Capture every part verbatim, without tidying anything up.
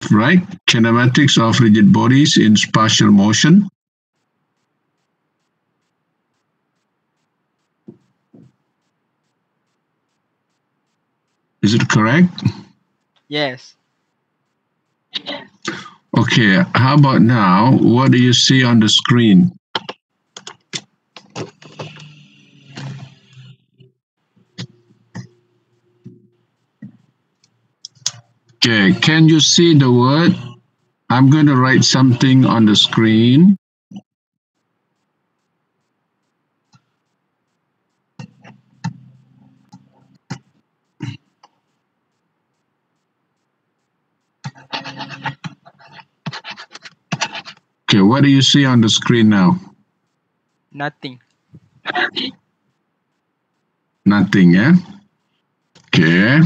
right? Kinematics of rigid bodies in spatial motion. Is it correct? Yes. Okay, how about now? What do you see on the screen? Okay, can you see the word? I'm going to write something on the screen. Okay, what do you see on the screen now? Nothing. Nothing, yeah? Okay.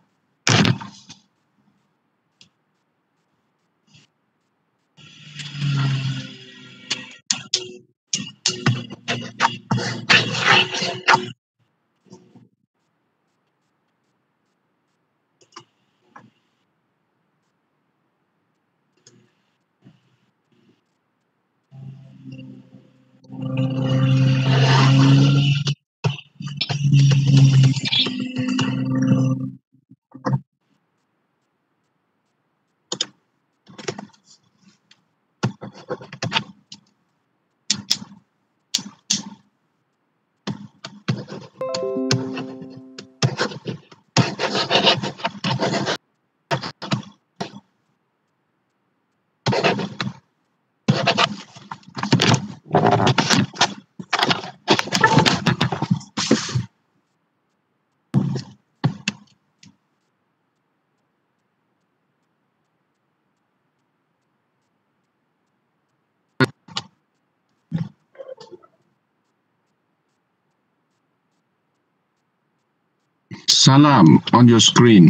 Salam on your screen.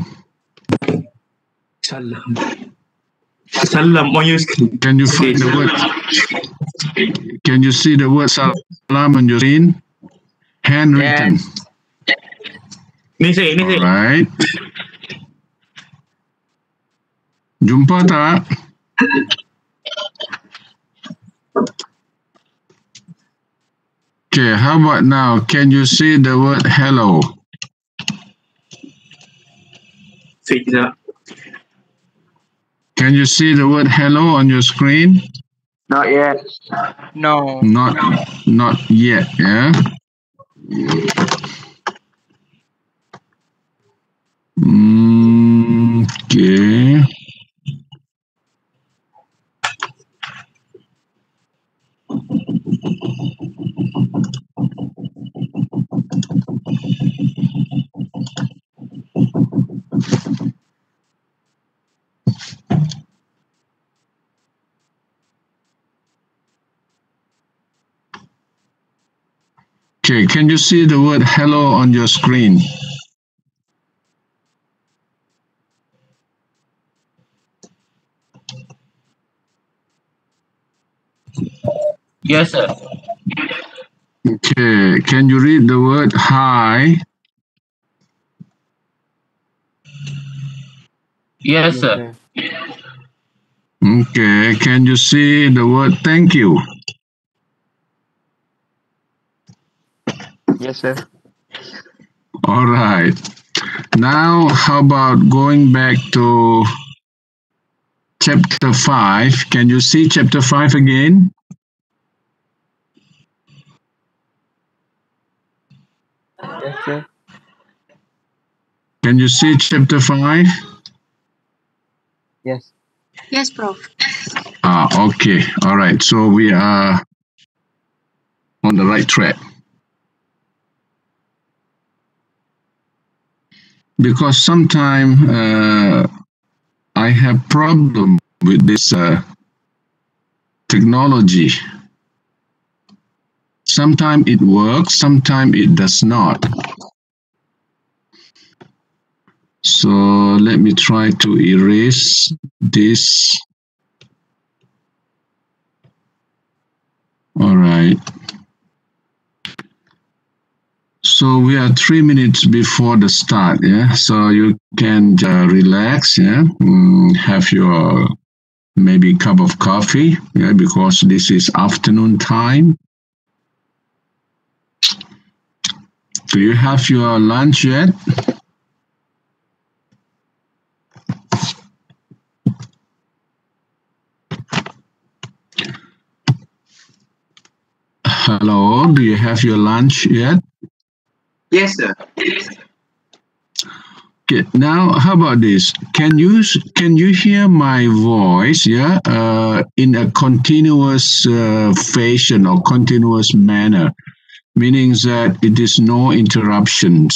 Salam. Salam on your screen. Can you find the word? Can you see the word salam on your screen? Handwritten. Yes. Ni saya, ni saya. Alright. Jumpa tak? Okay, how about now? Can you see the word hello? Sekejap. Can you see the word hello on your screen? Not yet. No. Not, not yet, yeah? Mm, okay. Okay, can you see the word hello on your screen? Yes, sir. Okay, can you read the word hi? Yes, sir. Okay, can you see the word thank you? Yes, sir. All right. Now, how about going back to chapter five? Can you see chapter five again? Yes, sir. Can you see chapter five? Yes. Yes, Prof. Ah, okay. All right. So we are on the right track. Because sometimes uh, I have problem with this uh, technology. Sometimes it works, sometimes it does not. So let me try to erase this. All right. So we are three minutes before the start, yeah. So you can uh, relax, yeah. Mm, have your maybe cup of coffee, yeah, because this is afternoon time. Do you have your lunch yet? Hello, do you have your lunch yet? Yes, sir. Okay, now how about this? Can you can you hear my voice? Yeah, uh, in a continuous uh, fashion or continuous manner, meaning that it is no interruptions.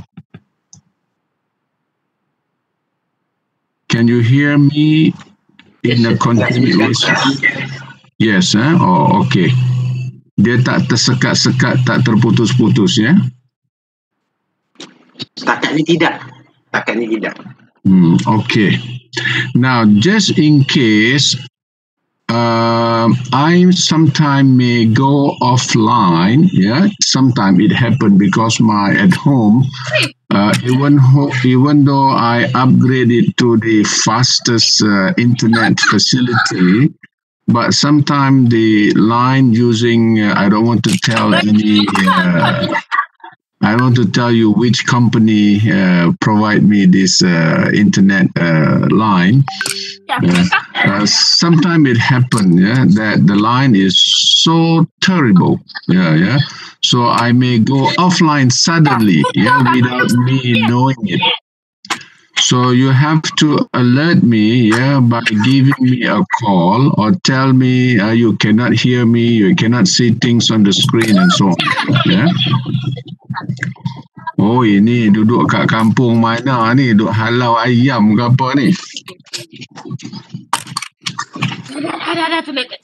Can you hear me in a continuous? Yes, eh? Oh, okay. Dia tak tersekat-sekat, tak terputus-putus, ya? Setakat ni tidak. Setakat ni tidak. Hmm, okay. Now, just in case, uh, I sometime may go offline, yeah? Sometime it happened because my at home, uh, even, ho- even though I upgraded to the fastest uh, internet facility, but sometimes the line using, uh, I don't want to tell any, uh, I don't want to tell you which company uh, provide me this uh, internet uh, line. Uh, uh, sometimes it happen, yeah, that the line is so terrible, yeah, yeah. So I may go offline suddenly, yeah, without me knowing it. So you have to alert me, yeah, by giving me a call or tell me uh, you cannot hear me, you cannot see things on the screen and so on. Yeah. Oh, ini duduk kat kampung mana ni? Duduk halau ayam ke apa ni? Ada ada tu dekat.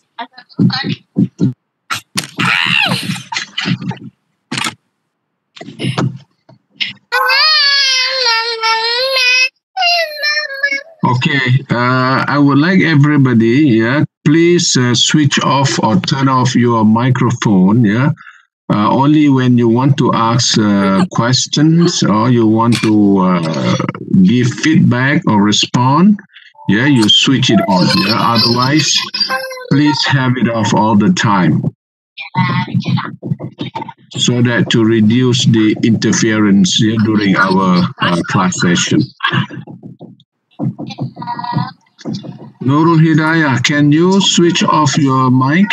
Okay, uh, I would like everybody, yeah, please uh, switch off or turn off your microphone, yeah. Uh, only when you want to ask uh, questions or you want to uh, give feedback or respond, yeah, you switch it on. Yeah? Otherwise, please have it off all the time, so that to reduce the interference, yeah, during our uh, class session. Nurul Hidayah, can you switch off your mic?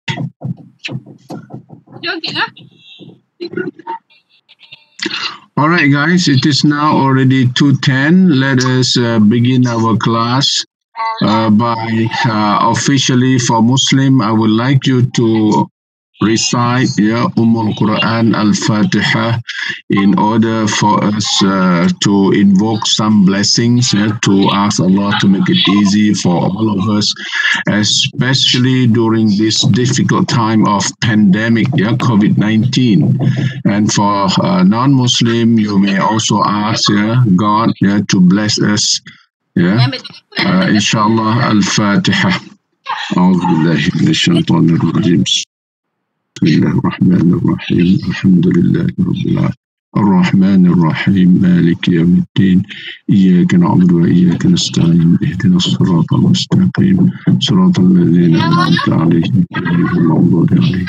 All right, guys, it is now already two ten. Let us uh, begin our class uh, by uh, officially for Muslim. I would like you to recite, yeah, Ummul Quran Al-Fatiha in order for us uh, to invoke some blessings, yeah, to ask Allah to make it easy for all of us, especially during this difficult time of pandemic, yeah, COVID nineteen. And for uh, non-Muslim, you may also ask, yeah, God, yeah, to bless us, yeah. Uh, inshallah, Al-Fatiha. أعوذ بالله من الشيطان الرجيم. بسم الله الرحمن الرحيم الحمد لله رب العالمين الرحمن الرحيم مالك يوم الدين إياك نعبد وإياك نستعين اهدنا الصراط المستقيم صراط الذين أنعمت عليهم غير المغضوب عليهم.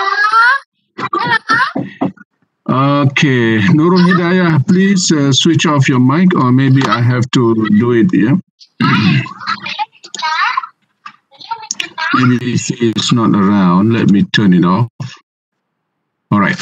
Okay, Nurul Hidayah, please uh, switch off your mic, or maybe I have to do it, yeah? Maybe if it's not around, let me turn it off. All right.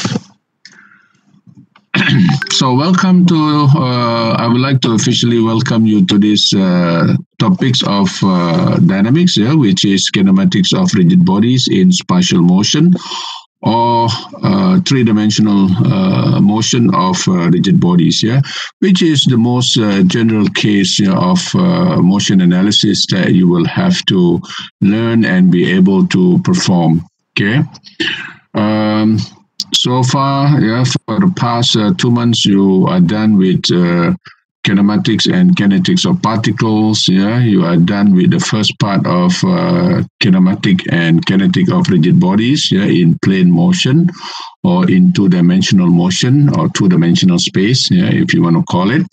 So welcome to, uh, I would like to officially welcome you to this uh, topics of uh, dynamics, yeah, which is kinematics of rigid bodies in spatial motion, or uh, three-dimensional uh, motion of uh, rigid bodies, yeah, which is the most uh, general case, yeah, of uh, motion analysis that you will have to learn and be able to perform, okay? Um, so far, yeah, for the past uh, two months, you are done with uh, kinematics and kinetics of particles. Yeah, you are done with the first part of uh, kinematic and kinetic of rigid bodies. Yeah, in plane motion or in two-dimensional motion or two-dimensional space. Yeah, if you want to call it.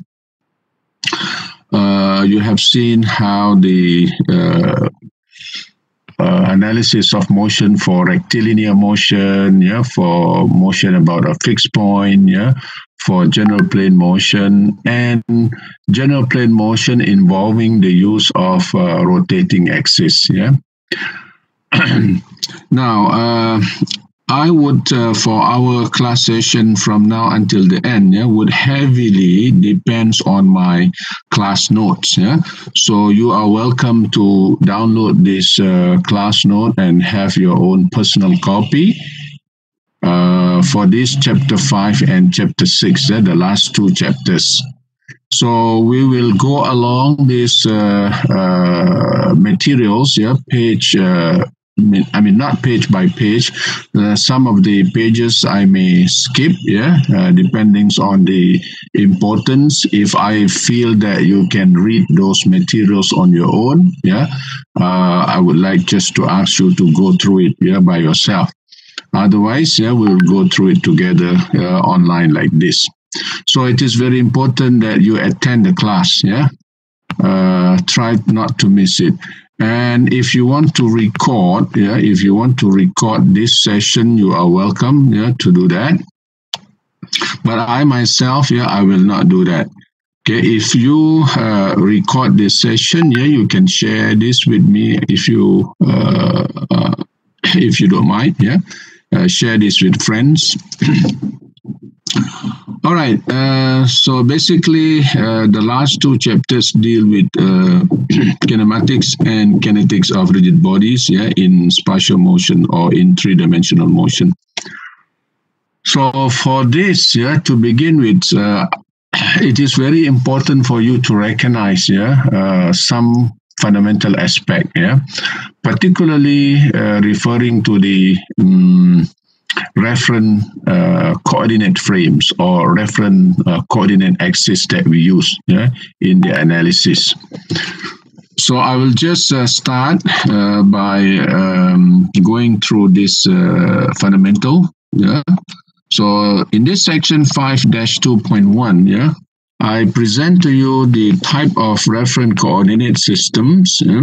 Uh, you have seen how the uh, uh, analysis of motion for rectilinear motion, yeah, for motion about a fixed point, yeah, for general plane motion, and general plane motion involving the use of uh, rotating axis. Yeah. Now, uh, I would, uh, for our class session from now until the end, yeah, would heavily depends on my class notes. Yeah, so you are welcome to download this uh, class note and have your own personal copy. Uh, for this chapter five and chapter six, yeah, the last two chapters. So we will go along these uh, uh, materials, yeah, page, uh, I mean, not page by page. Uh, some of the pages I may skip, yeah, uh, depending on the importance. If I feel that you can read those materials on your own, yeah, uh, I would like just to ask you to go through it, yeah, by yourself. Otherwise, yeah, we'll go through it together uh, online like this. So it is very important that you attend the class, yeah. Uh, try not to miss it. And if you want to record, yeah, if you want to record this session, you are welcome, yeah, to do that. But I myself, yeah, I will not do that. Okay, if you uh, record this session, yeah, you can share this with me if you uh, uh, if you don't mind, yeah. Uh, share this with friends. All right, uh, so basically uh, the last two chapters deal with uh, kinematics and kinetics of rigid bodies, yeah, in spatial motion or in three-dimensional motion. So for this, yeah, to begin with, uh, it is very important for you to recognize, yeah, uh, some fundamental aspect, yeah, particularly uh, referring to the um, reference uh, coordinate frames or reference uh, coordinate axis that we use, yeah, in the analysis. So I will just uh, start uh, by um, going through this uh, fundamental, yeah. So in this section five dash two point one, yeah, I present to you the type of reference coordinate systems. Yeah?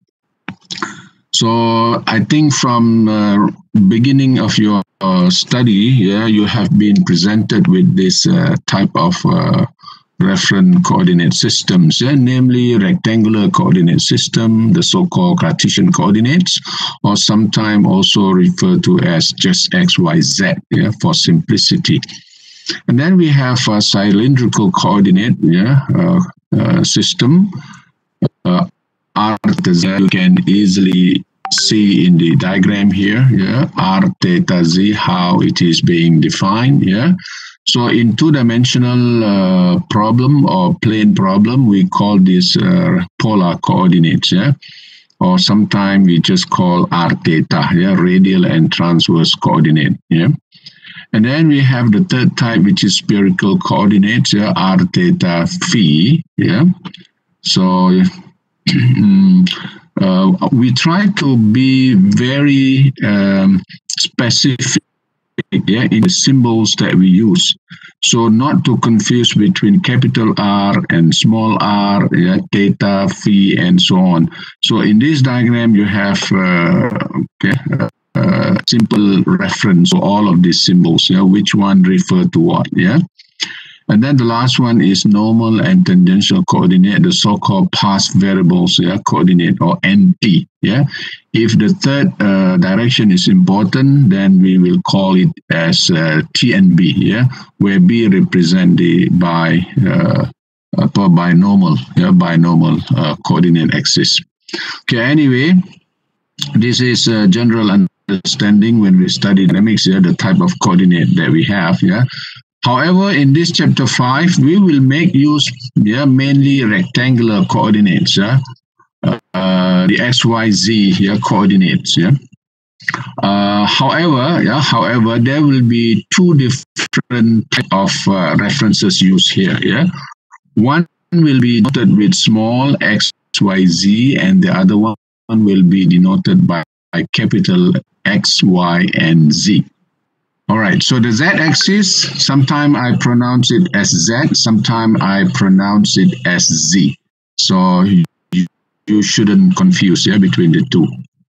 So I think from uh, beginning of your uh, study, yeah, you have been presented with this uh, type of uh, reference coordinate systems, yeah, namely rectangular coordinate system, the so-called Cartesian coordinates, or sometimes also referred to as just X, Y, Z, yeah, for simplicity. And then we have a cylindrical coordinate, yeah, uh, uh, system. Uh, R theta you can easily see in the diagram here, yeah, R theta Z, how it is being defined, yeah. So in two-dimensional uh, problem or plane problem, we call this uh, polar coordinates, yeah, or sometimes we just call R theta, yeah, radial and transverse coordinate, yeah. And then we have the third type, which is spherical coordinates, yeah, R theta phi, yeah. So uh, we try to be very um, specific, yeah, in the symbols that we use. So not to confuse between capital R and small r, yeah, theta, phi, and so on. So in this diagram, you have uh, okay, uh, uh, simple reference to all of these symbols, yeah, which one refer to what, yeah. And then the last one is normal and tangential coordinate, the so-called path variables, yeah, coordinate, or N T, yeah. If the third uh, direction is important, then we will call it as uh, T and B, yeah, where B represent the bi, uh, uh, binormal, yeah, binormal uh, coordinate axis. Okay, anyway, this is a general understanding when we study dynamics, yeah, the type of coordinate that we have, yeah. However, in this chapter five, we will make use, yeah, mainly rectangular coordinates, yeah, uh, the X, Y, Z, yeah, coordinates, yeah. Uh, however, yeah, however, there will be two different type of uh, references used here, yeah. One will be denoted with small x, y, z, and the other one will be denoted by, by capital X, Y, and Z. All right, so the z-axis, sometimes I pronounce it as Z, sometimes I pronounce it as Z. So you, you shouldn't confuse yeah, between the two.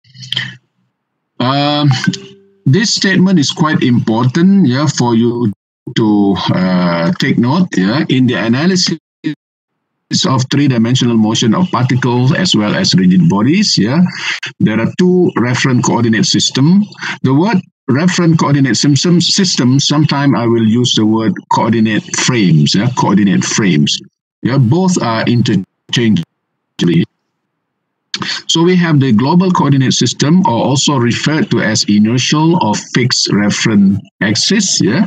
Um, this statement is quite important yeah, for you to uh, take note. Yeah, in the analysis of three-dimensional motion of particles as well as rigid bodies, yeah, there are two reference coordinate system. The word reference coordinate system, system sometimes I will use the word coordinate frames, yeah, coordinate frames. Yeah, both are interchangeable. So we have the global coordinate system, or also referred to as inertial or fixed reference axis. Yeah,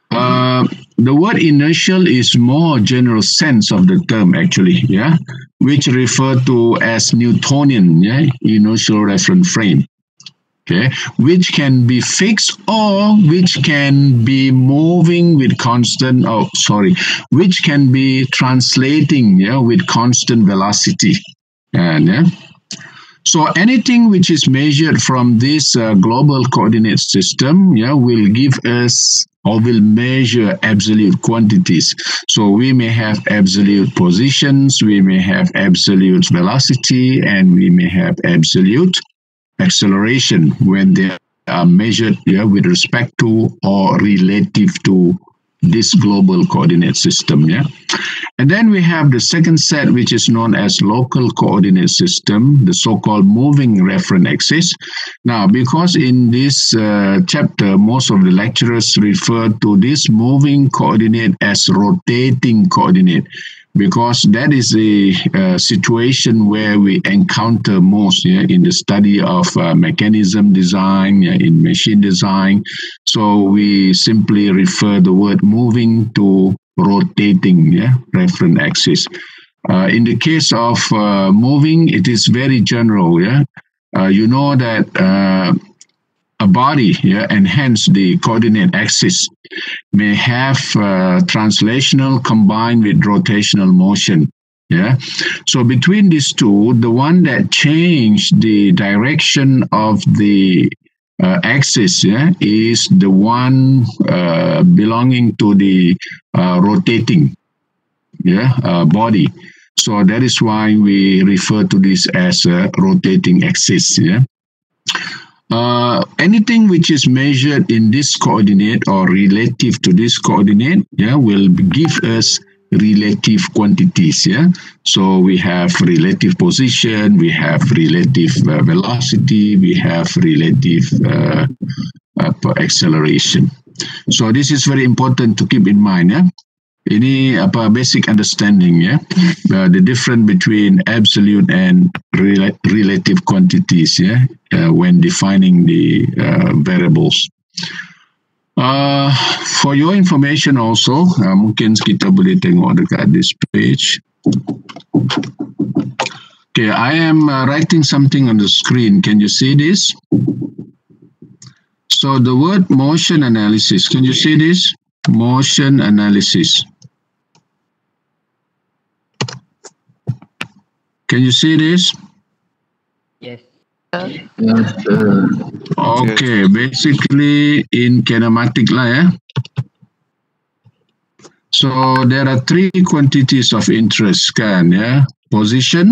uh, the word inertial is more general sense of the term actually. Yeah, which refer to as Newtonian. Yeah, inertial reference frame. Okay, which can be fixed or which can be moving with constant. Oh, sorry, which can be translating. Yeah, with constant velocity. And yeah. So anything which is measured from this uh, global coordinate system, yeah, will give us or will measure absolute quantities. So we may have absolute positions, we may have absolute velocity, and we may have absolute acceleration when they are measured yeah, with respect to or relative to this global coordinate system. Yeah. And then we have the second set, which is known as local coordinate system, the so-called moving reference axis. Now, because in this uh, chapter, most of the lecturers refer to this moving coordinate as rotating coordinate, because that is a uh, situation where we encounter most yeah, in the study of uh, mechanism design, yeah, in machine design. So we simply refer the word moving to rotating yeah, reference axis. Uh, in the case of uh, moving, it is very general. Yeah, uh, you know that uh, a body, yeah, and hence the coordinate axis may have uh, translational combined with rotational motion. Yeah, so between these two, the one that changed the direction of the uh, axis, yeah, is the one uh, belonging to the uh, rotating, yeah, uh, body. So that is why we refer to this as a rotating axis. Yeah. Uh, anything which is measured in this coordinate or relative to this coordinate, yeah, will give us relative quantities. Yeah, so we have relative position, we have relative uh, velocity, we have relative uh, uh, acceleration. So this is very important to keep in mind. Yeah. Ini apa basic understanding ya, uh, the difference between absolute and rel relative quantities ya, uh, when defining the uh, variables. Uh, for your information also, uh, mungkin kita boleh tengok dekat this page. Okay, I am uh, writing something on the screen. Can you see this? So the word motion analysis. Can you see this? Motion analysis. Can you see this? Yes. Yes, sir. Okay, basically in kinematic lah ya. So there are three quantities of interest kan ya. Position,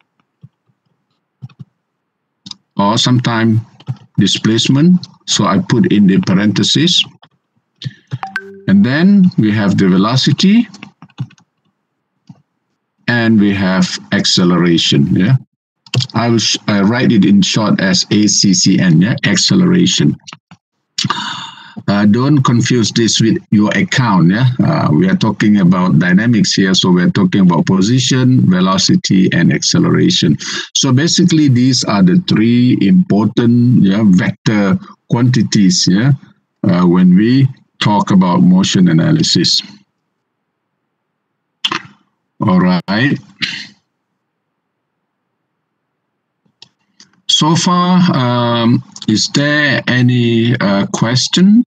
or sometimes displacement. So I put in the parentheses. And then we have the velocity. And we have acceleration. Yeah, I will uh, write it in short as A C C N. Yeah, acceleration. Uh, don't confuse this with your account. Yeah, uh, we are talking about dynamics here, so we are talking about position, velocity, and acceleration. So basically, these are the three important yeah vector quantities. Yeah, uh, when we talk about motion analysis. All right. So far, um, is there any uh, questions?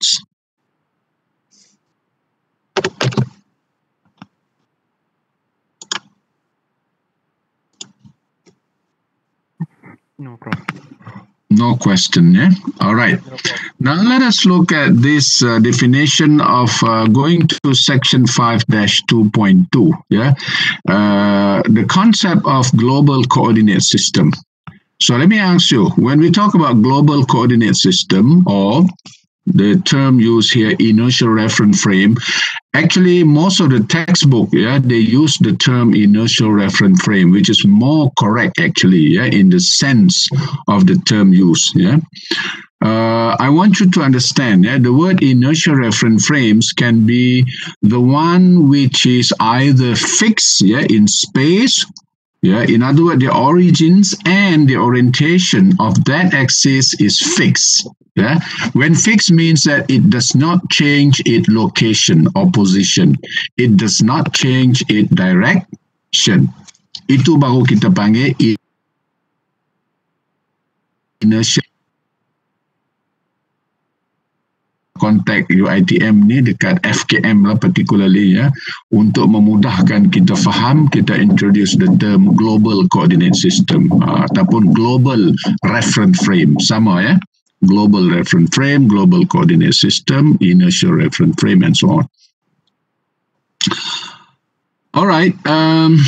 No problem. No question, yeah? All right. No problem. Now let us look at this uh, definition of uh, going to section five dash two point two, yeah? Uh, the concept of global coordinate system. So let me ask you, when we talk about global coordinate system, or the term used here, inertial reference frame, actually most of the textbook, yeah, they use the term inertial reference frame, which is more correct actually, yeah, in the sense of the term used, yeah. Uh, I want you to understand, yeah, the word inertial reference frames can be the one which is either fixed, yeah, in space. Yeah, in other words, the origins and the orientation of that axis is fixed. Yeah, when fixed means that it does not change its location or position. It does not change its direction. Itu baru kita panggil inertia. Kontak U I T M ni dekat F K M lah particularly, ya, untuk memudahkan kita faham, kita introduce the term global coordinate system uh, ataupun global reference frame, sama, ya, global reference frame, global coordinate system, inertial reference frame and so on. Alright, um,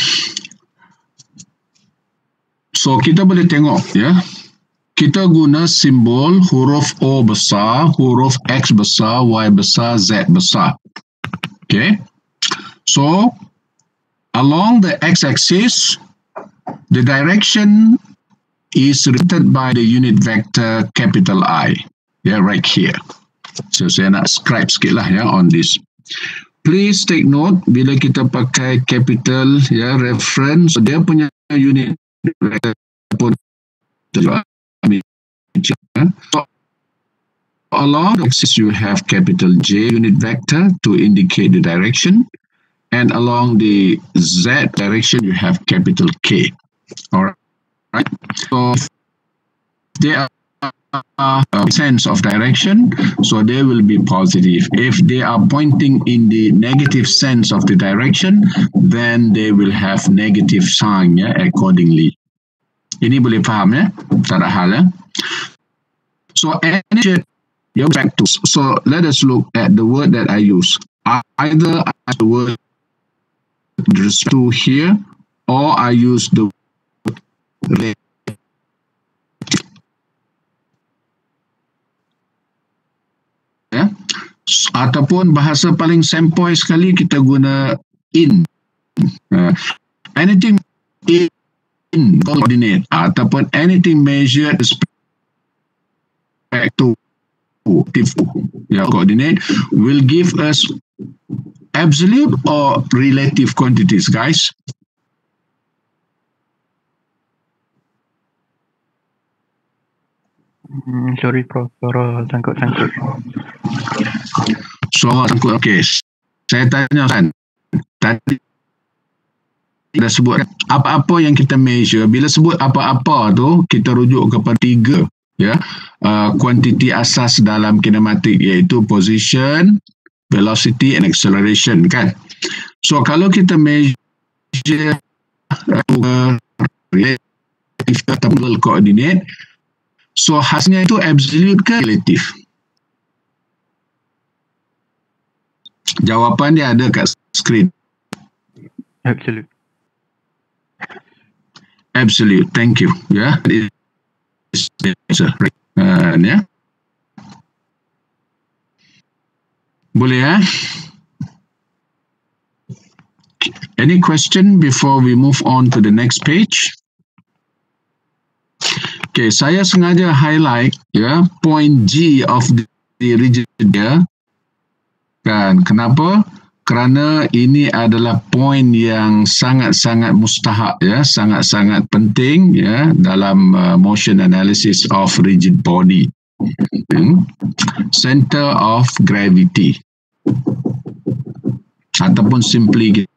so kita boleh tengok, ya, kita guna simbol huruf O besar, huruf X besar, Y besar, Z besar. Okay. So, along the X-axis, the direction is represented by the unit vector capital I. Yeah, right here. So, saya nak scribe sikit lah, ya, on this. Please take note, bila kita pakai capital, ya, reference, so dia punya unit vector pun so, along the axis you have capital J unit vector to indicate the direction, and along the Z direction you have capital K. All right. So they are a sense of direction, so they will be positive. If they are pointing in the negative sense of the direction, then they will have negative sign, ya, accordingly. Ini boleh faham, ya? Tak ada hal, ya? So, energy, so let us look at the word that I use. Either I use the word to here, or I use the word ya. Ataupun bahasa paling sempoi sekali kita guna in. Uh, anything in coordinate ataupun anything measured to yeah, coordinate will give us absolute or relative quantities, guys. Mm, sorry, Prof. Suara sangkut-sangkut. Suara sangkut, okey. Saya tanya kan, tadi kita sebut apa-apa yang kita measure, bila sebut apa-apa tu, kita rujuk kepada tiga, ya, uh, kuantiti asas dalam kinematik, iaitu position, velocity and acceleration, kan. So kalau kita measure uh, relative atau coordinate, so hasilnya itu absolute ke relative? Jawapan dia ada kat screen. Absolute. Absolute, thank you. Ya, yeah. Uh, yeah. Boleh, ya? Any question before we move on to the next page? Okay, saya sengaja highlight, ya, point G of the, the region dia. Kan, kenapa? Kerana ini adalah point yang sangat-sangat mustahak, ya, sangat-sangat penting, ya, dalam uh, motion analysis of rigid body. Hmm. Center of gravity. Ataupun simply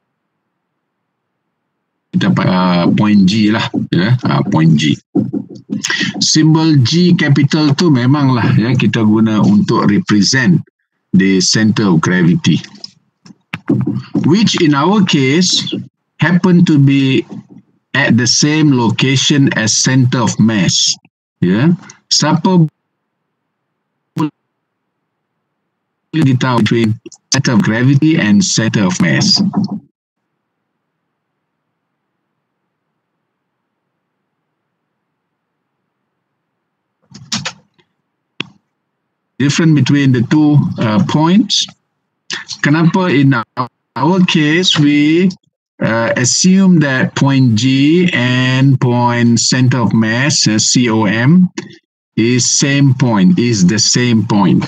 kita uh, point G lah, ya, uh, point G. Simbol G capital tu memanglah, ya, kita guna untuk represent the center of gravity, which in our case happen to be at the same location as center of mass. Yeah. Siapa boleh tahu between center of gravity and center of mass? Difference between the two uh, points. Kenapa in our, our case we uh, assume that point G and point center of mass, uh, C O M, is same point, is the same point.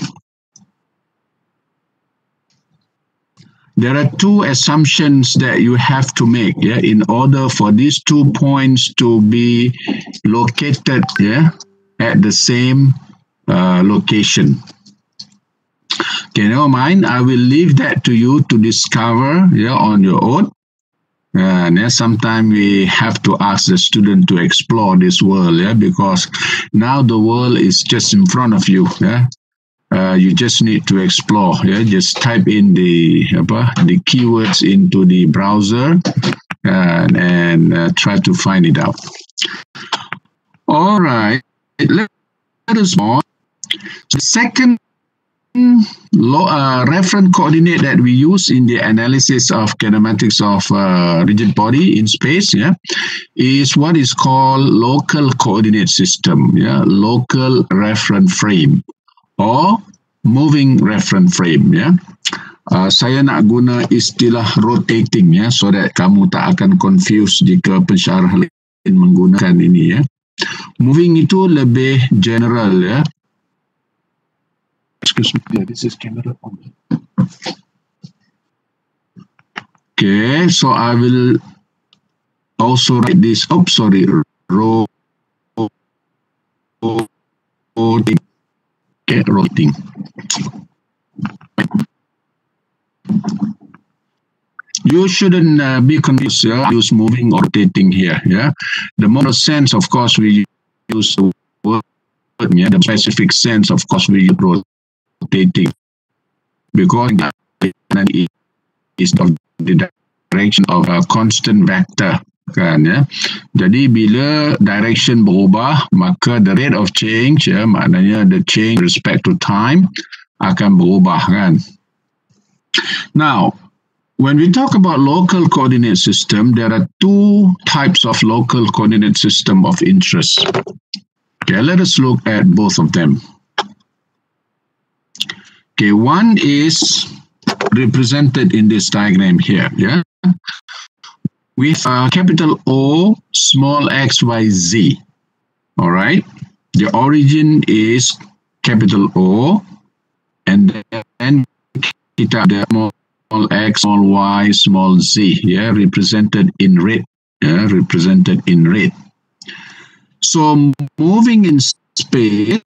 There are two assumptions that you have to make, yeah, in order for these two points to be located, yeah, at the same uh, location. Okay, never mind. I will leave that to you to discover, yeah, on your own. Uh, and yeah, sometimes we have to ask the student to explore this world, yeah, because now the world is just in front of you, yeah. Uh, you just need to explore, yeah. Just type in the apa, the keywords into the browser uh, and uh, try to find it out. All right, let, let us move on. The second Low, uh, reference coordinate that we use in the analysis of kinematics of uh, rigid body in space, yeah, is what is called local coordinate system, yeah, local reference frame or moving reference frame, yeah. Uh, saya nak guna istilah rotating, ya, so that kamu tak akan confuse jika pensyarah lain menggunakan ini, ya. Moving itu lebih general, ya. Excuse me, yeah, this is camera on. Okay, so I will also write this. Oh, sorry, ro rotating. Okay, rotating. You shouldn't uh, be confused. Yeah? Use moving or rotating here. Yeah, the moral sense, of course, we use the word. Yeah, the specific sense, of course, we use rotating because it is of the direction of a constant vector, kan, ya. Jadi bila direction berubah, maka the rate of change, ya, maknanya the change respect to time akan berubah, kan. Now, when we talk about local coordinate system, there are two types of local coordinate system of interest. Okay, let us look at both of them. Okay, one is represented in this diagram here, yeah, with uh, capital O, small x, y, z. All right, the origin is capital O, and then kita ada small x, small y, small z, yeah, represented in red, yeah, represented in red. So moving in space,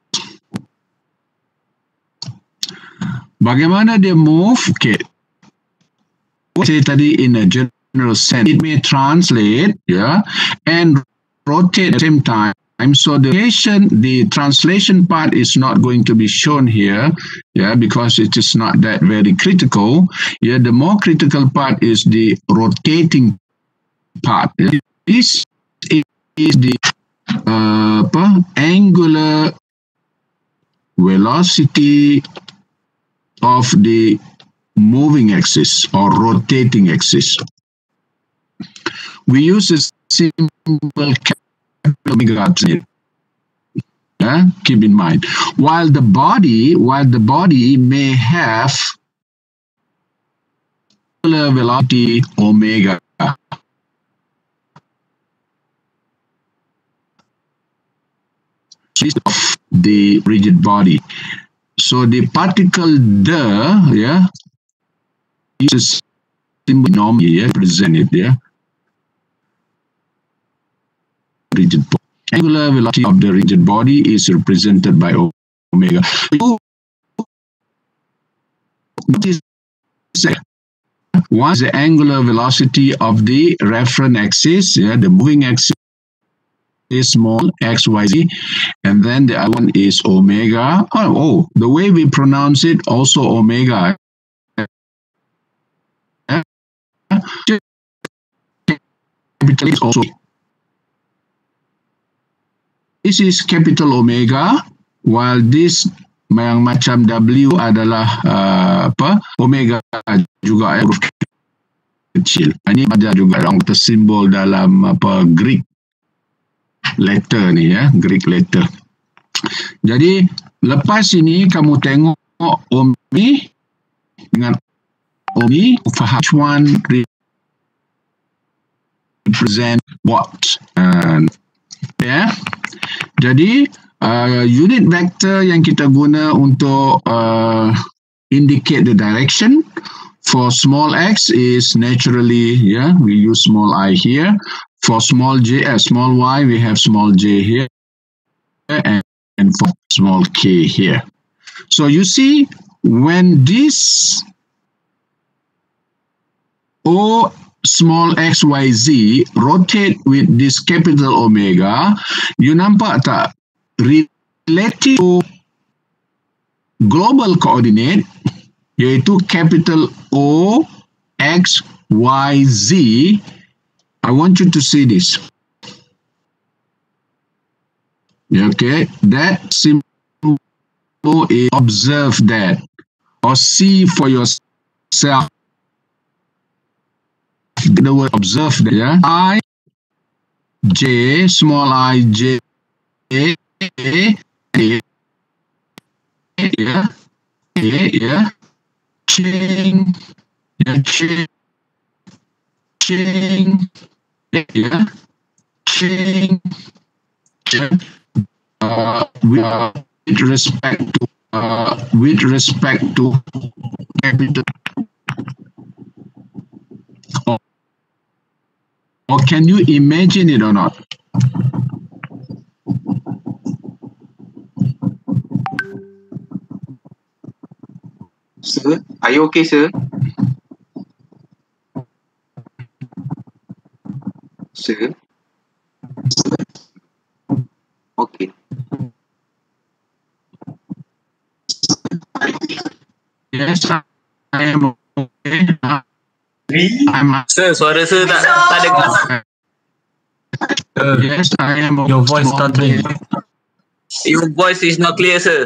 bagaimana dia move? Okay, say tadi in a general sense, it may translate, yeah, and rotate at the same time. So the translation, the translation part is not going to be shown here, yeah, because it is not that very critical. Yeah, the more critical part is the rotating part. This is the uh, angular velocity of the moving axis or rotating axis. We use a simple omega. Yeah, keep in mind. While the body, while the body may have velocity omega, of the rigid body. So the particle the, yeah, uses symbol normally, yeah, presented, yeah. Rigid body. Angular velocity of the rigid body is represented by omega. One is the angular velocity of the reference axis, yeah, the moving axis is small x, y, z, and then the other one is omega. Oh, oh, the way we pronounce it also omega. Capital is also this is capital omega, while this yang macam W adalah uh, apa omega juga, huruf kecil. Ini ada juga orang tersimbol dalam apa Greek letter ni ya, Greek letter. Jadi lepas ini kamu tengok Omi dengan Omi, faham which one represent what. Uh, ya. Yeah. Jadi uh, unit vector yang kita guna untuk uh, indicate the direction for small x is naturally, yeah, we use small I here. For small j, uh, small y, we have small j here, and, and for small k here. So you see, when this O small x, y, z rotate with this capital omega, you nampak tak? Relative to global coordinate, yaitu capital O, X, Y, Z, I want you to see this. Okay, that symbol is observe that or see for yourself. The word observe that, yeah. I, J, small I, J, A, A, A, yeah, A, yeah, chain, yeah, chain, chain, yeah, chain, yeah. Uh, with, uh, with respect to, uh, with respect to capital. Or, or can you imagine it or not? Sir, are you okay, sir? Sir? Okay. Yes, I am okay. I'm, Sir, suara sir tak tak dengar. uh, yes, I am okay. Your voice not clear. Your voice is not clear, sir.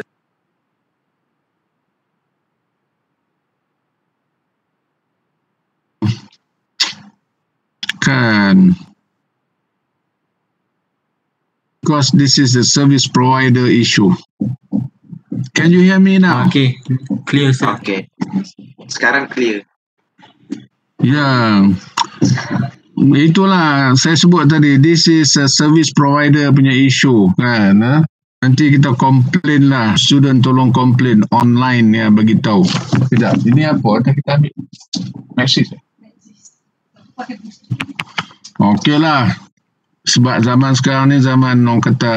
Kan. Because this is a service provider issue. Can you hear me now? Okay, clear sir. Okay. Sekarang clear. Ya, itulah saya sebut tadi. This is a service provider punya issue kan. Eh? Nanti kita komplain lah. Student tolong komplain online ya, bagi tahu. Tidak, ini apa? Kita ambil message. Okey lah. Sebab zaman sekarang ni zaman orang kata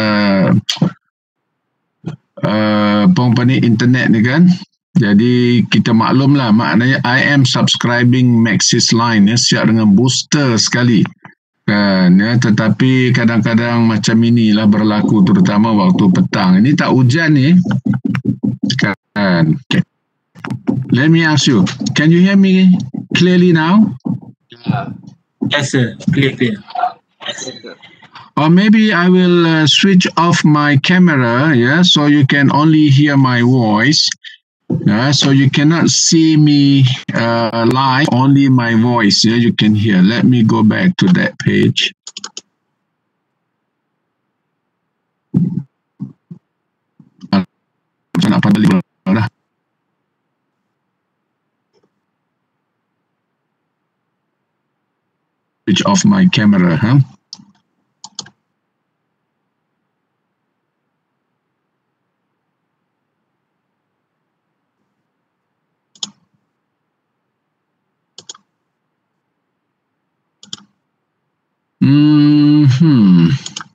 uh, pengumpani internet ni kan. Jadi kita maklum lah, maknanya I am subscribing Maxis Line ya, siap dengan booster sekali kan ya, tetapi kadang-kadang macam inilah berlaku terutama waktu petang. Ini tak hujan ni kan. Okay. Let me ask you, can you hear me clearly now? Yes sir, clear clear. Or maybe I will uh, switch off my camera, yeah, so you can only hear my voice. Uh, so you cannot see me uh, live, only my voice. Yeah, you can hear. Let me go back to that page. Switch off my camera, huh? Hmm.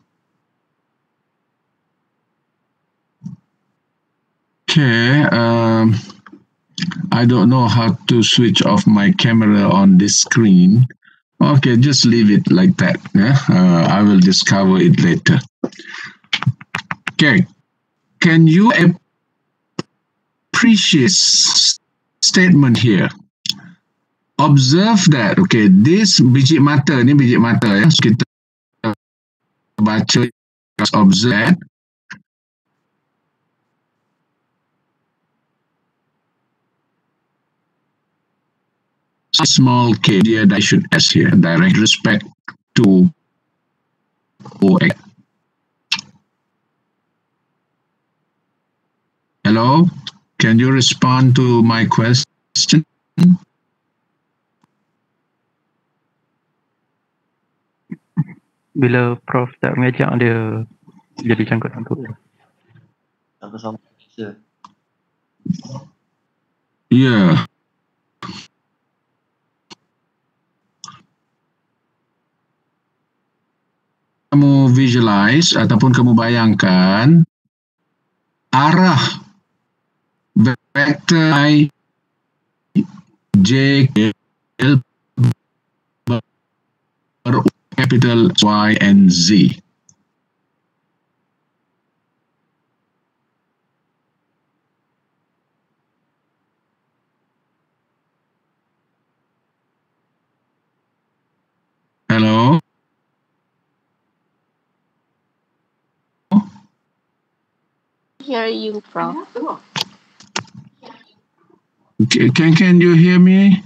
Okay. Um, I don't know how to switch off my camera on this screen. Okay, just leave it like that. Yeah, uh, I will discover it later. Okay. Can you appreciate statement here? Observe that, okay, this biji mata ni biji mata ya, kita baca observe that small k dear I should ask here direct respect to O X. Hello, can you respond to my question? Bila Prof tak mengajak dia jadi sangkut-sangkut. Sama-sama, sir. Yeah. Kamu visualize ataupun kamu bayangkan arah vektor I J L ber capital Y and Z. Hello? Hear you, Prof. Ca- Can, can you hear me?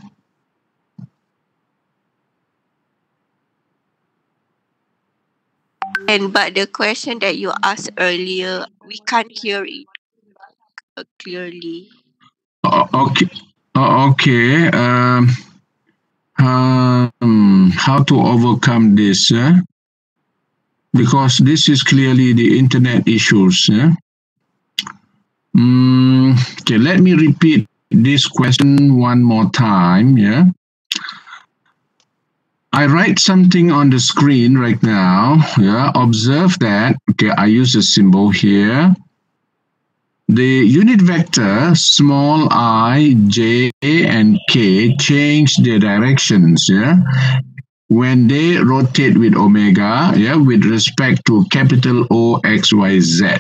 And but the question that you asked earlier, we can't hear it uh, clearly. O- Okay. O- Okay. Um, um, how to overcome this? eh? Because this is clearly the internet issues. eh? Mm, okay, let me repeat this question one more time. Yeah. I write something on the screen right now. Yeah. Observe that. Okay, I use a symbol here. The unit vector small I, J, and K change their directions. Yeah. When they rotate with omega, yeah, with respect to capital O, X, Y, Z.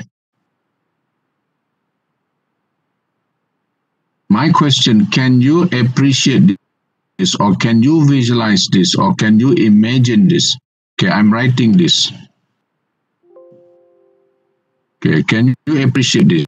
My question, can you appreciate this, or can you visualize this, or can you imagine this? Okay, I'm writing this. Okay, can you appreciate this?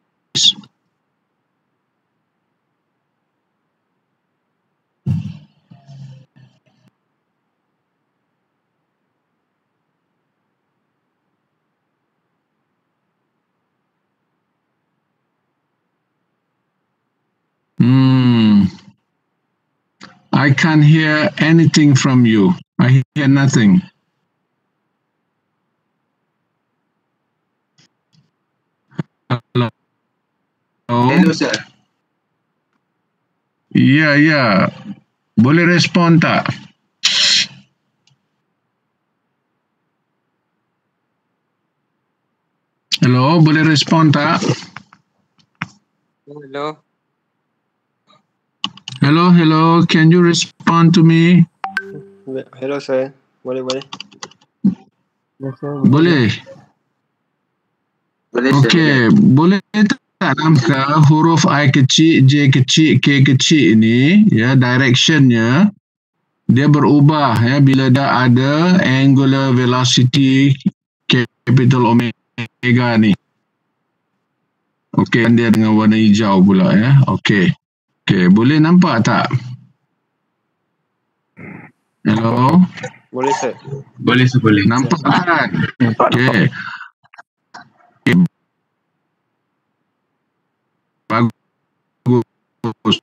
Hmm. I can't hear anything from you. I hear nothing. Hello? Hello, sir. Ya, ya. Boleh respon tak? Hello, boleh respon tak? Hello. Hello, hello. Can you respond to me? Hello, sir. Boleh, boleh. Boleh. Boleh, sir. Okey, boleh tak nampak huruf I kecil, J kecil, K kecil ini, ya, directionnya dia berubah ya bila dah ada angular velocity capital omega ni. Okey, dia dengan warna hijau pula ya. Okey. Okey, boleh nampak tak? Hello? Boleh, sir. Boleh, sir, boleh. Nampak kan? Okey. Bagus.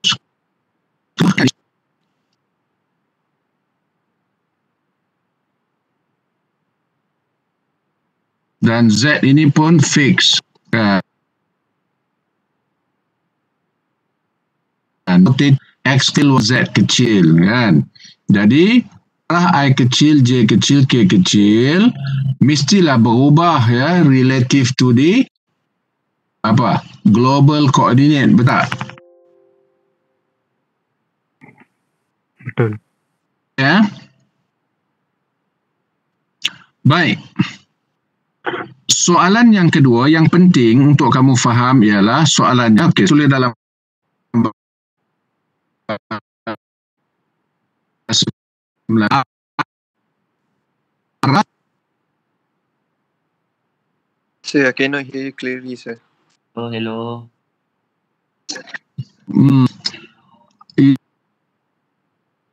Dan Z ini pun fix. Kan? X kecil, Z kecil. Kan? Jadi, arah I kecil, J kecil, K kecil, mestilah berubah ya, relative to the apa? Global coordinate, betul? Betul. Ya. Baik. Soalan yang kedua yang penting untuk kamu faham ialah soalannya, okey, tulis dalam Sir, I cannot hear you clearly, sir. Oh, hello. Hmm.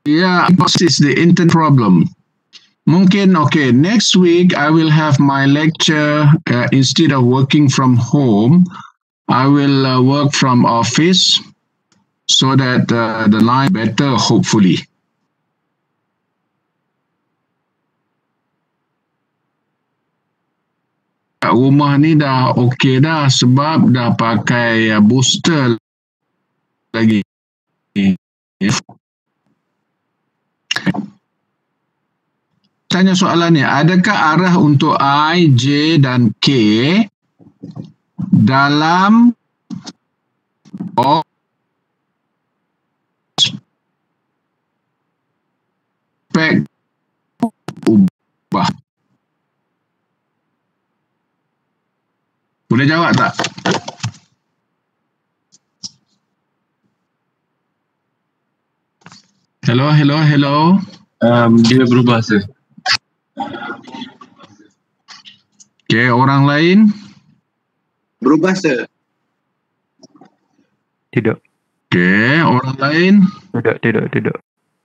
Yeah, this is the internet problem. Mungkin, okay, next week I will have my lecture, uh, instead of working from home, I will uh, work from office so that uh, the line better, hopefully. Rumah ni dah okey dah sebab dah pakai uh, booster lagi. Tanya soalan ni, adakah arah untuk I, J dan K dalam oh, spek ubah? Boleh jawab tak? Hello, hello, hello. Um, dia berubah, sir. Okay, orang lain? Berubah, sir. Tidak. Okay, orang lain? Tidak, tidak, tidak.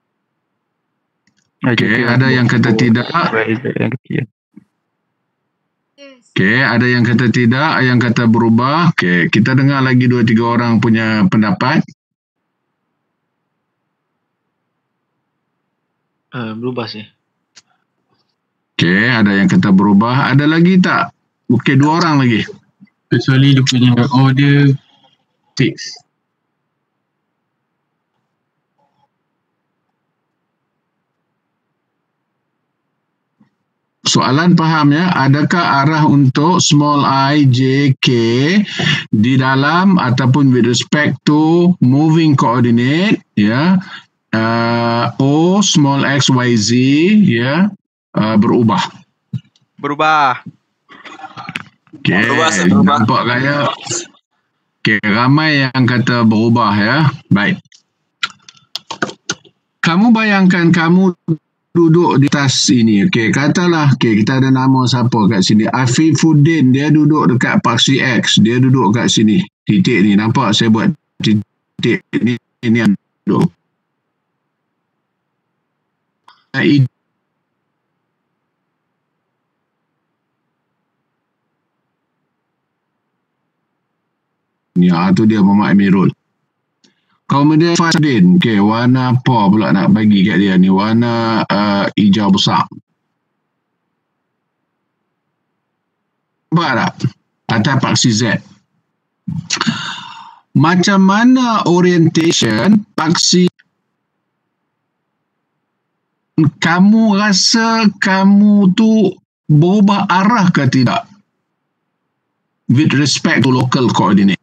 Okay, ada yang kata tidak. Yang kecil. Okay, ada yang kata tidak, yang kata berubah. Okay, kita dengar lagi dua tiga orang punya pendapat. Uh, berubah sih. Okay, ada yang kata berubah. Ada lagi tak? Okay, dua orang lagi. Kecuali dia punya order fix. Soalan faham ya, adakah arah untuk small I, J, K di dalam ataupun with respect to moving coordinate ya, uh, O small x, y, z ya, uh, berubah. Berubah. Okay, Berubah, sir, berubah. nampak kaya. Okay, ramai yang kata berubah ya. Baik. Kamu bayangkan kamu duduk di atas ini, okey, katalah, okey, kita ada nama siapa kat sini, Afifuddin, dia duduk dekat Paksi X, dia duduk kat sini, titik ni, nampak saya buat titik ni, ini yang duduk. Ya, tu dia Muhammad Amirul. Kemudian Fadin, okay, warna apa pula nak bagi kat dia ni? Warna uh, hijau besar. Nampak tak? Atas paksi Z. Macam mana orientation paksi kamu rasa kamu tu berubah arah ke tidak? With respect to local coordinate.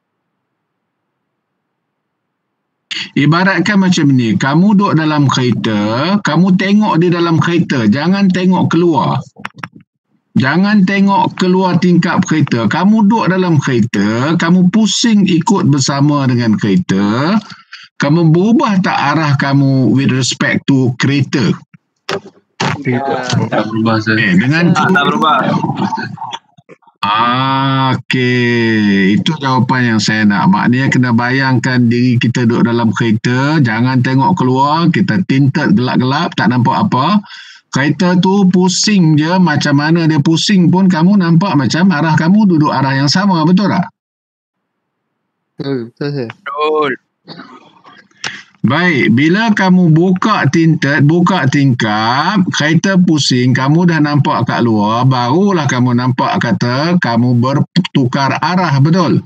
Ibaratkan macam ni, kamu duduk dalam kereta, kamu tengok di dalam kereta, jangan tengok keluar. Jangan tengok keluar tingkap kereta. Kamu duduk dalam kereta, kamu pusing ikut bersama dengan kereta, kamu berubah tak arah kamu with respect to kereta? Tak berubah, sir. Eh, dengan Tak, tak berubah. Ah, okey. Itu jawapan yang saya nak. Maknanya kena bayangkan diri kita duduk dalam kereta, jangan tengok keluar, kita tinted gelap-gelap, tak nampak apa. Kereta tu pusing je, macam mana dia pusing pun kamu nampak macam arah kamu duduk arah yang sama, betul tak? Betul, betul saya. Betul. Baik, bila kamu buka tinted, buka tingkap, kereta pusing, kamu dah nampak kat luar, barulah kamu nampak kata kamu bertukar arah, betul?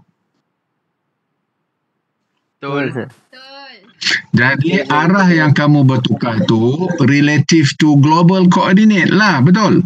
Betul. Jadi arah yang kamu bertukar tu relative to global coordinate lah, betul?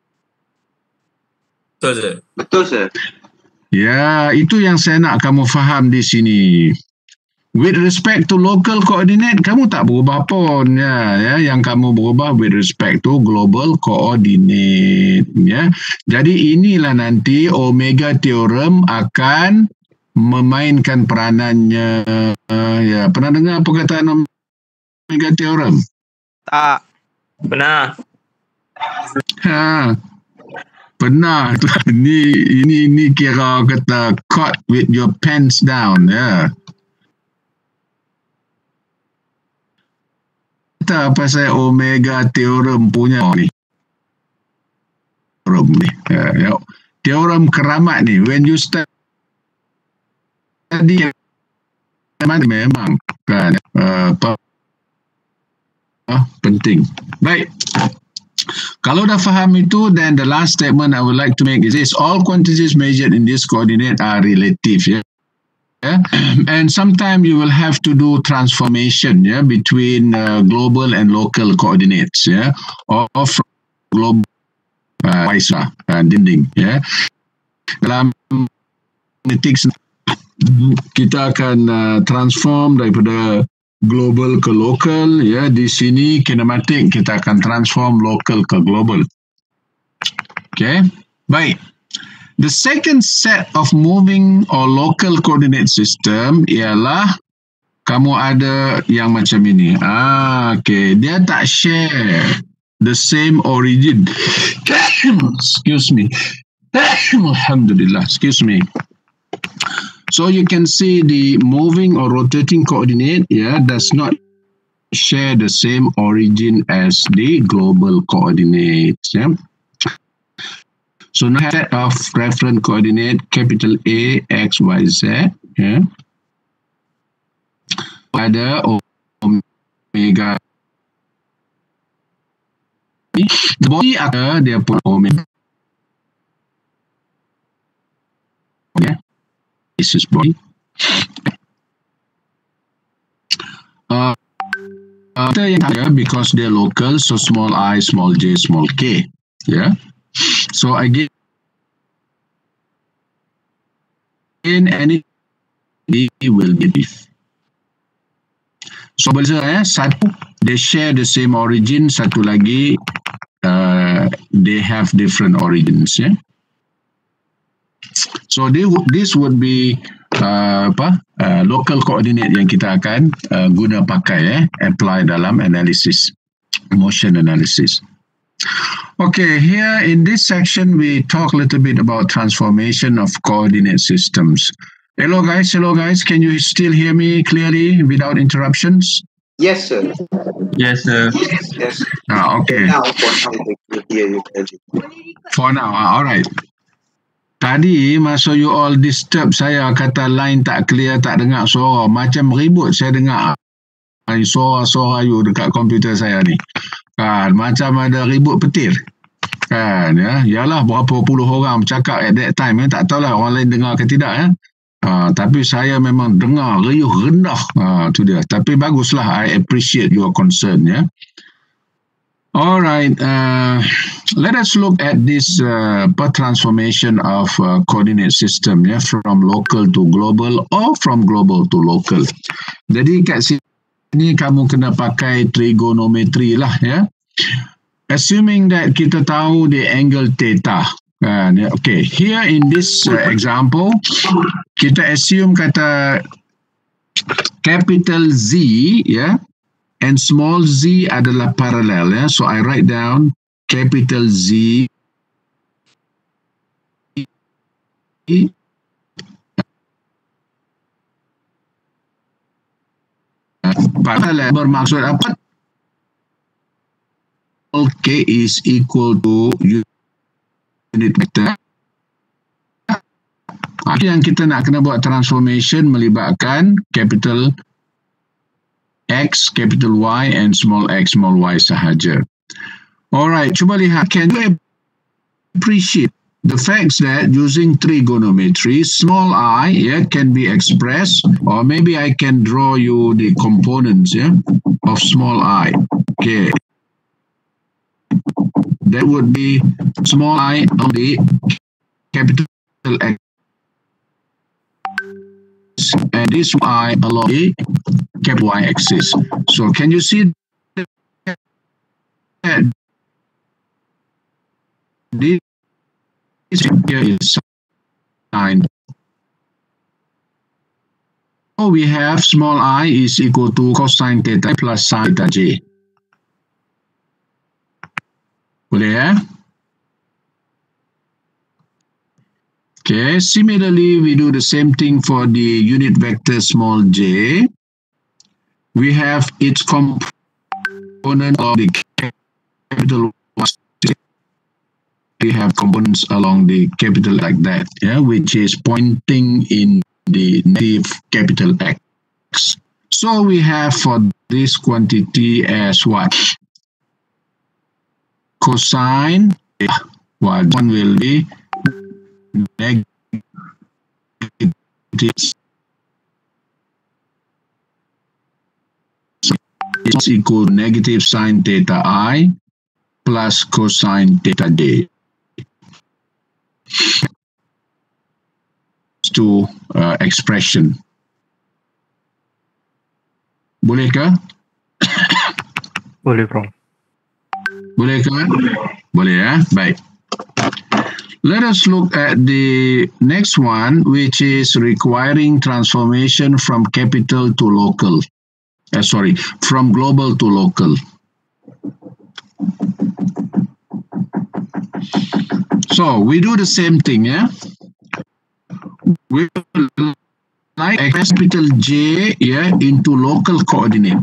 Betul, sir. Betul, sir. Ya, itu yang saya nak kamu faham di sini. With respect to local coordinate, kamu tak berubah pun. Ya, ya, yang kamu berubah with respect to global coordinate. Ya. Jadi inilah nanti Omega Theorem akan memainkan peranannya. Uh, ya, pernah dengar perkataan Omega Theorem? Tak. Benar. Ha. Benar. Ini ini ini kira kata caught with your pants down. Ya. kata pasal omega theorem punya ni. Theorem ni. Uh, teorem keramat ni. When you study memang kan uh, uh, penting. Baik. Kalau dah faham itu, then the last statement I would like to make is this: all quantities measured in this coordinate are relative. Yeah. Yeah. And sometimes you will have to do transformation, yeah, between uh, global and local coordinates, yeah, or, or from global uh, vice versa, uh, dinding, yeah. Dalam kinetics kita akan uh, transform daripada global ke local, ya. Di sini kinematik kita akan transform local ke global. Okay, baik. The second set of moving or local coordinate system ialah kamu ada yang macam ini. Ah, okay. Dia tak share the same origin. Excuse me. Alhamdulillah. Excuse me. So you can see the moving or rotating coordinate, yeah, does not share the same origin as the global coordinates. Yeah. So now set of reference coordinate capital A, X, Y, Z. Yeah. Ada omega. The body ada dia pun omega. Yeah. This is body. Uh, uh, yang ada because they're local, so small I, small j, small k. Yeah. So again, in any will be beef. So berbeza, eh, satu they share the same origin, satu lagi uh, they have different origins. Yeah. So they, this would be uh, apa uh, local coordinate yang kita akan uh, guna pakai, eh, apply dalam analysis, motion analysis. Okay, here in this section we talk a little bit about transformation of coordinate systems. Hello guys, hello guys, can you still hear me clearly without interruptions? Yes, sir. Yes, sir. Yes. Ah, okay. Now, for now, we can hear you clearly. For now, ah, alright. Tadi masa you all disturb saya kata line tak clear, tak dengar suara, macam ribut saya dengar suara-suara you dekat komputer saya ni. Kan, macam ada ribut petir. Kan, ya. Yalah berapa puluh orang bercakap at that time, eh. Tak tahulah orang lain dengar ke tidak, ya. Uh, tapi saya memang dengar riuh rendah. Uh, tu dia. Tapi baguslah, I appreciate your concern, ya. Alright, uh, let us look at this uh, transformation of uh, coordinate system, ya, from local to global or from global to local. Jadi kat sini kamu kena pakai trigonometry lah, ya. Assuming that kita tahu the angle theta. Uh, okay, here in this uh, example, kita assume kata capital Z, ya, and small z adalah parallel, ya. So I write down capital Z parallel bermaksud apa? K is equal to unit vector. Yang kita nak kena buat transformation melibatkan capital X, capital Y and small x, small y sahaja. Alright, cuba lihat. Can you appreciate the facts that using trigonometry, small I, yeah, can be expressed, or maybe I can draw you the components, yeah, of small I. Okay. That would be small I on the capital X. And this I along the capital Y axis. So can you see that this here is sine. So we have small I is equal to cosine theta plus sine theta j. Boleh, ya? Okay, similarly, we do the same thing for the unit vector small j. We have its component component of the capital we have components along the capital like that, yeah, which is pointing in the negative capital X. So we have for this quantity as what? Cosine, well, one will be negative is equal to negative sine theta I plus cosine theta j. To uh, expression. Boleh ke? Boleh, bro. Boleh ke? Boleh, ya? Baik. Let us look at the next one, which is requiring transformation from capital to local. Uh, sorry, from global to local. So we do the same thing, yeah? We will like a capital J, yeah, into local coordinate.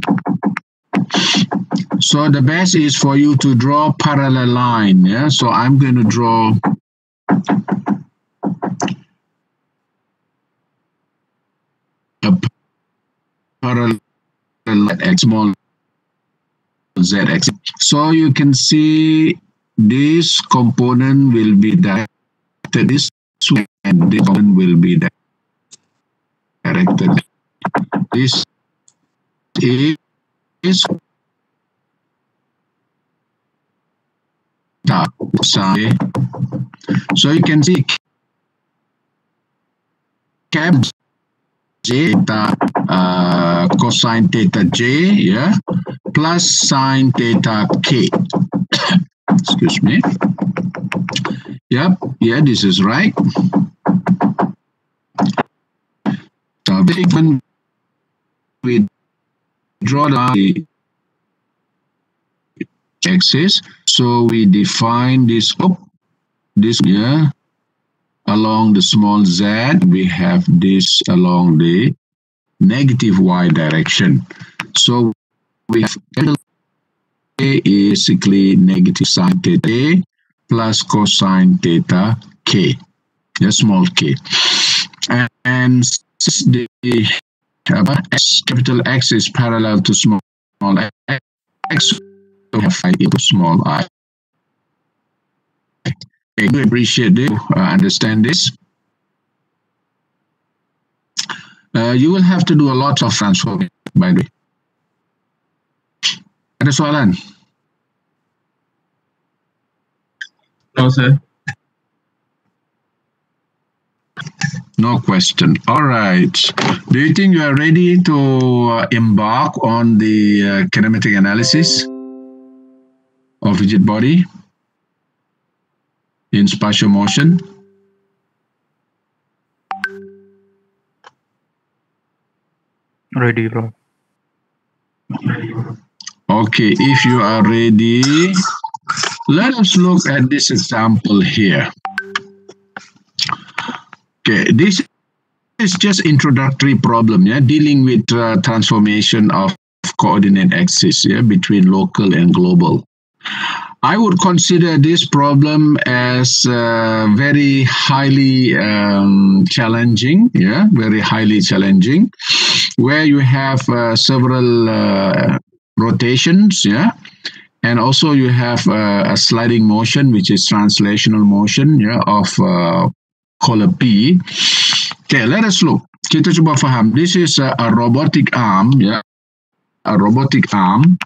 So the best is for you to draw parallel line, yeah? So I'm going to draw a parallel line x small zx. So you can see this component will be directed this way and this component will be directed. This is so you can see cap j theta uh, cosine theta j, yeah, plus sine theta k. Excuse me. Yep, yeah, this is right. So when we draw the axis, so we define this up, this, yeah, along the small z, we have this along the negative y direction. So we have A is basically negative sine theta plus cosine theta k, the small k. And, and since the uh, x, capital X is parallel to small x, we have I equal small I. I do appreciate it, uh, understand this. Uh, you will have to do a lot of transformation, by the way. Ada soalan? No, sir. No question. All right. Do you think you are ready to uh, embark on the uh, kinematic analysis of rigid body in spatial motion? Ready, bro. Okay, if you are ready, let us look at this example here. Okay, this is just introductory problem, yeah, dealing with uh, transformation of coordinate axis, yeah, between local and global. I would consider this problem as uh, very highly um, challenging, yeah, very highly challenging, where you have uh, several uh, rotations, yeah, and also you have uh, a sliding motion, which is translational motion, yeah, of uh, color P. Okay, let us look. Kita cuba faham. This is a, a robotic arm, yeah, a robotic arm.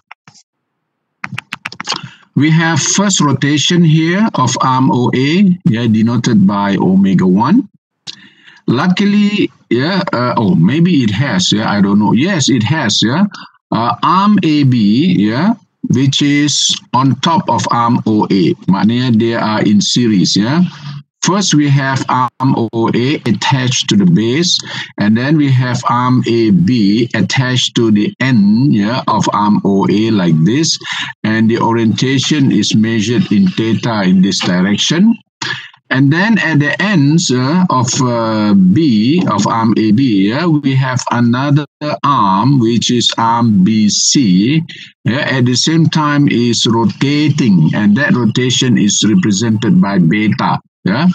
We have first rotation here of arm O A, yeah, denoted by omega one. Luckily, yeah, uh, oh, maybe it has, yeah, I don't know. Yes, it has, yeah. Uh, arm A B, yeah, which is on top of arm O A. Maknanya they are in series, yeah. First, we have arm O A attached to the base, and then we have arm A B attached to the end, yeah, of arm O A like this, and the orientation is measured in theta in this direction. And then at the ends uh, of uh, B, of arm A B, yeah, we have another arm, which is arm B C, yeah, at the same time is rotating, and that rotation is represented by beta. Yeah.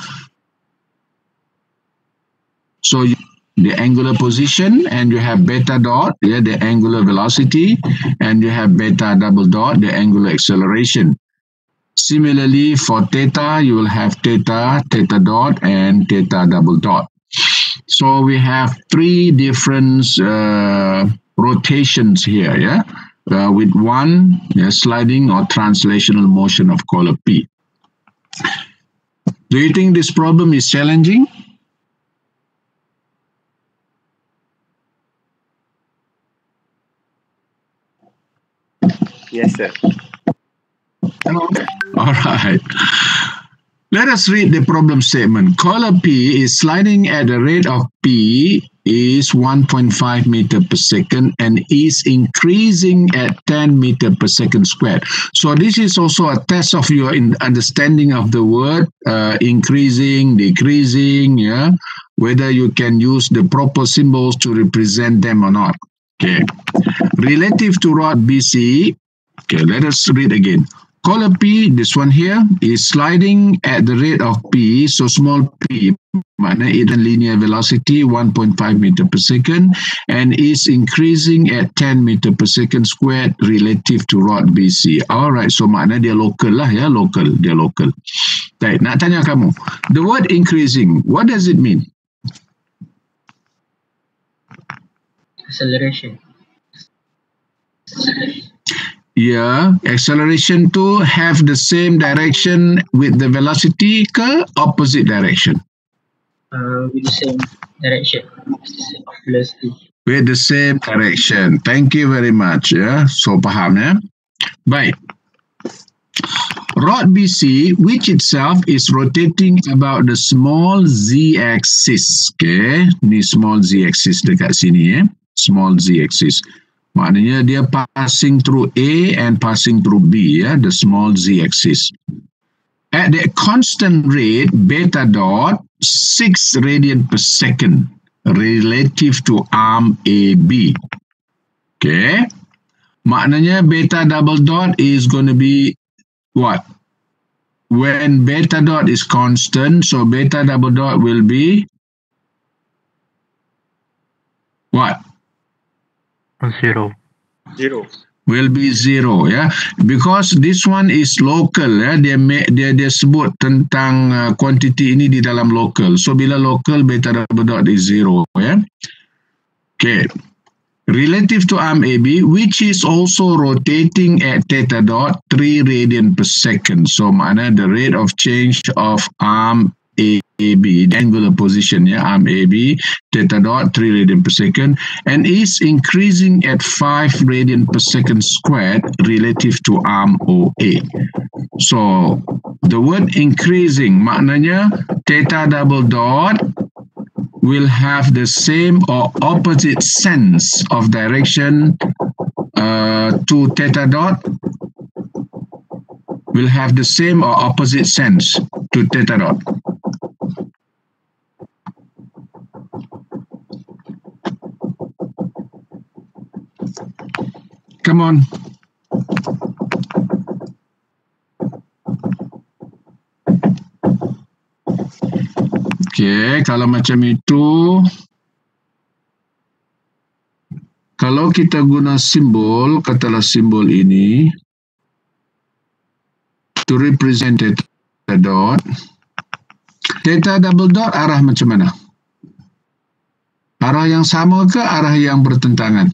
So you, the angular position, and you have beta dot, yeah, the angular velocity, and you have beta double dot, the angular acceleration. Similarly, for theta, you will have theta, theta dot, and theta double dot. So we have three different uh, rotations here, yeah, uh, with one yeah, sliding or translational motion of color P. Do you think this problem is challenging? Yes, sir. All right. Let us read the problem statement. Color P is sliding at the rate of P is one point five meter per second and is increasing at ten meter per second squared. So this is also a test of your in understanding of the word uh, increasing, decreasing, yeah, whether you can use the proper symbols to represent them or not. Okay. Relative to rod B C, okay, let us read again. Color P, this one here, is sliding at the rate of P, so small p, makna it a linear velocity one point five meter per second, and is increasing at ten meter per second squared relative to rod B C. Alright, so makna dia local lah ya, local, dia local. Baik, nak tanya kamu, the word increasing, what does it mean? Acceleration. Yeah, acceleration to have the same direction with the velocity ke opposite direction? Uh, with the same direction of velocity. With the same direction. Thank you very much. Yeah, so paham ya. Baik. Rod B C, which itself is rotating about the small z-axis. Okay, ni small z-axis dekat sini ya. Small z-axis. Maknanya dia passing through A and passing through B, ya, the small z-axis. At the constant rate, beta dot, six radian per second relative to arm A B. Okay. Maknanya beta double dot is going to be what? When beta dot is constant, so beta double dot will be what? Zero. Zero. Will be zero, ya, because this one is local, ya. Dia dia dia sebut tentang uh, quantity ini di dalam local. So bila local, beta double dot is zero, ya. Okay. Relative to arm A B, which is also rotating at theta dot three radian per second. So mana the rate of change of arm A B, the angular position, yeah, arm A B, theta dot three radian per second, and is increasing at five radian per second squared relative to arm O A. So the word increasing, maknanya theta double dot will have the same or opposite sense of direction uh, to theta dot, will have the same or opposite sense to theta dot. Come on. Okay, kalau macam itu, kalau kita guna simbol, katalah simbol ini, to represent theta dot, theta double dot arah macam mana? Arah yang sama ke arah yang bertentangan?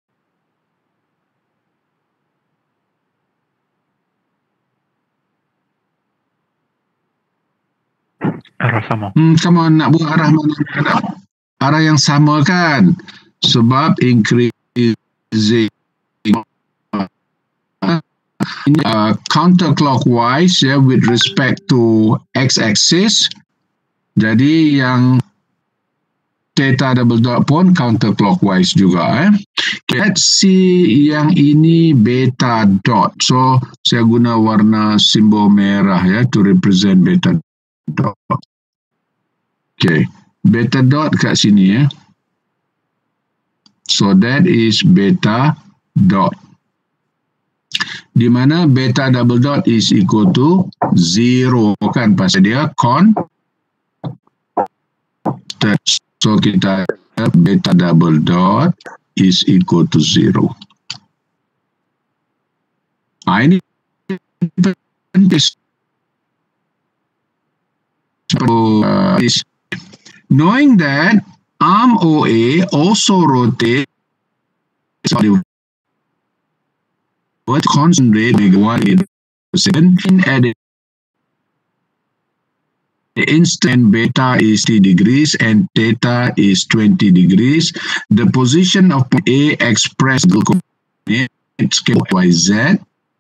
Arah sama. Hmm, come on, nak buat arah mana? Arah yang sama kan? Sebab increasing uh, counterclockwise, ya, with respect to x-axis. Jadi yang theta double dot pun counterclockwise juga. Eh. Let's see yang ini beta dot. So saya guna warna simbol merah ya to represent beta dot. Okay, beta dot kat sini ya. So that is beta dot. Di mana beta double dot is equal to zero kan, pasal dia constant. So kita beta double dot is equal to zero. Ah, ini penting. So, uh, is knowing that arm O A also rotates what constant rate megawatt per second at the instant beta is t degrees and theta is twenty degrees. The position of point A expressed in coordinates y z.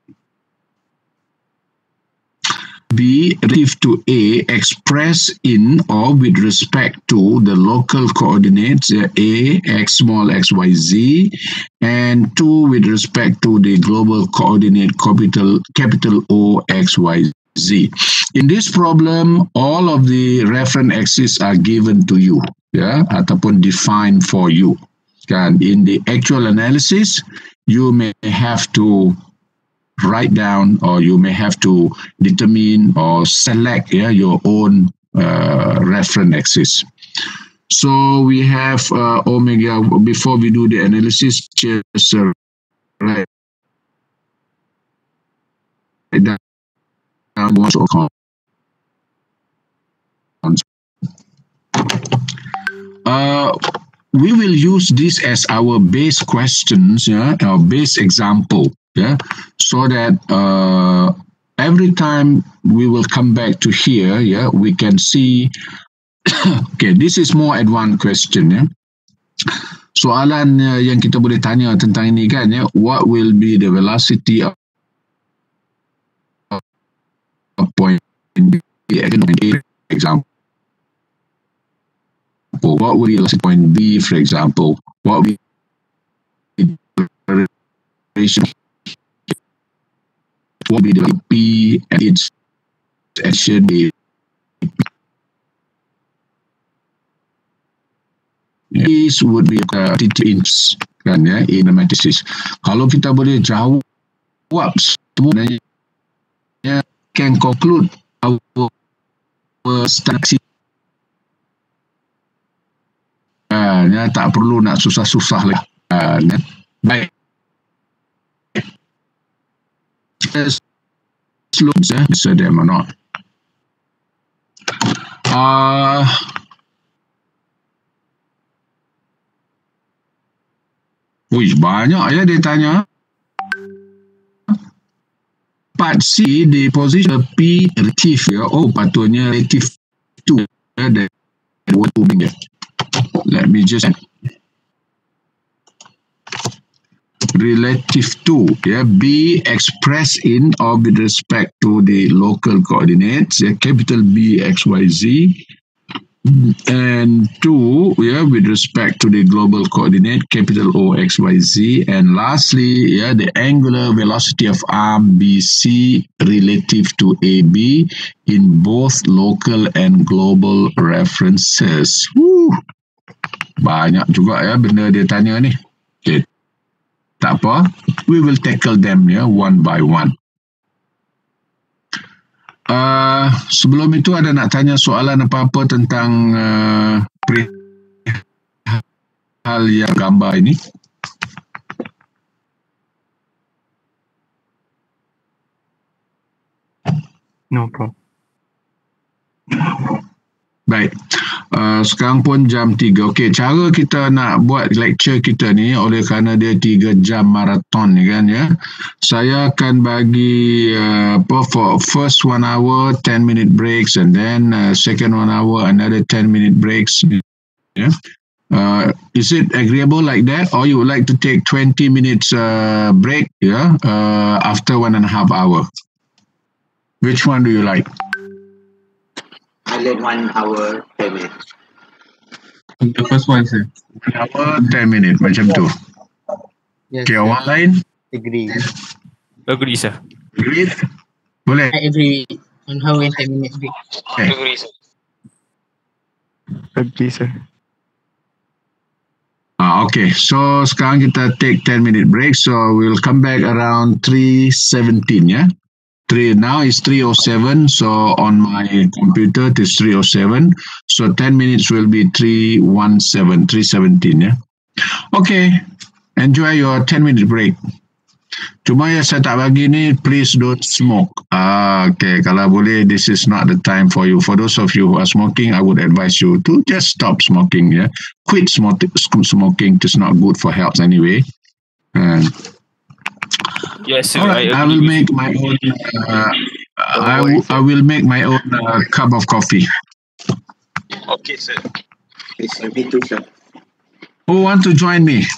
B relative to A expressed in or with respect to the local coordinates uh, A, x small x, y, z, and two with respect to the global coordinate capital capital O, x, y, z. In this problem, all of the reference axes are given to you, yeah, ataupun defined for you. Kan, in the actual analysis, you may have to write down, or you may have to determine or select yeah, your own uh, reference axis. So we have uh, omega. Before we do the analysis, just uh, write down most of uh, we will use this as our base questions, yeah, our base example. Yeah, so that uh, every time we will come back to here, yeah, we can see. Okay, this is more advanced question. Yeah, soalan uh, yang kita boleh tanya tentang ini kan, ya, what will be the velocity of point B, for example? What will be the velocity point B, for example? What will be the ratio? What will be the P and its action A? This would be uh, inch kan ya, in matrices. Kalau kita boleh jawab semuanya, can conclude our statistik. Uh, ya, tak perlu nak susah-susah lagi. Uh, ya. Baik. Slopes, eh, so them or not. Uh, wih, banyak ya dia tanya. Part C, di posisi P relative ya. Oh, patutnya relative to ya, dari water ya. Let me just relative to, yeah, B expressed in or with respect to the local coordinates, yeah, capital B x y z, and two, yeah, with respect to the global coordinate, capital O x y z, and lastly, yeah, the angular velocity of arm B C relative to A B in both local and global references. Woo. Banyak juga ya benda dia tanya ni. Okay. Tak apa, we will tackle them ya, one by one. Uh, sebelum itu ada nak tanya soalan apa-apa tentang uh, hal yang gambar ini? No problem. Baik, uh, sekarang pun jam tiga. Okey, cara kita nak buat lecture kita ni, oleh kerana dia tiga jam maraton ni kan ya, saya akan bagi uh, for first one hour ten minute breaks, and then uh, second one hour another ten minute breaks. Yeah. Uh, is it agreeable like that, or you would like to take twenty minutes uh, break? Yeah, uh, after one and a half hour. Which one do you like? I like one hour, ten minutes. The first one, sir. One hour, ten minutes, macam tu. Yes, Okay, orang lain? agree. Agree, sir. Agree? Boleh? I agree. On how many ten minute break? Okay. Agree, sir. Agree, sir. Ah, okay, so sekarang kita take ten minute break, so we'll come back around three seventeen, yeah? Three now is three oh seven, so on my computer it is three oh seven, so ten minutes will be three seventeen, three seventeen, yeah? Okay, enjoy your ten minute break. Cuma yang saya tak bagi ni, please don't smoke. Ah, okay, kalau boleh, this is not the time for you. For those of you who are smoking, I would advise you to just stop smoking. Yeah, quit smoking. Smoking is not good for health anyway. And Yes, sir. all I right, I, agree will with make you. my own. Uh, I, w- I will make my own uh, cup of coffee. Okay, sir. Yes, sir. Me too, sir. Who want to join me?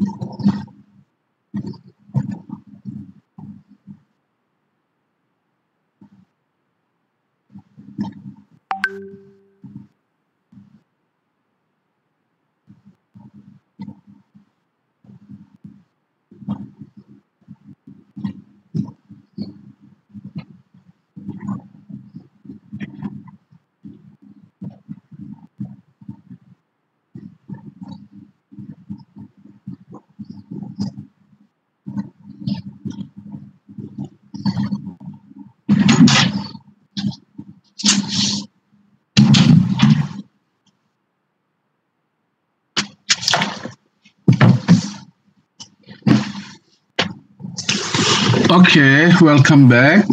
Okay, welcome back.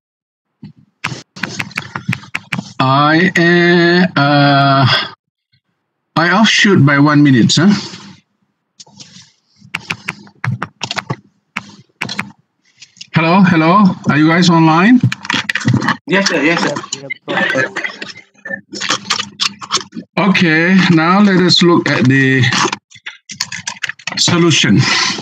I uh, uh, I offshoot by one minute, huh? Hello, hello. Are you guys online? Yes, sir. Yes, sir. Okay, now let us look at the solution.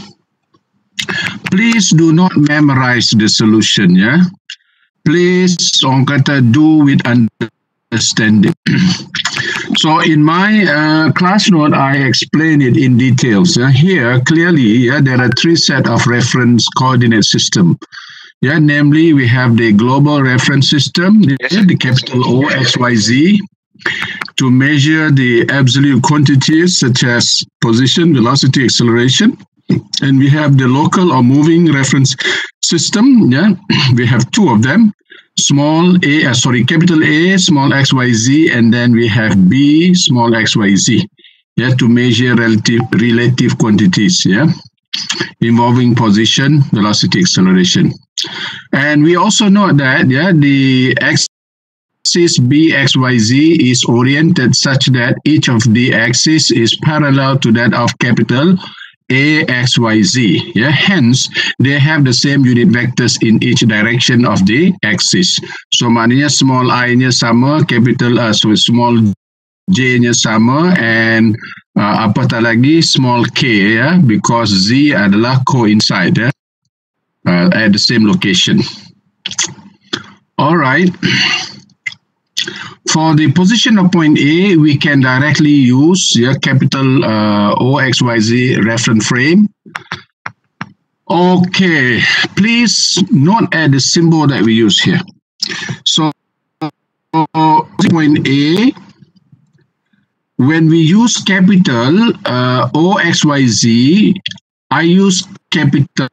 Please do not memorize the solution, yeah? Please, orang kata, do with understanding. So in my uh, class note, I explain it in details. Yeah? Here, clearly, yeah, there are three set of reference coordinate system. Yeah, namely, we have the global reference system, yeah, the capital O, X, Y, Z, to measure the absolute quantities such as position, velocity, acceleration. And we have the local or moving reference system. Yeah, we have two of them. Small a, uh, sorry, capital A, small x, y, z, and then we have B, small x, y, z. Yeah, to measure relative relative quantities. Yeah, involving position, velocity, acceleration. And we also know that yeah, the axis B, X, Y, Z is oriented such that each of the axes is parallel to that of capital A, X, Y, Z. Yeah, hence they have the same unit vectors in each direction of the axis. So maknanya small I-nya sama, capital uh, so small J-nya sama, and uh, apatah lagi small K, yeah, because Z adalah coincide, yeah, uh, at the same location. All right. For the position of point A, we can directly use yeah, capital uh, O X Y Z reference frame. Okay, please note at the symbol that we use here. So, point A, when we use capital uh, O X Y Z, I use capital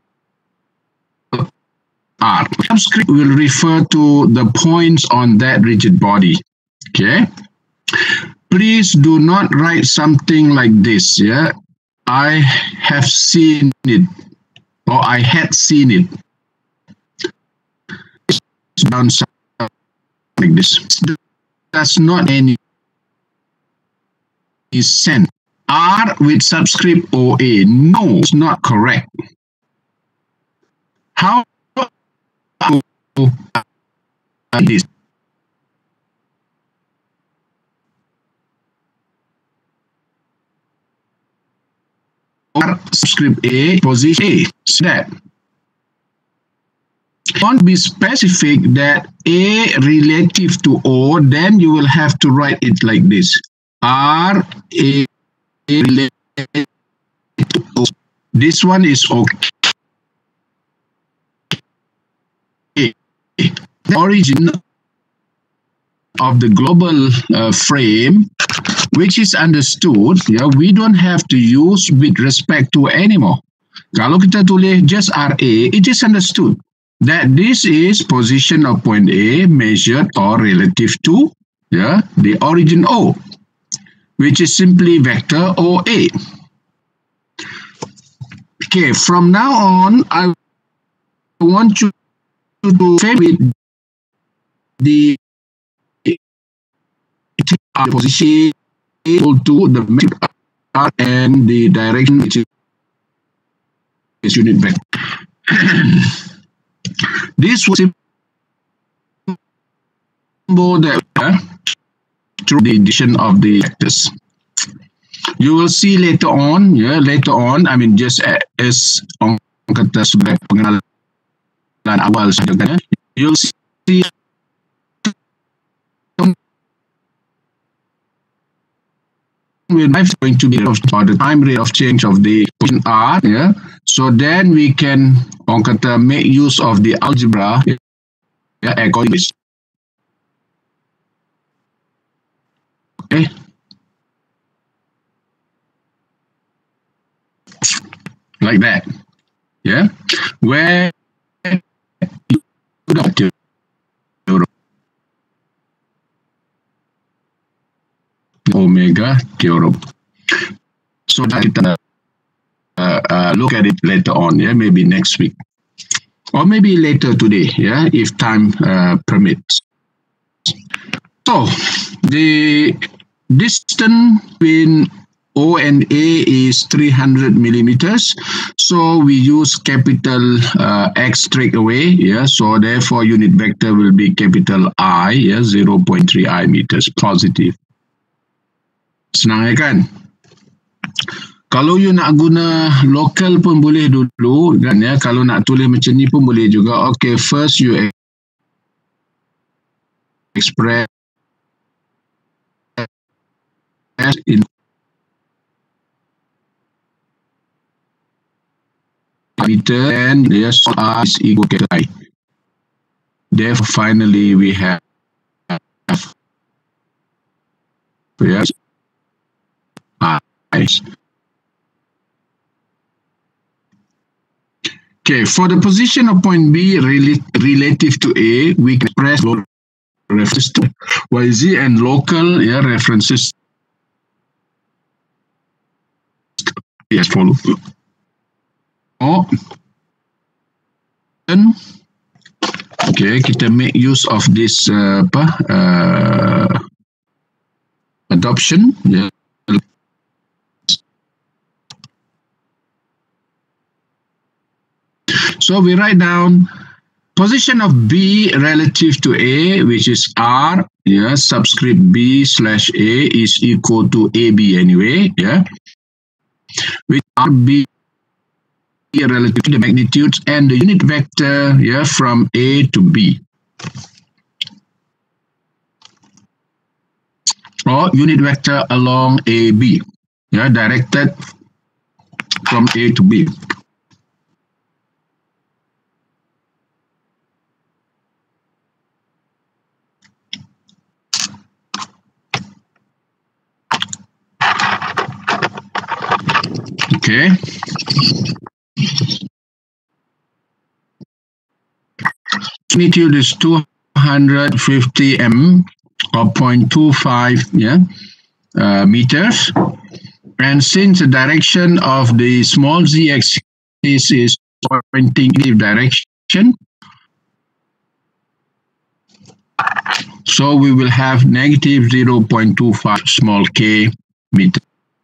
R. Subscript will refer to the points on that rigid body. Okay. Please do not write something like this. Yeah. I have seen it, or I had seen it. Down like this. That's not any sense. R with subscript O A. No, it's not correct. How this? R subscript A, position A. That. Don't be specific that A relative to O, then you will have to write it like this. R A relative to O. This one is okay. The origin of the global uh, frame, which is understood, yeah, we don't have to use with respect to anymore. Kalau kita tulis just R A, it is understood that this is position of point A measured or relative to yeah, the origin O, which is simply vector O A. Okay, from now on, I want you to say with the position equal to the R and the direction which is unit vector. This was symbol that uh, through the addition of the vectors. You will see later on, yeah, later on, I mean, just as orang kata sebagai pengenalan awal saja, kan, you'll see we're going to be or the time rate of change of the equation R, yeah. So then we can orang kata make use of the algebra, yeah, accordingly. Okay. Like that, yeah, where omega theorem. So that uh, uh, look at it later on, yeah, maybe next week, or maybe later today, yeah, if time uh, permits. So the distance between O and A is three hundred millimeters. So we use capital uh, X straight away. Yeah. So therefore unit vector will be capital I. Yeah. zero point three I meters positive. Senang ya kan? Kalau you nak guna local pun boleh dulu kan ya. Kalau nak tulis macam ni pun boleh juga. Okay. First you express in meter and yes, R is equal to I. Therefore, finally we have yes, I. Okay, for the position of point B rel relative to A, we can express reference to Y Z and local, yeah, references as follows. Oh, then okay, kita make use of this uh, apa uh, adoption, yeah. So we write down position of B relative to A, which is R, yeah, subscript B slash A is equal to A B anyway, yeah, with R B relative to the magnitudes and the unit vector, yeah, from A to B, or unit vector along A B, yeah, directed from A to B. Okay. Magnitude is two hundred fifty millimeters or zero point two five, yeah, uh, meters. And since the direction of the small z axis is pointing in direction, so we will have negative zero point two five small k meters.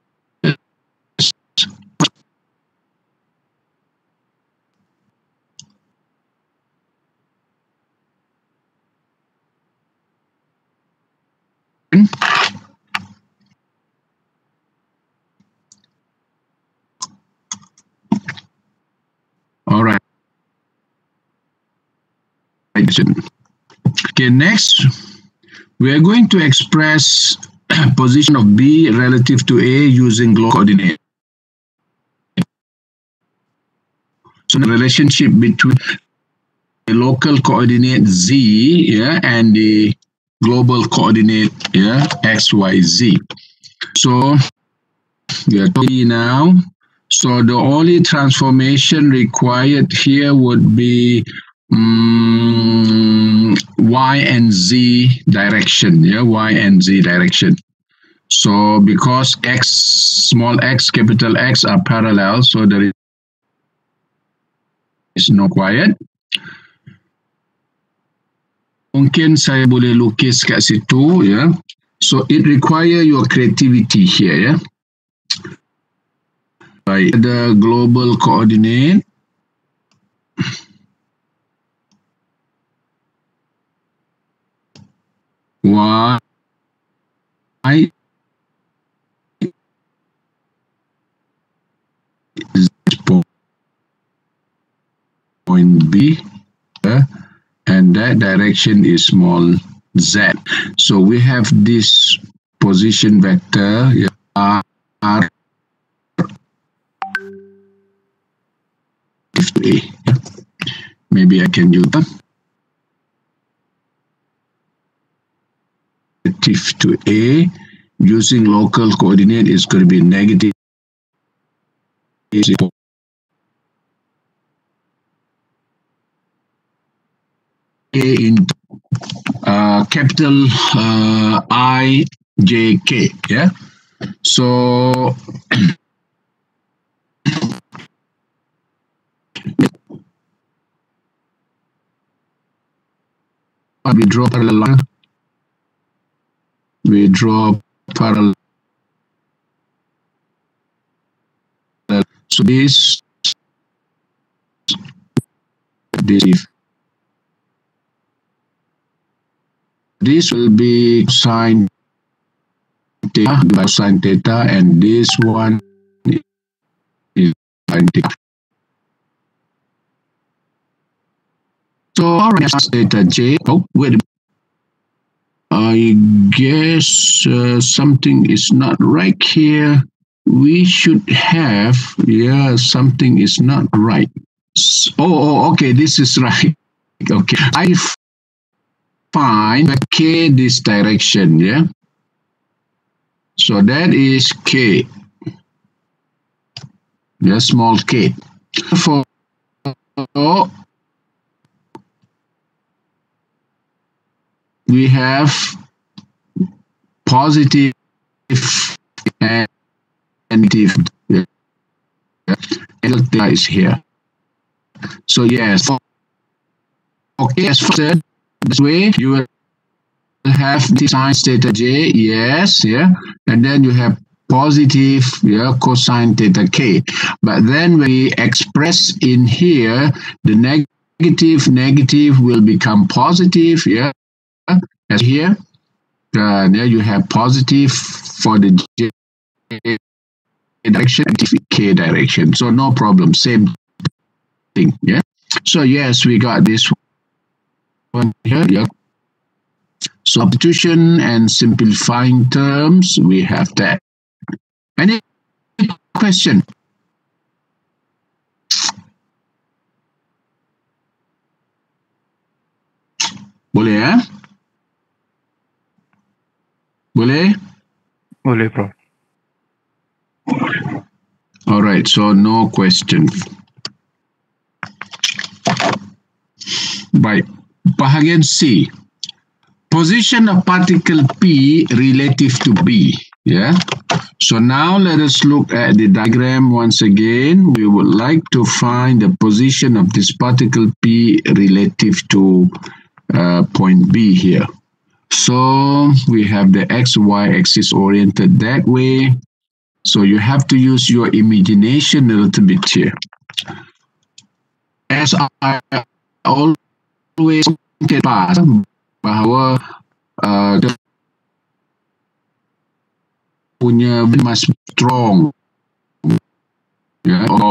All right. Okay, next we are going to express position of B relative to A using global coordinate. So the relationship between the local coordinate Z, yeah, and the global coordinate, yeah, X, Y, Z. So we are talking now. So the only transformation required here would be um, Y and Z direction, yeah, Y and Z direction. So because X, small x, capital X are parallel, so there is no required. Mungkin saya boleh lukis kat situ, ya. So it require your creativity here, ya. Baik, the global coordinate. Y point B, uh, and that direction is small z. So we have this position vector r, r A. Maybe I can use that. Relative to A using local coordinate is going to be negative A into uh, capital uh, I J K. Yeah. So we draw parallel line. We draw parallel. So this, this, this will be sine theta by sine theta, and this one is sine theta. So our theta j. Oh, wait a minute. I guess uh, something is not right here. We should have, yeah, something is not right. S- Oh, oh, okay, this is right. Okay, I f- find k this direction, yeah. So that is k, yeah, small k. For we have positive and negative. Yeah. Angle theta is here. So yes, okay, as first this way you will have sine theta j, yes, yeah, and then you have positive, yeah, cosine theta k. But then when we express in here, the negative negative will become positive, yeah, as here. Uh, there you have positive for the j direction, k direction. So no problem, same thing, yeah. So yes, we got this one here, yeah. Substitution and simplifying terms, we have that. Any question? Boleh ya? Boleh? Boleh, Prof. All right, so no question. Baik, bahagian C. Position of particle P relative to B. Yeah. So now let us look at the diagram once again. We would like to find the position of this particle P relative to uh, point B here. So we have the X Y axis oriented that way. So you have to use your imagination a little bit here. As I always get past, bahawa uh, punya must be strong, yeah, of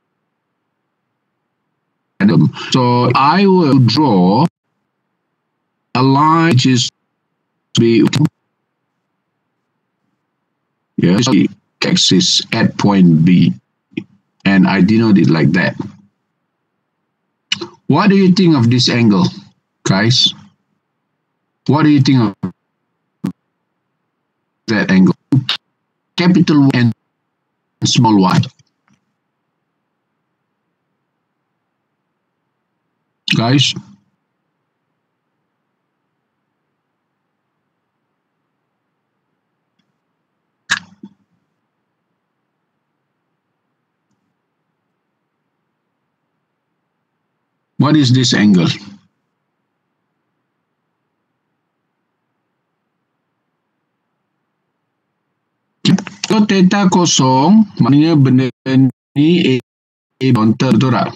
Adam. So I will draw a line which is be yeah, the axis at point B, and I denote it like that. What do you think of this angle, guys? What do you think of that angle? Capital and small y. Guys? What is this angle? So theta kosong, maknanya benda ni A, A counter, betul tak?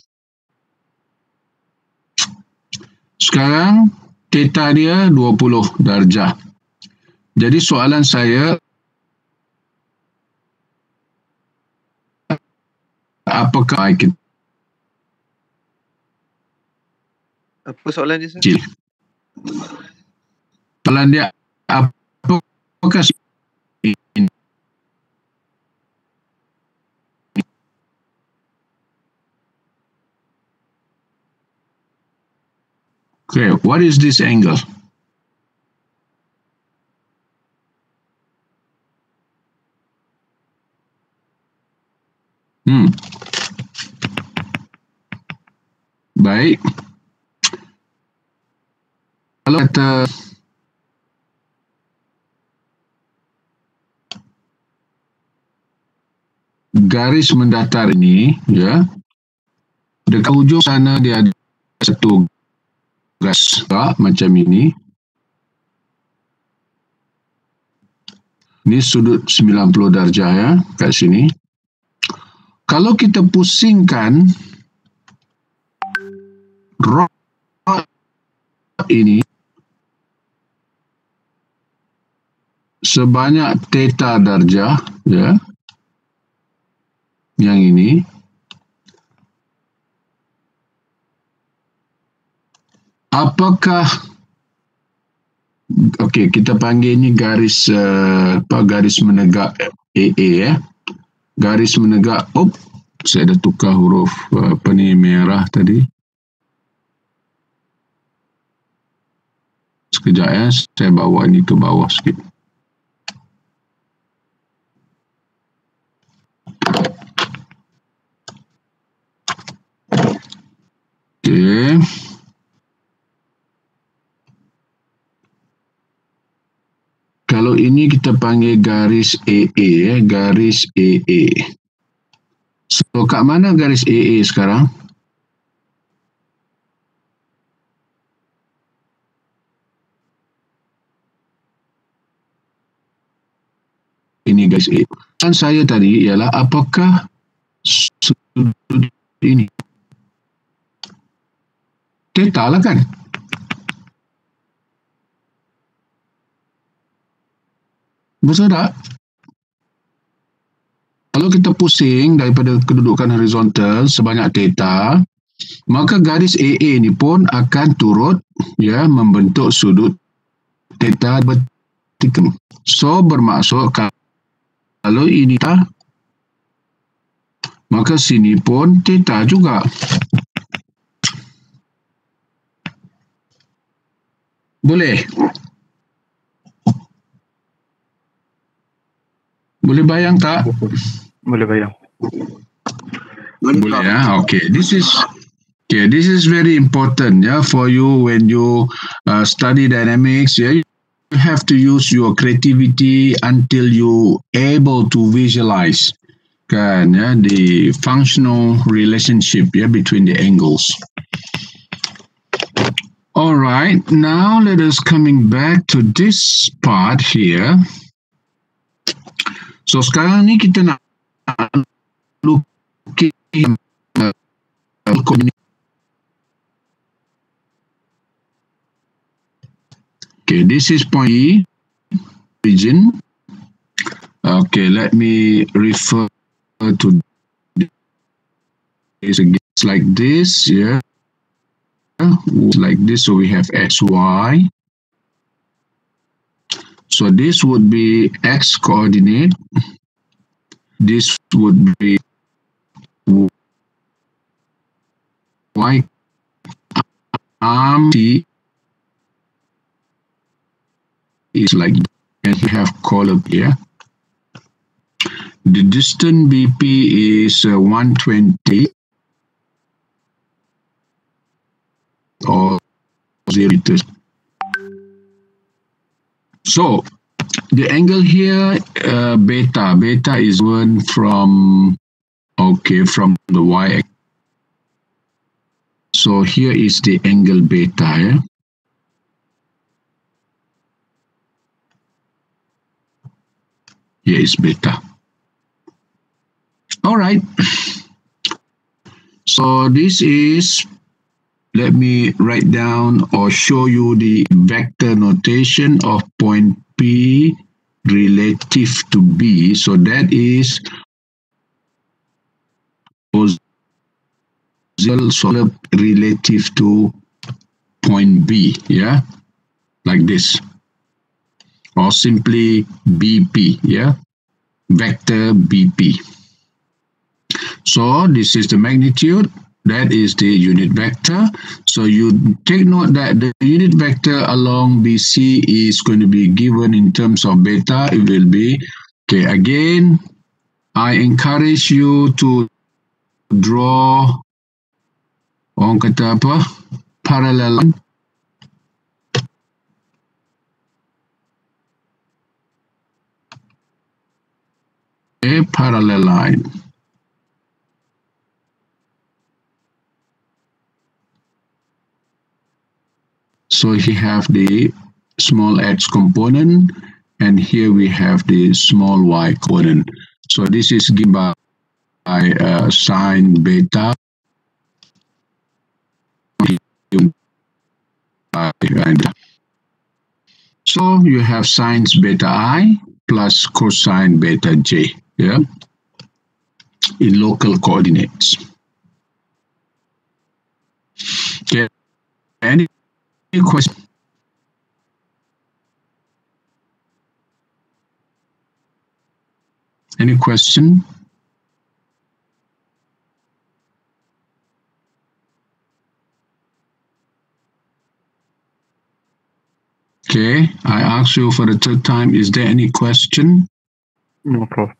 Sekarang theta dia dua puluh darjah. Jadi soalan saya, apakah I Apa soalan dia, Sir? kecil? Soalan dia, apakah ini? Okay, what is this angle? Hmm. Baik. Kalau kata garis mendatar ini, ya, dekat ujung sana dia ada satu garis tak, macam ini. Ini sudut sembilan puluh darjah ya, kat sini. Kalau kita pusingkan rod ini sebanyak theta darjah, ya, yang ini, apakah, okey, kita panggil ini garis uh, apa, garis menegak A A ya, garis menegak. Op, saya dah tukar huruf uh, apa ni merah tadi. Sekejap ya, saya bawa ini ke bawah sikit. Okey. Kalau ini kita panggil garis A A ya, garis A A. So kat mana garis A A sekarang? Ini garis A. Dan saya tadi ialah apakah sudut ini? Theta lah kan? Betul tak? Kalau kita pusing daripada kedudukan horizontal sebanyak theta, maka garis A A ni pun akan turut ya membentuk sudut theta vertikal. So bermaksud kalau ini theta, maka sini pun theta juga. Boleh? Boleh bayang tak? Boleh bayang. Boleh ya. Okay. This is okay. This is very important ya, for you when you uh, study dynamics. Yeah, you have to use your creativity until you able to visualize kan ya the functional relationship ya between the angles. All right. Now let us coming back to this part here. So sekarang ni kita nak lukis uh, okay, this is point E, region. Okay, let me refer to this again. It's like this, yeah. Like this, so we have X, Y. So this would be X coordinate. This would be Y. Arm T is like, and we have column here. The distance B P is uh, one hundred twenty or zero meters. So the angle here, uh, beta, beta is one from, okay, from the Y. So here is the angle beta. Yeah? Here is beta. All right. So this is, let me write down or show you the vector notation of point P relative to B. So that is horizontal slope relative to point B, yeah, like this, or simply B P, yeah, vector B P. So this is the magnitude, that is the unit vector. So you take note that the unit vector along B C is going to be given in terms of beta. It will be, okay, again, I encourage you to draw, orang kata apa, parallel line. A parallel line. So here have the small x component, and here we have the small y component. So this is given by, by uh, sine beta. So you have sines beta I plus cosine beta j, yeah, in local coordinates. Okay, any question? Any question? Okay, I ask you for the third time, is there any question? No problem.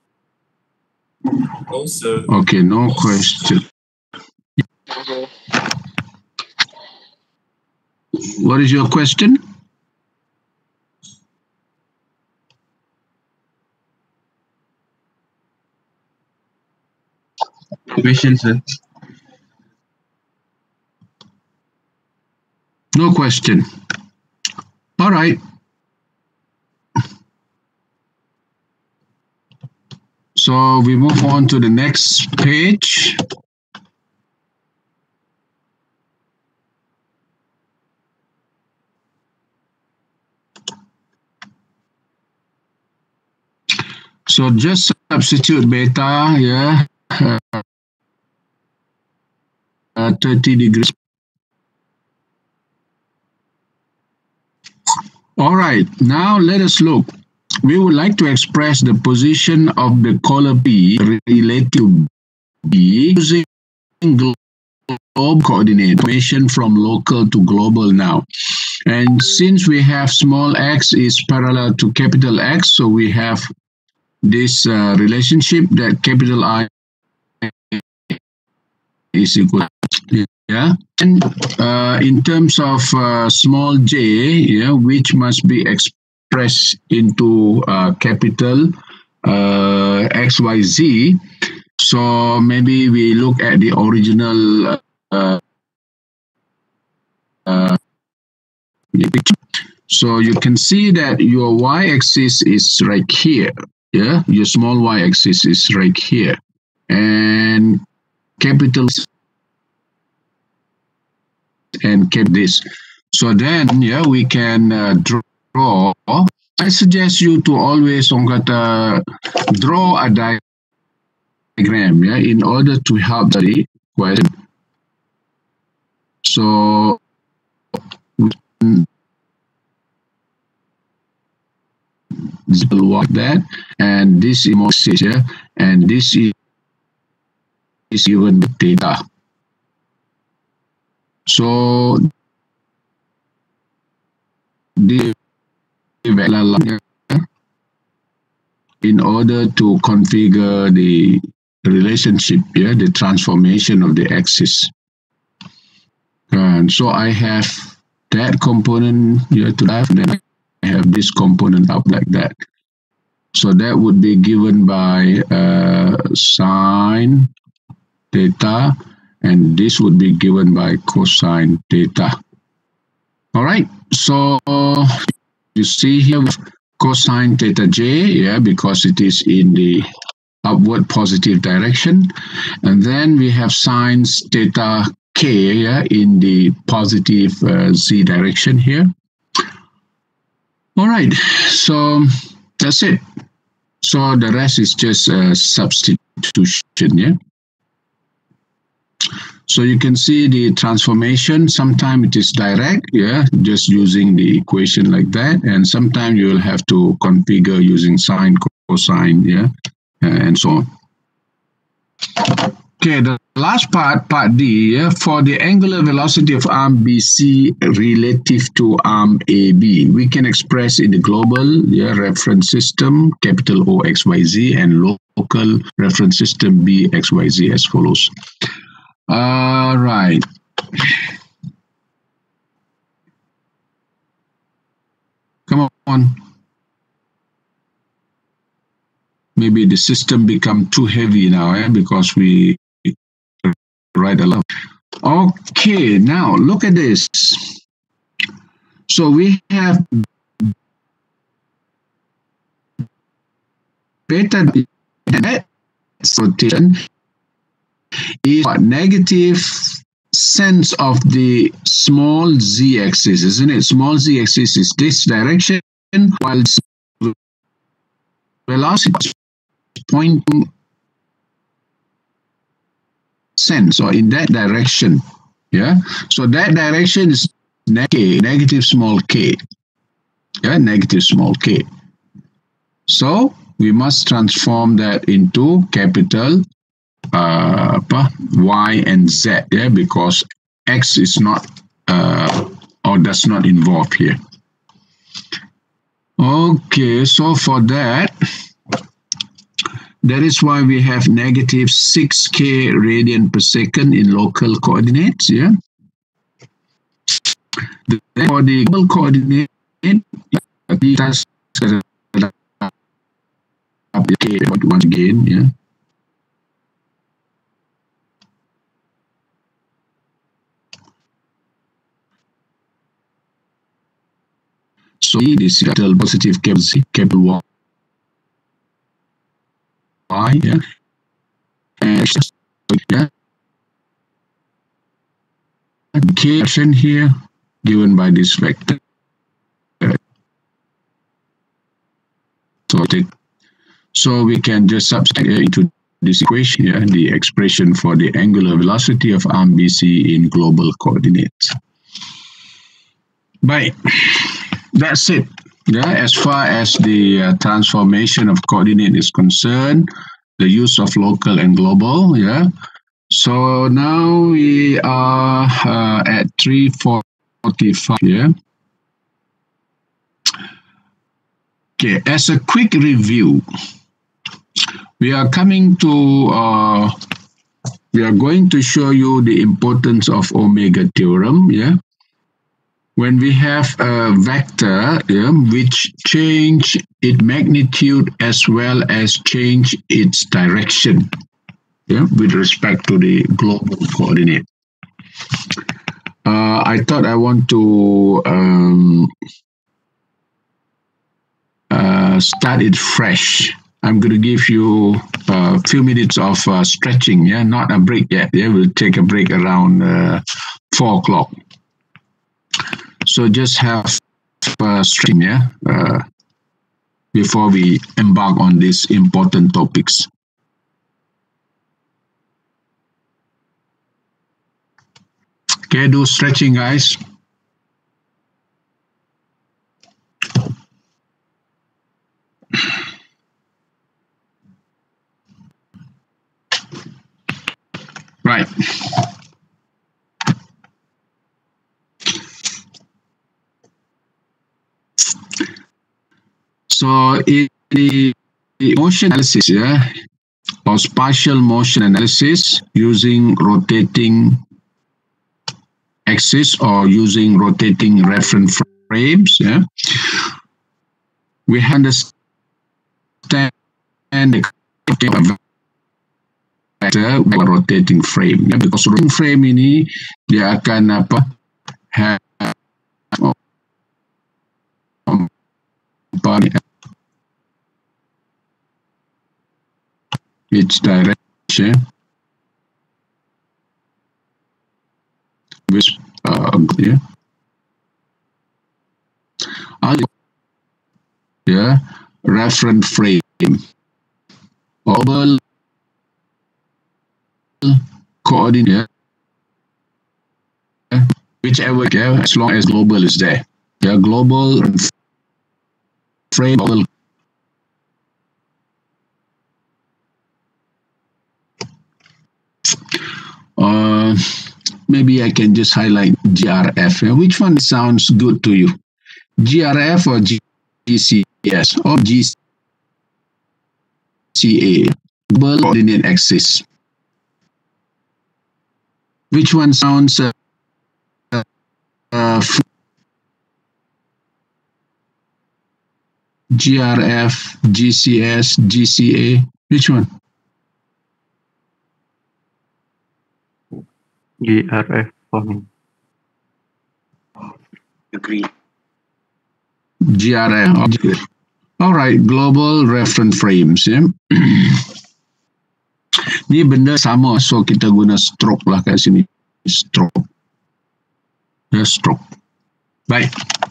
No, sir. Okay, no question. What is your question? Question, sir. No question. All right. So we move on to the next page. So just substitute beta, yeah, uh, uh, thirty degrees. All right, now let us look. We would like to express the position of the color P related to B using globe coordinate information from local to global now. And since we have small x is parallel to capital X, so we have this uh, relationship that capital I is equal to, yeah, and uh, in terms of uh, small j, yeah, which must be expressed into uh, capital uh, X Y Z. So maybe we look at the original uh, uh, picture. So you can see that your y-axis is right here. Yeah, your small y-axis is right here, and capital and keep this. So then, yeah, we can uh, draw. I suggest you to always uh, draw a diagram, yeah, in order to help the question. So like that, and this is, yeah, and this is, is even data. So the in order to configure the relationship, yeah, the transformation of the axis. And so I have that component here to left, and then I have this component up like that. So that would be given by uh, sine theta, and this would be given by cosine theta. All right, so you see here cosine theta j, yeah, because it is in the upward positive direction, and then we have sine theta k, yeah, in the positive uh, z direction here. All right, so that's it. So the rest is just a substitution, yeah. So you can see the transformation. Sometimes it is direct, yeah, just using the equation like that, and sometimes you will have to configure using sine, cosine, yeah, and so on. Okay, the last part, part D, yeah, for the angular velocity of arm B C relative to arm A B, we can express in the global, yeah, reference system, capital O X Y Z, and local reference system B X Y Z as follows. All right. Come on. Maybe the system become too heavy now, eh, because we write a lot. Okay, now look at this. So we have beta rotation is a negative sense of the small z-axis, isn't it? Small z-axis is this direction, while velocity is pointing sense or in that direction. Yeah, so that direction is neg negative small k. Yeah, negative small k. So we must transform that into capital uh, Y and Z, yeah, because X is not uh, or does not involve here. Okay, so for that, that is why we have negative six k radian per second in local coordinates, yeah. Then for the global coordinate, once again, yeah. So this is capital positive capital C, capital Y, yeah, and yeah, k option here given by this vector. So take, so we can just substitute into this equation here, the expression for the angular velocity of arm B C in global coordinates. Right, that's it. Yeah, as far as the uh, transformation of coordinate is concerned, the use of local and global, yeah. So now we are uh, at three forty-five, yeah. Okay, as a quick review, we are coming to, uh, we are going to show you the importance of omega theorem, yeah. When we have a vector, yeah, which change its magnitude as well as change its direction, yeah, with respect to the global coordinate. Uh, I thought I want to um, uh, start it fresh. I'm going to give you a few minutes of uh, stretching, yeah, not a break yet. Yeah, we'll take a break around uh, four o'clock. So just have a stream, yeah, uh, before we embark on these important topics. Okay, do stretching, guys. Right. So in the motion analysis, yeah, or spatial motion analysis using rotating axis or using rotating reference frames, yeah, we understand the vector rotating frame, yeah, because rotating frame ini dia akan apa have its direction with uh, yeah, yeah, reference frame, global coordinate, whichever, yeah, as long as global is there. Yeah, global frame. Uh, maybe I can just highlight G R F. Yeah? Which one sounds good to you? G R F or G C S or G C A? Global Coordinate Axis. Which one sounds uh, uh, G R F, G C S, G C A? Which one? G R F for me. Agree. G R F. Okay. All right, global reference frames. Yeah. Ni benda sama, so kita guna stroke lah kat sini. Stroke. Ya, stroke. Baik.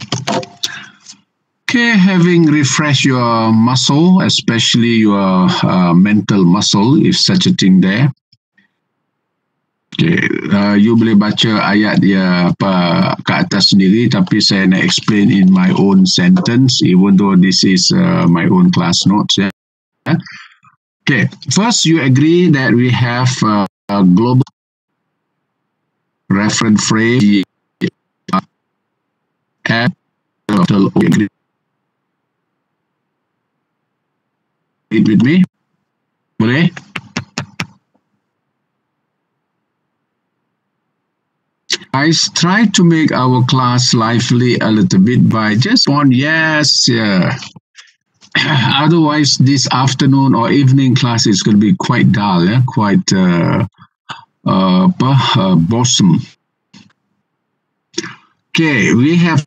Okay, having refreshed your muscle, especially your uh, mental muscle, if such a thing there. Okay, uh, you boleh baca ayat dia apa kat atas sendiri, tapi saya nak explain in my own sentence, even though this is uh, my own class notes. Yeah. Okay, first you agree that we have uh, a global reference frame and agree it with me? Boleh? Guys, try to make our class lively a little bit by just one yes, yeah. Otherwise, this afternoon or evening class is going to be quite dull, yeah? Quite uh, uh, uh, boresome. Okay, we have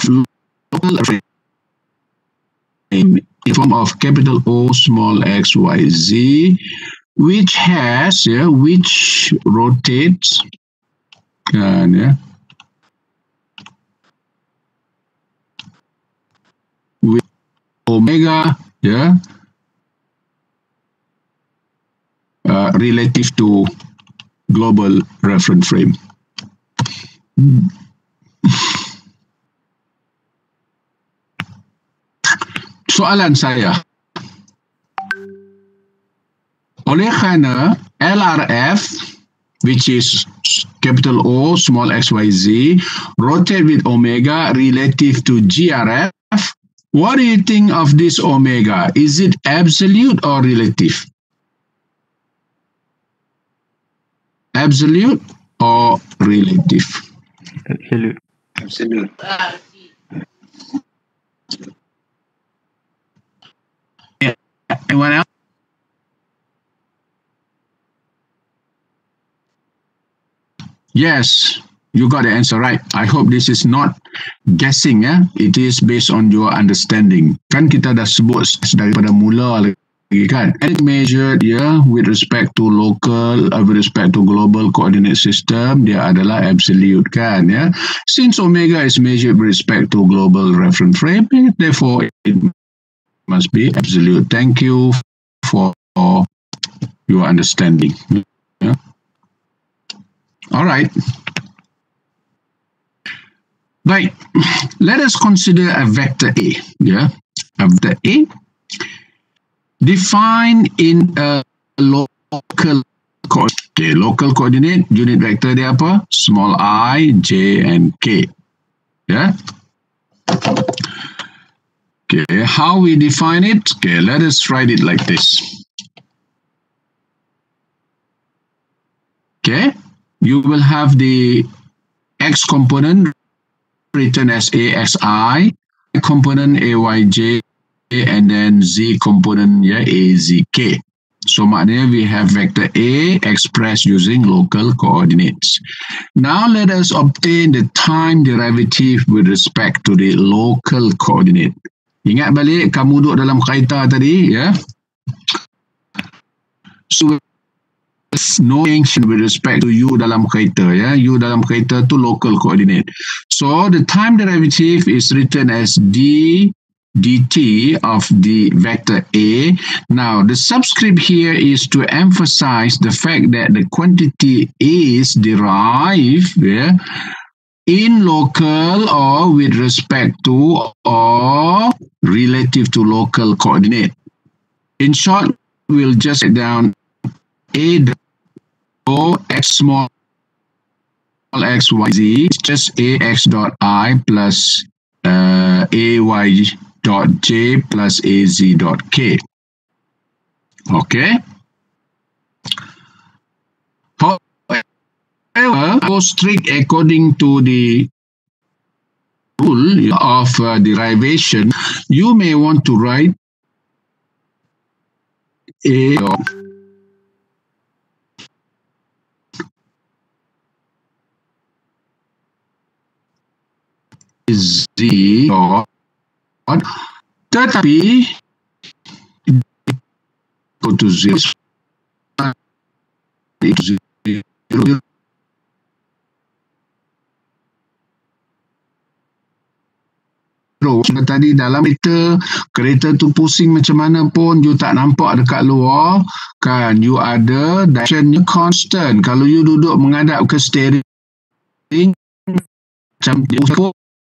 in form of capital O, small x, y, z, which has, yeah, which rotates, and yeah, with omega, yeah, uh, relative to global reference frame. Soalan saya, oleh kerana L R F, which is capital O, small x, y, z, rotate with omega relative to G R F, what do you think of this omega? Is it absolute or relative? Absolute or relative? Absolute. Absolute. Yeah. Anyone else? Yes, you got the answer right. I hope this is not guessing, ya. It is based on your understanding. Kan kita dah sebut daripada mula lagi kan. And measured, ya, with respect to local, uh, with respect to global coordinate system, dia adalah absolute kan, ya. Since omega is measured with respect to global reference frame, therefore it must be absolute. Thank you for your understanding. Yeah. All right. Right. Let us consider a vector A. Yeah. A vector A defined in a local coordinate. Okay, local coordinate, unit vector dia apa? Small I, J, and K. Yeah. Okay, how we define it? Okay, let us write it like this. Okay. You will have the x component written as A X I, component A Y J, and then z component, yeah, A Z K. So maknanya we have vector A expressed using local coordinates. Now let us obtain the time derivative with respect to the local coordinate. Ingat balik kamu duduk dalam kaitan tadi, ya. Yeah? So no change with respect to u dalam kereta, ya. U dalam kereta tu local coordinate. So the time derivative is written as d dt of the vector A. Now the subscript here is to emphasize the fact that the quantity is derived, yeah, in local or with respect to or relative to local coordinate. In short, we'll just write down A O x small x y z, just ax dot I plus uh, ay dot j plus az dot k. Okay. However, go strict according to the rule of uh, derivation, you may want to write a z dot, tetapi go to zero, zero. Tadi dalam kereta, kereta tu pusing macam mana pun, you tak nampak dekat luar, kan, you ada direction constant. Kalau you duduk menghadap ke steering, macam pun,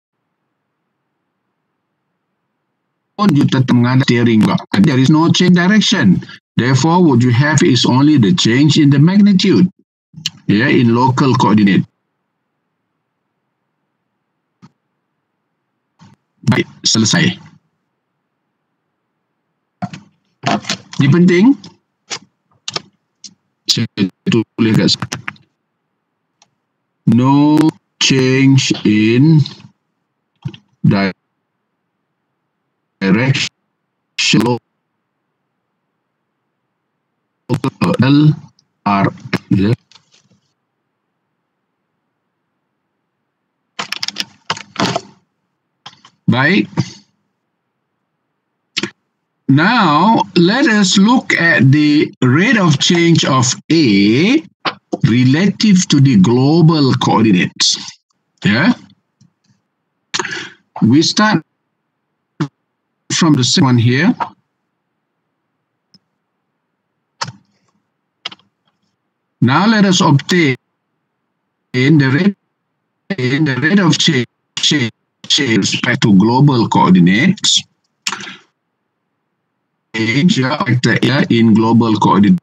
you tetap menghadap steering. There is no change direction. Therefore, what you have is only the change in the magnitude, yeah, in local coordinate. Baik, selesai. Ini penting. Saya tulis kat sini. No change in direction local R. Yeah. Baik. Now, let us look at the rate of change of A relative to the global coordinates. Yeah. We start from the second one here. Now, let us obtain the rate, the rate of change, change with respect to global coordinates. Change factor in global coordinate,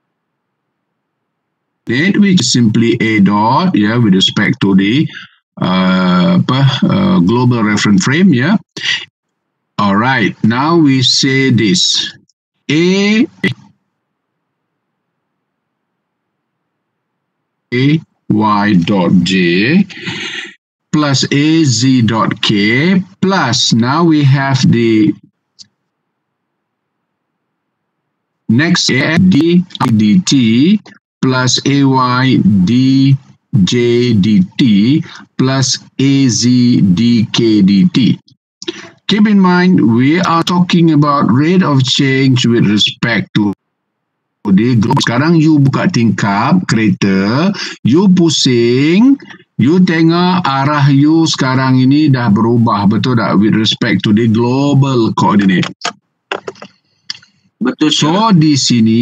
which is simply A dot, yeah, with respect to the uh, uh, global reference frame, yeah. All right, now we say this: A, A y dot j plus az dot k plus, now we have the next d dt plus ay dj dt plus az dk dt. Keep in mind, we are talking about rate of change with respect to the globe. Sekarang you buka tingkap kereta, you pusing, you tengok arah you sekarang ini dah berubah, betul tak? With respect to the global coordinate. Betul. So di sini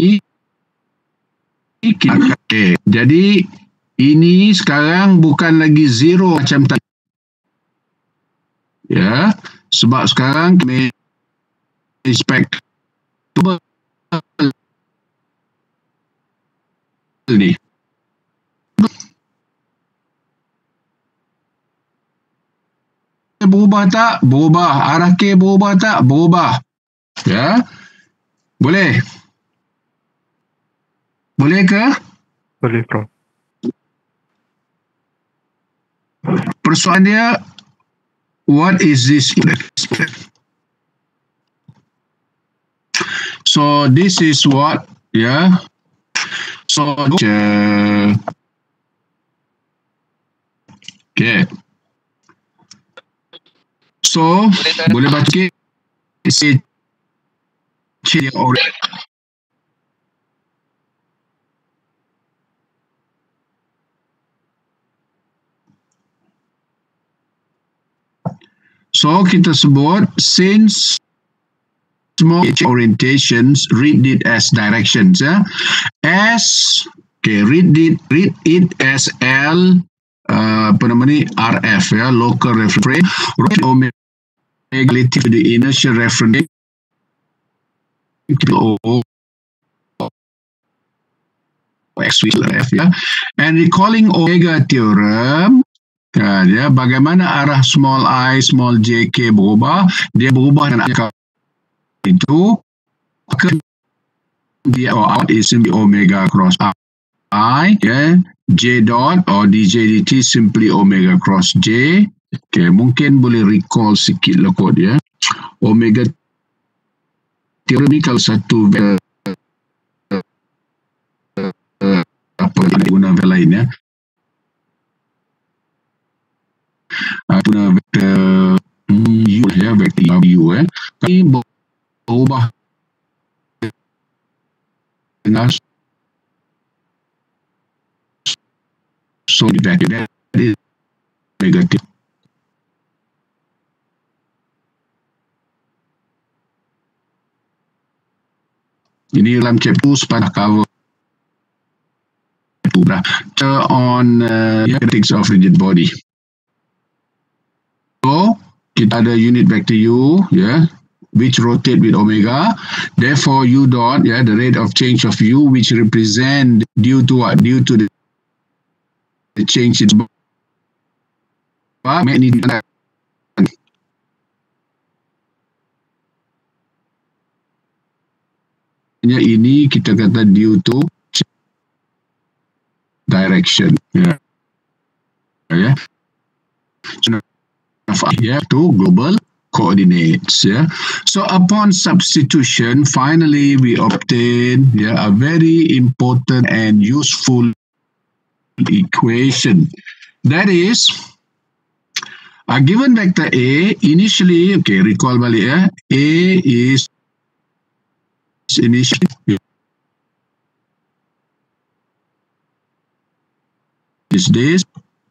kita, okay. Jadi ini sekarang bukan lagi zero macam tadi. Ya, sebab sekarang kami respect ni. Berubah tak? Berubah. Arah K berubah tak? Berubah. Ya. Boleh? Boleh ke? Boleh, Prof. Persoalan dia, what is this? So this is what, yeah. So, uh, okay. So, boleh baca sikit? Say, change already. So, kita sebut, since small orientations, read it as directions. Yeah? As, okay, read it, read it as L, uh, apa nama ni, R F ya, local reference frame, rotate omega relative to the inertial reference O X F ya. And recalling omega theorem, kan, ya, bagaimana arah small I, small j, k berubah, dia berubah dan itu maka dia out is simply omega cross I, ya, j dot or dj dt simply omega cross j. Okay, mungkin boleh recall sikit lah kot ya. Omega theorem ni kalau satu uh, uh, apa guna vektor lain ya. Uh, guna vektor um, u ya, vektor u ya. Kami berubah dengan so that is negative. Ini dalam chapter pada cover on uh, kinetics of rigid body. So kita ada unit vector u, yeah, which rotate with omega. Therefore, u dot, yeah, the rate of change of u, which represent due to what? Due to the, the change in magnitude. Ini kita kata due to direction, ya, yeah. Yeah. Yeah, to global coordinates, yeah. So upon substitution, finally we obtain, yeah, a very important and useful equation. That is, a given vector A initially, okay, recall balik ya, A is initially is this.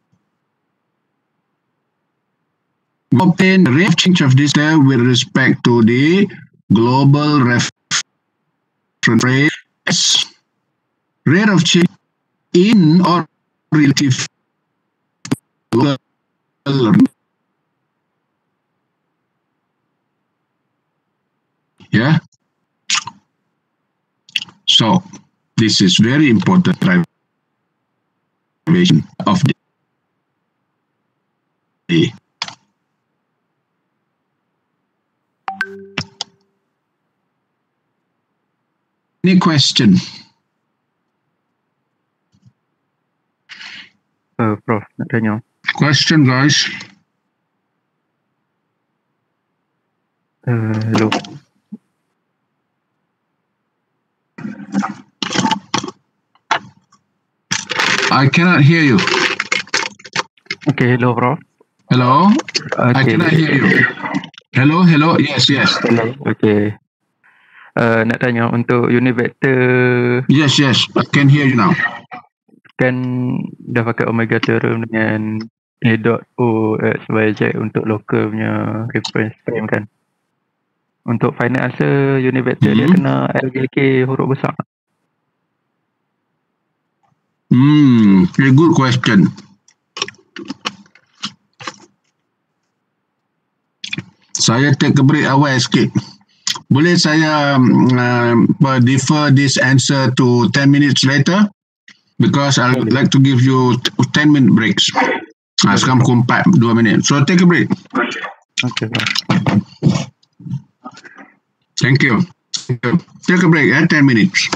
We obtain the rate of change of this there with respect to the global reference rate. Yes. Rate of change in or relative to global. Yeah. So this is very important derivation of the day. Any question? Uh, Prof, nak tanya. Question, guys. Uh, hello. I cannot hear you. Okay, hello, Prof. Hello? I Okay. cannot hear you. Hello, hello. Yes, yes. Hello. Okay. Uh, nak tanya untuk unit vector Yes, yes. I can hear you now. kan dah pakai omega theorem dengan A dot O X Y Z untuk local punya reference frame kan. Untuk final answer unit vector dia Hmm. kena L J K huruf besar. Hmm, very good question. Saya take a break awal sikit. Boleh saya um, uh, defer this answer to ten minutes later? Because I would like to give you ten minute breaks. Ah, sekarang pukul empat, dua minit. So take a break. Okay, Prof. Thank you. Thank you. Take a break, eh? ten minutes.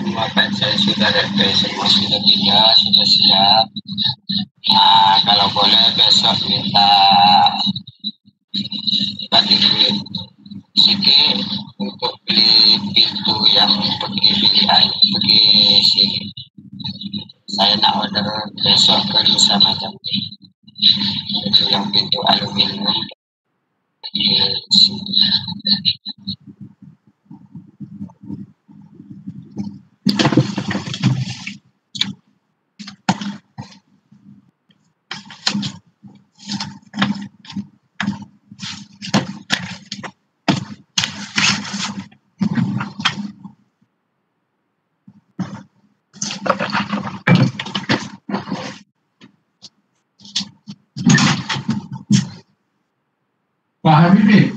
Makan saya sudah ready, semua sudah tiga, sudah siap. Nah, kalau boleh besok minta bagi duit sikit untuk beli pintu yang pergi pilihan pergi sini. Saya nak order besok ke lusa macam ni. Itu yang pintu aluminium pergi sini. Pak Habibie.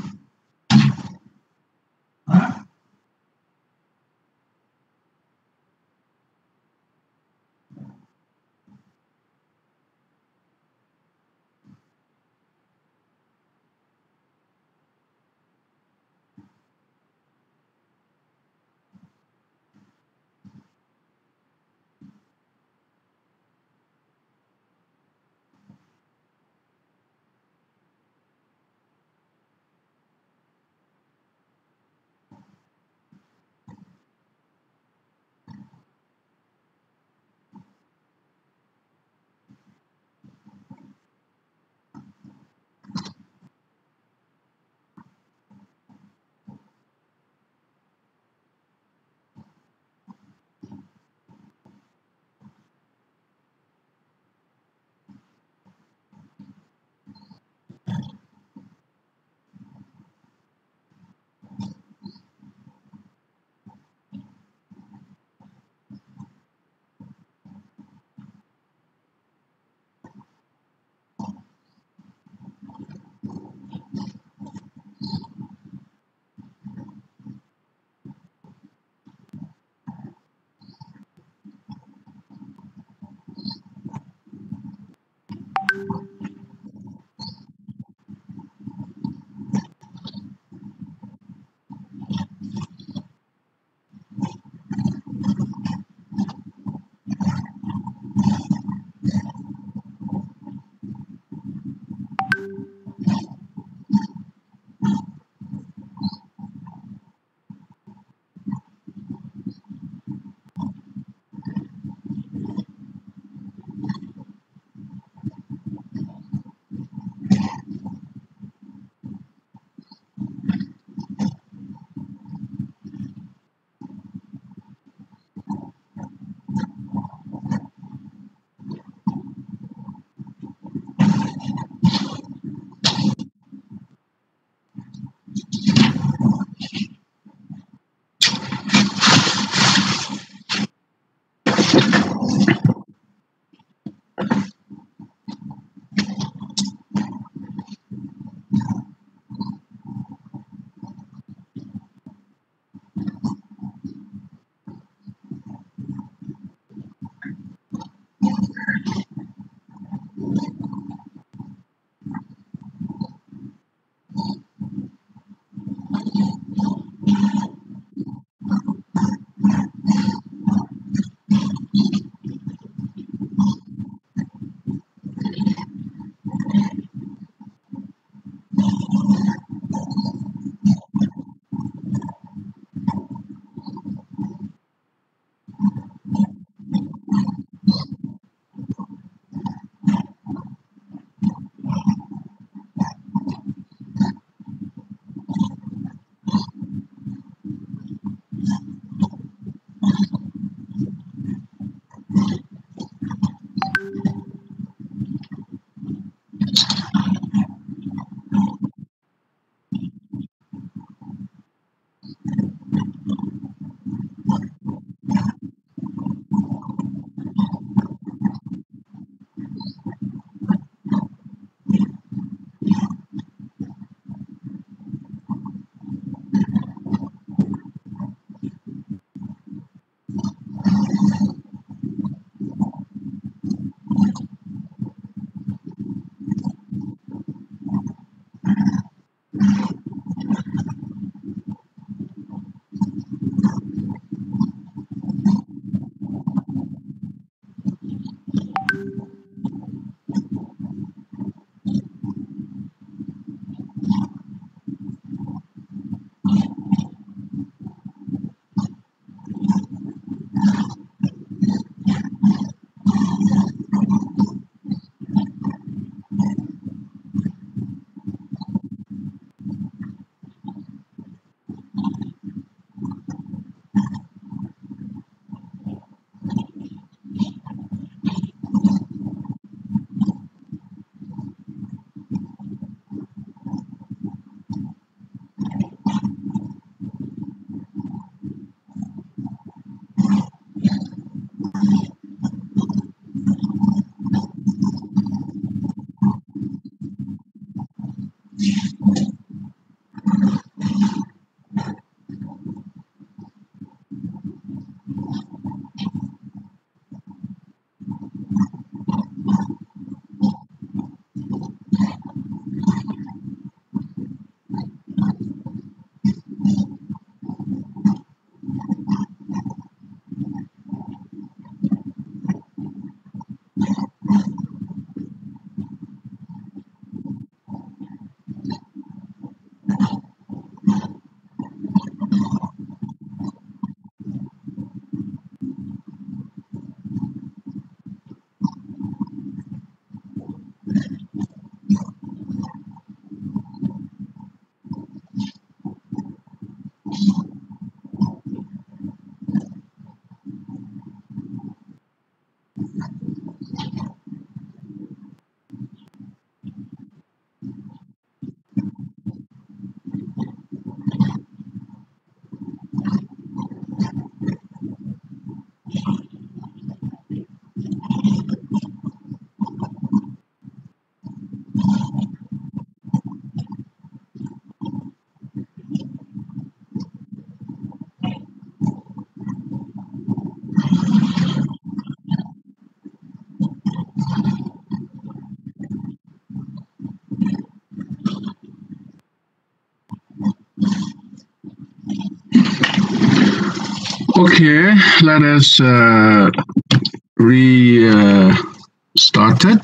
Okay, let us uh, re uh, start it.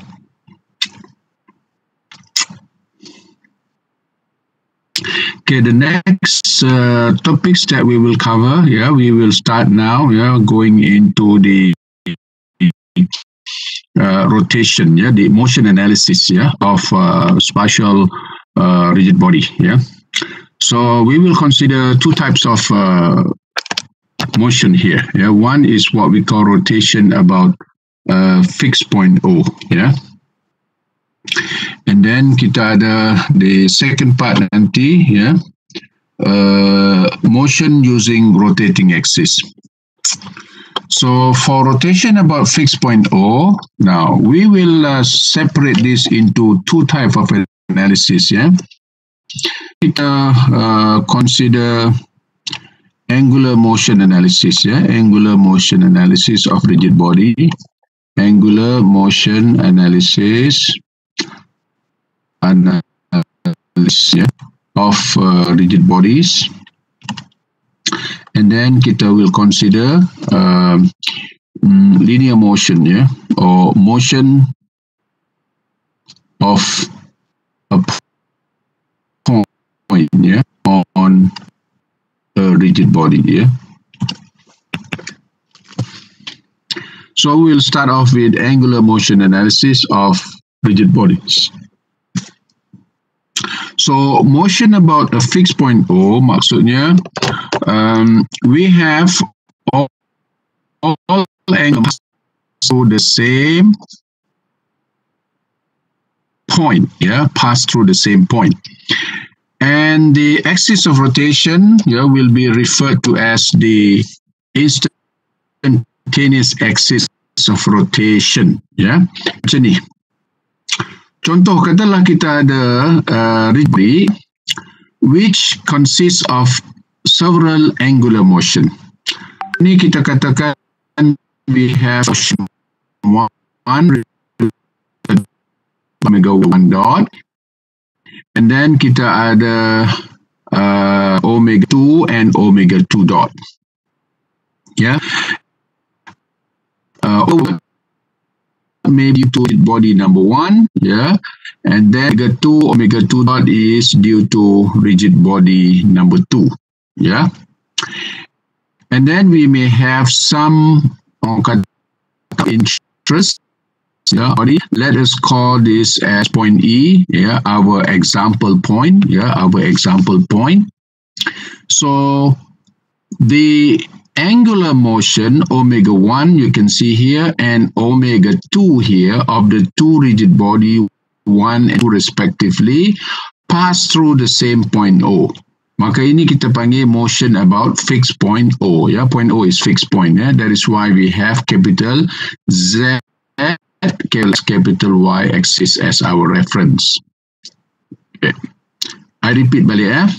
Okay, the next uh, topics that we will cover, yeah, we will start now, yeah, going into the uh, rotation, yeah, the motion analysis, yeah, of uh, spatial uh, rigid body, yeah. So we will consider two types of uh, motion here. Yeah, one is what we call rotation about uh, fixed point O. Yeah, and then kita ada the second part nanti. Yeah, uh, motion using rotating axis. So for rotation about fixed point O, now we will uh, separate this into two type of analysis. Yeah, kita uh, consider angular motion analysis, yeah, angular motion analysis of rigid body, angular motion analysis analysis, yeah, of uh, rigid bodies, and then kita will consider um, linear motion, yeah, or motion of a point, yeah, on a rigid body, yeah. So we'll start off with angular motion analysis of rigid bodies. So motion about a fixed point O, maksudnya um, we have all, all angles through the same point, yeah, pass through the same point. And the axis of rotation, yeah, will be referred to as the instantaneous axis of rotation. Ya, macam ni. Contoh, katalah kita ada uh, rigid body which consists of several angular motion. Ini kita katakan we have one omega one dot. And then kita ada uh, omega two and omega two dot. Yeah. Uh, maybe to body number one. Yeah. And then omega two, omega two dot is due to rigid body number two. Yeah. And then we may have some uh, interest. Yeah, let us call this as point E, yeah, our example point, yeah, our example point. So the angular motion omega one you can see here and omega two here of the two rigid body one and two respectively pass through the same point O. Maka ini kita panggil motion about fixed point O, yeah, point O is fixed point, yeah, that is why we have capital Z capital Y axis as our reference. Okay. I repeat balik eh.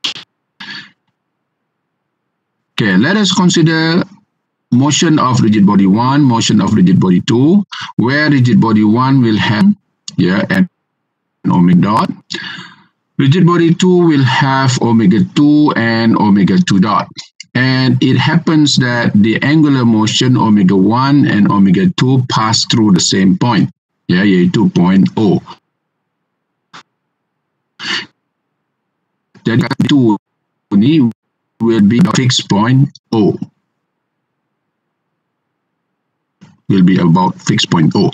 Okay, let us consider motion of rigid body one, motion of rigid body two, where rigid body one will have, yeah, and omega dot. Rigid body two will have omega two and omega two dot. And it happens that the angular motion omega one and omega two pass through the same point, yeah, iaitu point O. Jadi two ini will be the fixed point O. Will be about fixed point O.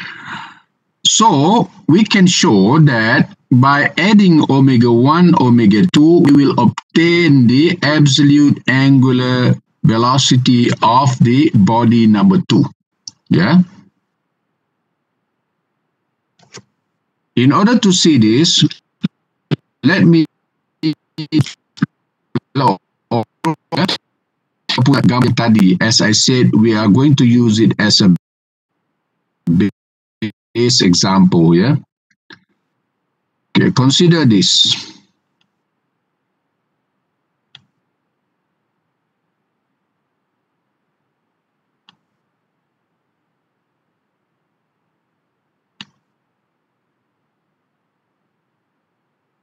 So we can show that by adding omega one, omega two, we will obtain the absolute angular velocity of the body number two. Yeah. In order to see this, let me put gambar tadi. As I said, we are going to use it as a base example. Yeah. Okay, consider this.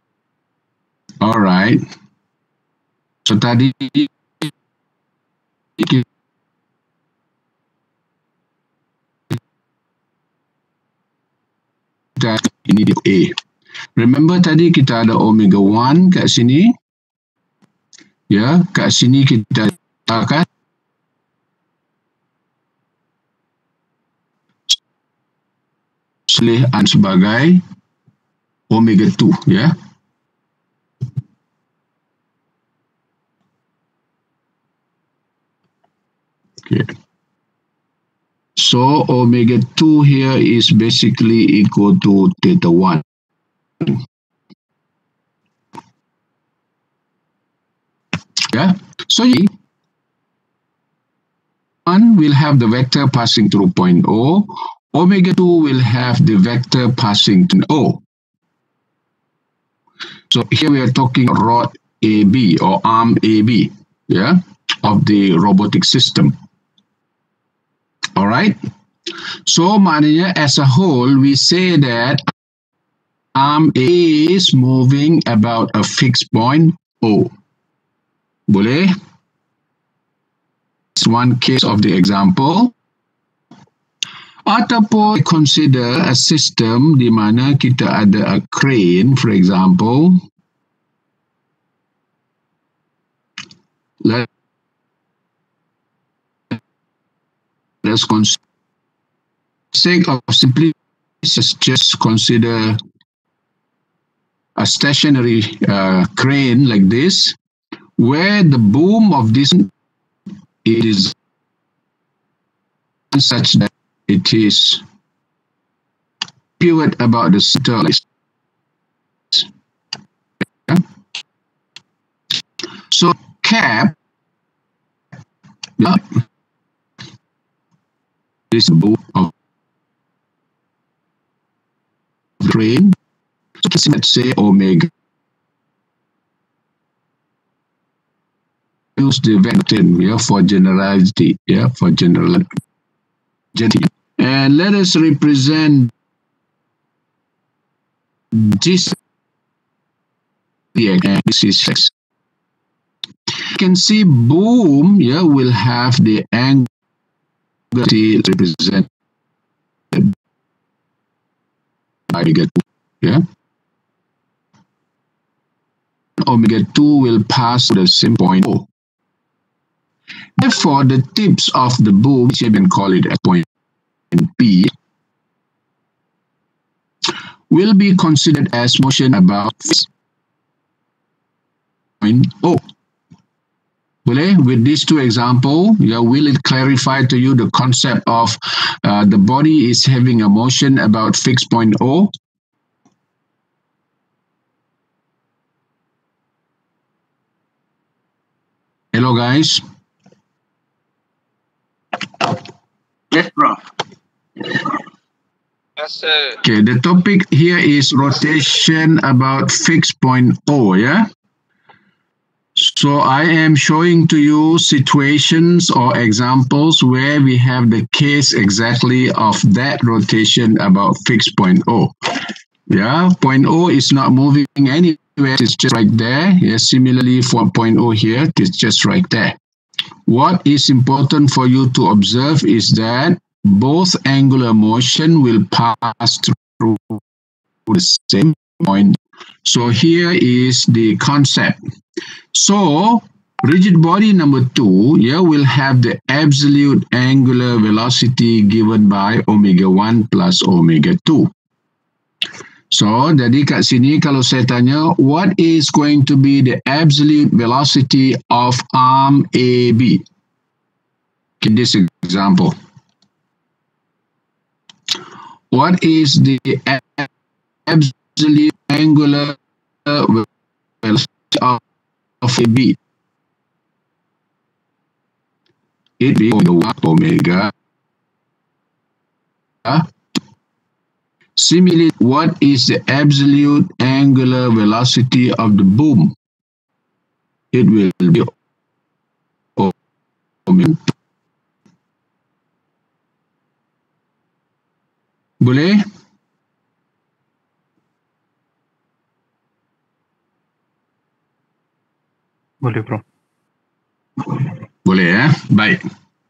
All right. So tadi kita ini di A. Remember tadi kita ada omega one kat sini. Ya, kat sini kita akan selehan sebagai omega two, ya. Okay. So omega two here is basically equal to theta one. Yeah. So one will have the vector passing through point O. Omega two will have the vector passing to O. So here we are talking rod A B or arm A B, yeah, of the robotic system. All right. So maknanya as a whole, we say that arm A is moving about a fixed point O. Boleh? It's one case of the example. Ataupun consider a system di mana kita ada a crane, for example. Let Let's consider, sake of simplicity, just consider a stationary uh, crane like this, where the boom of this is such that it is pivot about the center. Yeah. So cap, yeah, this boom of the crane. So let's say omega. Use the vector, yeah, for generality, yeah, for generality. And let us represent this. Yeah, this is X. You can see boom, yeah, will have the angle represented by omega two, yeah. Omega two will pass the same point O. Therefore, the tips of the boom, which you can call it at point P, will be considered as motion about point O. Boleh? With these two examples, yeah, will it clarify to you the concept of uh, the body is having a motion about fixed point O? Hello, guys. Yes, bro. Yes, sir. Okay, the topic here is rotation about fixed point O, yeah? So I am showing to you situations or examples where we have the case exactly of that rotation about fixed point O. Yeah, point O is not moving anywhere, it's just right there. Yeah, similarly for point O here, it's just right there. What is important for you to observe is that both angular motion will pass through the same point. So here is the concept. So rigid body number two, yeah, will have the absolute angular velocity given by omega one plus omega two. So, jadi kat sini kalau saya tanya, what is going to be the absolute velocity of arm A B? In this example. What is the absolute angular velocity of A B? It will be omega. Similarly, what is the absolute angular velocity of the boom? It will be omega. Boleh? Boleh, bro. Boleh ya? Baik.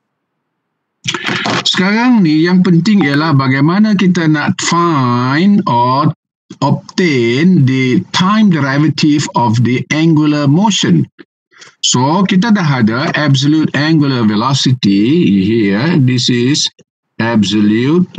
Sekarang ni yang penting ialah bagaimana kita nak find or obtain the time derivative of the angular motion. So, kita dah ada absolute angular velocity here. This is absolute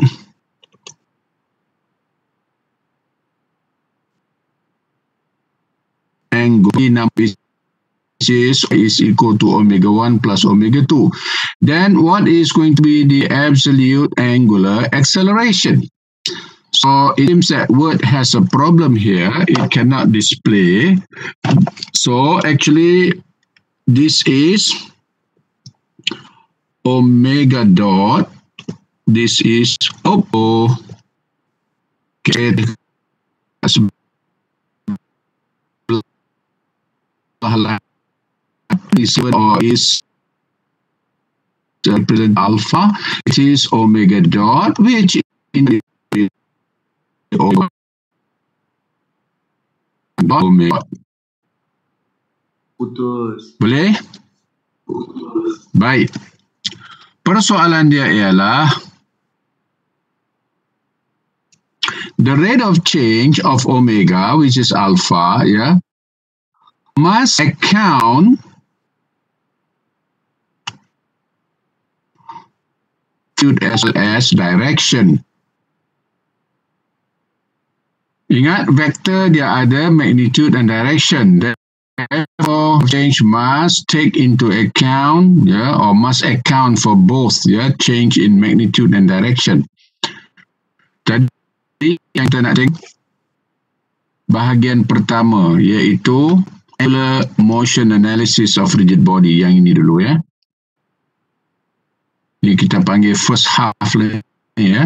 angular which is, is equal to omega one plus omega two. Then what is going to be the absolute angular acceleration? So it seems that Word has a problem here. It cannot display. So actually this is omega dot. This is oh, okay. This or is represent alpha. It is omega dot, which in omega. Putus. Boleh? Baik. Persoalan dia ialah the rate of change of omega, which is alpha, yeah, must account as well as direction. Ingat, vector dia ada magnitude and direction. Therefore, change must take into account, yeah, or must account for both, yeah, change in magnitude and direction. Jadi yang kita nak cek bahagian pertama, iaitu angular motion analysis of rigid body. Yang ini dulu ya. Ini kita panggil first half lah ya.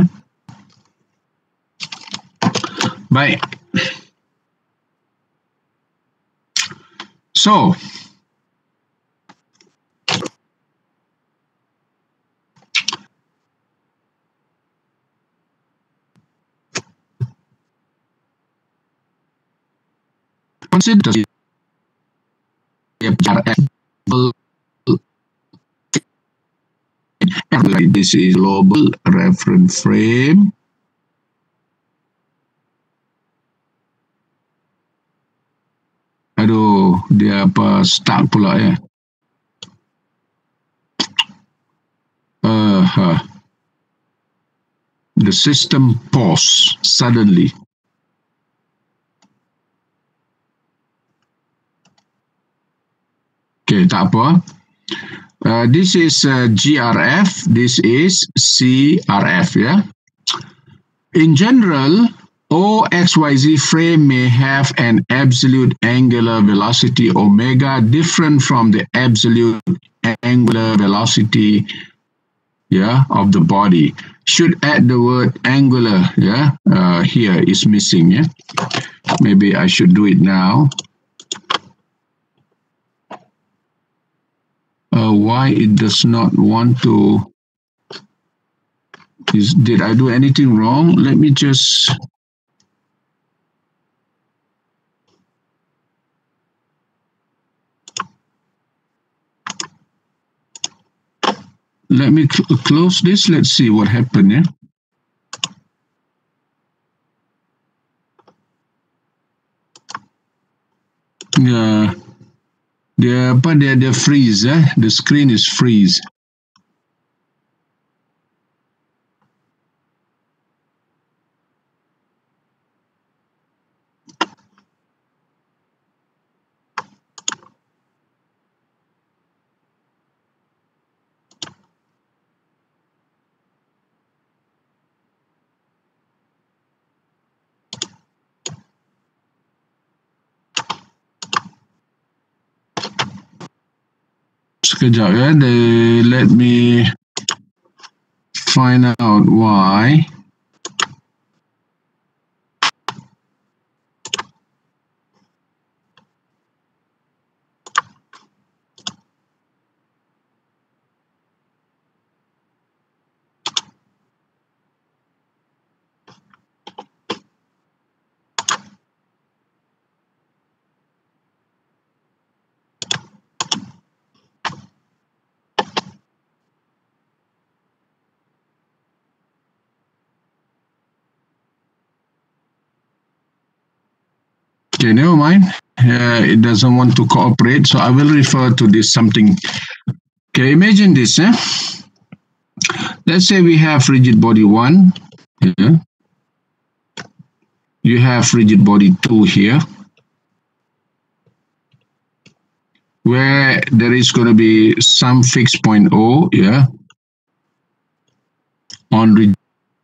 Baik. So, consider this is global reference frame. Aduh, dia apa stuck pula ya. Uh, uh, the system pause suddenly. Okay, tak apa. Uh, this is uh, G R F, this is C R F, yeah. In general, O X Y Z frame may have an absolute angular velocity omega different from the absolute angular velocity, yeah, of the body. Should add the word angular, yeah, uh, here is missing, yeah. Maybe I should do it now. Uh, why it does not want to, is, did I do anything wrong? Let me just, let me cl close this. Let's see what happened, yeah. Yeah. Dia apa dia dia freeze eh, the screen is freeze. Sekejap ya, they let me find out why. Okay, never mind. Uh, it doesn't want to cooperate, so I will refer to this something. Okay, imagine this. Eh? Let's say we have rigid body one here. You have rigid body two here, where there is going to be some fixed point O, yeah, on rigid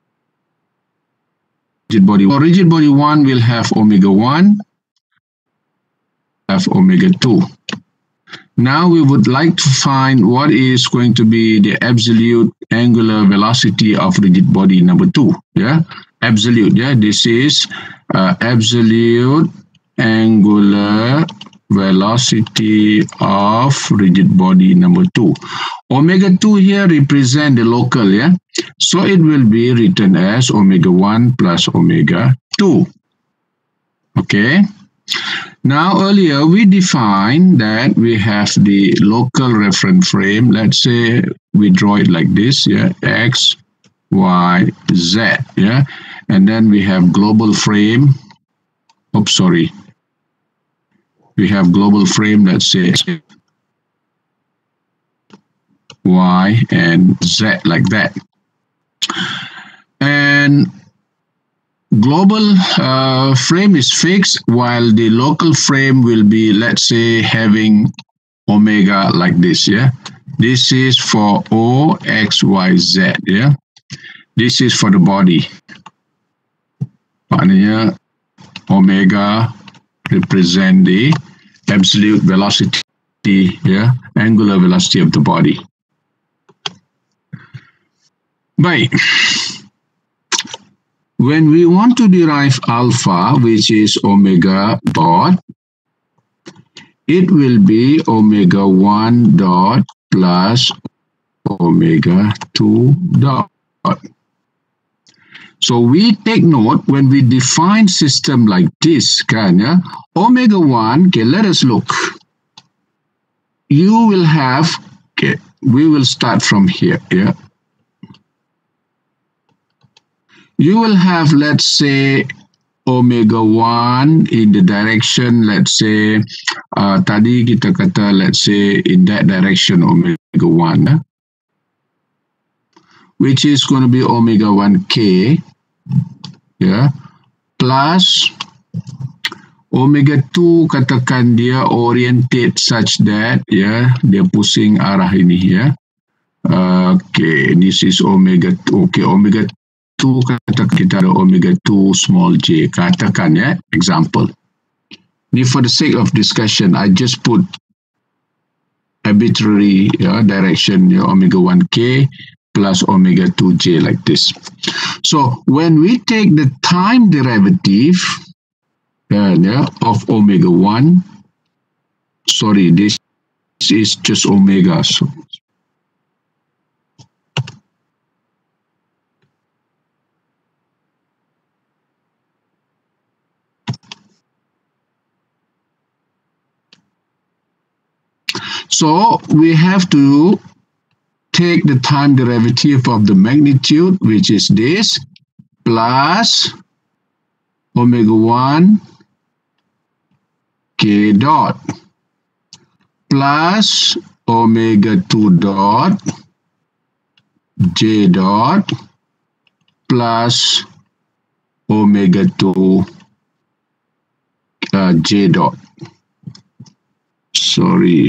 body. Or rigid body one will have omega one, have omega two. Now we would like to find what is going to be the absolute angular velocity of rigid body number two. Yeah, absolute. Yeah, this is uh, absolute angular velocity of rigid body number two. Omega two here represent the local. Yeah, so it will be written as omega one plus omega two. Okay. Now earlier we defined that we have the local reference frame. Let's say we draw it like this, yeah, X, Y, Z, yeah, and then we have global frame. Oops, sorry. We have global frame, let's say Y and Z like that. And global uh, frame is fixed, while the local frame will be, let's say, having omega like this, yeah. This is for O, X, Y, Z, yeah. This is for the body. Maknanya omega represent the absolute velocity, yeah, angular velocity of the body. Baik. When we want to derive alpha, which is omega dot, it will be omega one dot plus omega two dot. So we take note when we define system like this, kan, ya, omega one, okay, let us look. You will have, okay, we will start from here, yeah. You will have, let's say, omega one in the direction, let's say, uh, tadi kita kata, let's say, in that direction, omega one, eh? Which is going to be omega one K, yeah, plus omega two, katakan dia oriented such that, yeah, dia pusing arah ini, yeah. Uh, okay, this is omega two, okay, omega two, katakan kita ada omega two small j, katakan, ya, example. Ni for the sake of discussion, I just put arbitrary, ya, direction, ya, omega one K plus omega two j like this. So when we take the time derivative, uh, ya, of omega one, sorry, this is just omega, so So we have to take the time derivative of the magnitude, which is this, plus omega one K dot, plus omega two dot J dot, plus omega two uh, J dot. Sorry.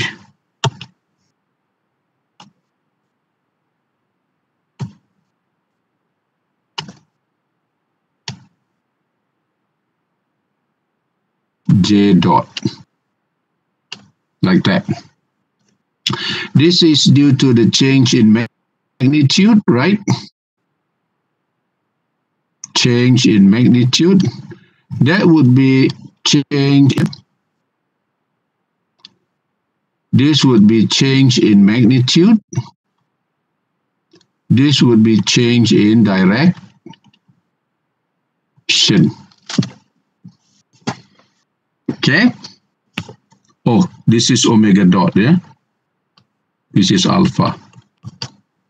J dot, like that. This is due to the change in magnitude, right? Change in magnitude. That would be change. This would be change in magnitude. This would be change in direction. Okay. Oh, this is omega dot, yeah? This is alpha.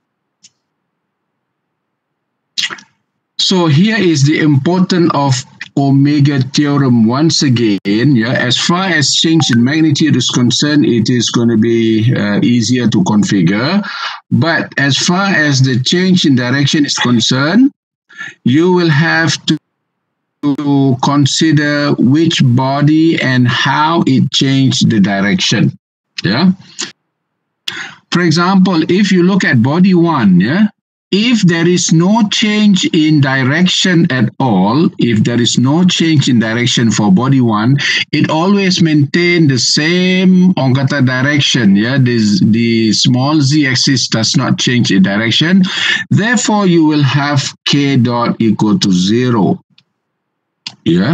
So here is the importance of Omega theorem once again. Yeah, as far as change in magnitude is concerned, it is going to be uh, easier to configure. But as far as the change in direction is concerned, you will have to to consider which body and how it changed the direction. Yeah. For example, if you look at body one, yeah, if there is no change in direction at all, if there is no change in direction for body one, it always maintain the same ongkata direction. Yeah, this the small z-axis does not change in direction. Therefore, you will have k dot equal to zero. Yeah.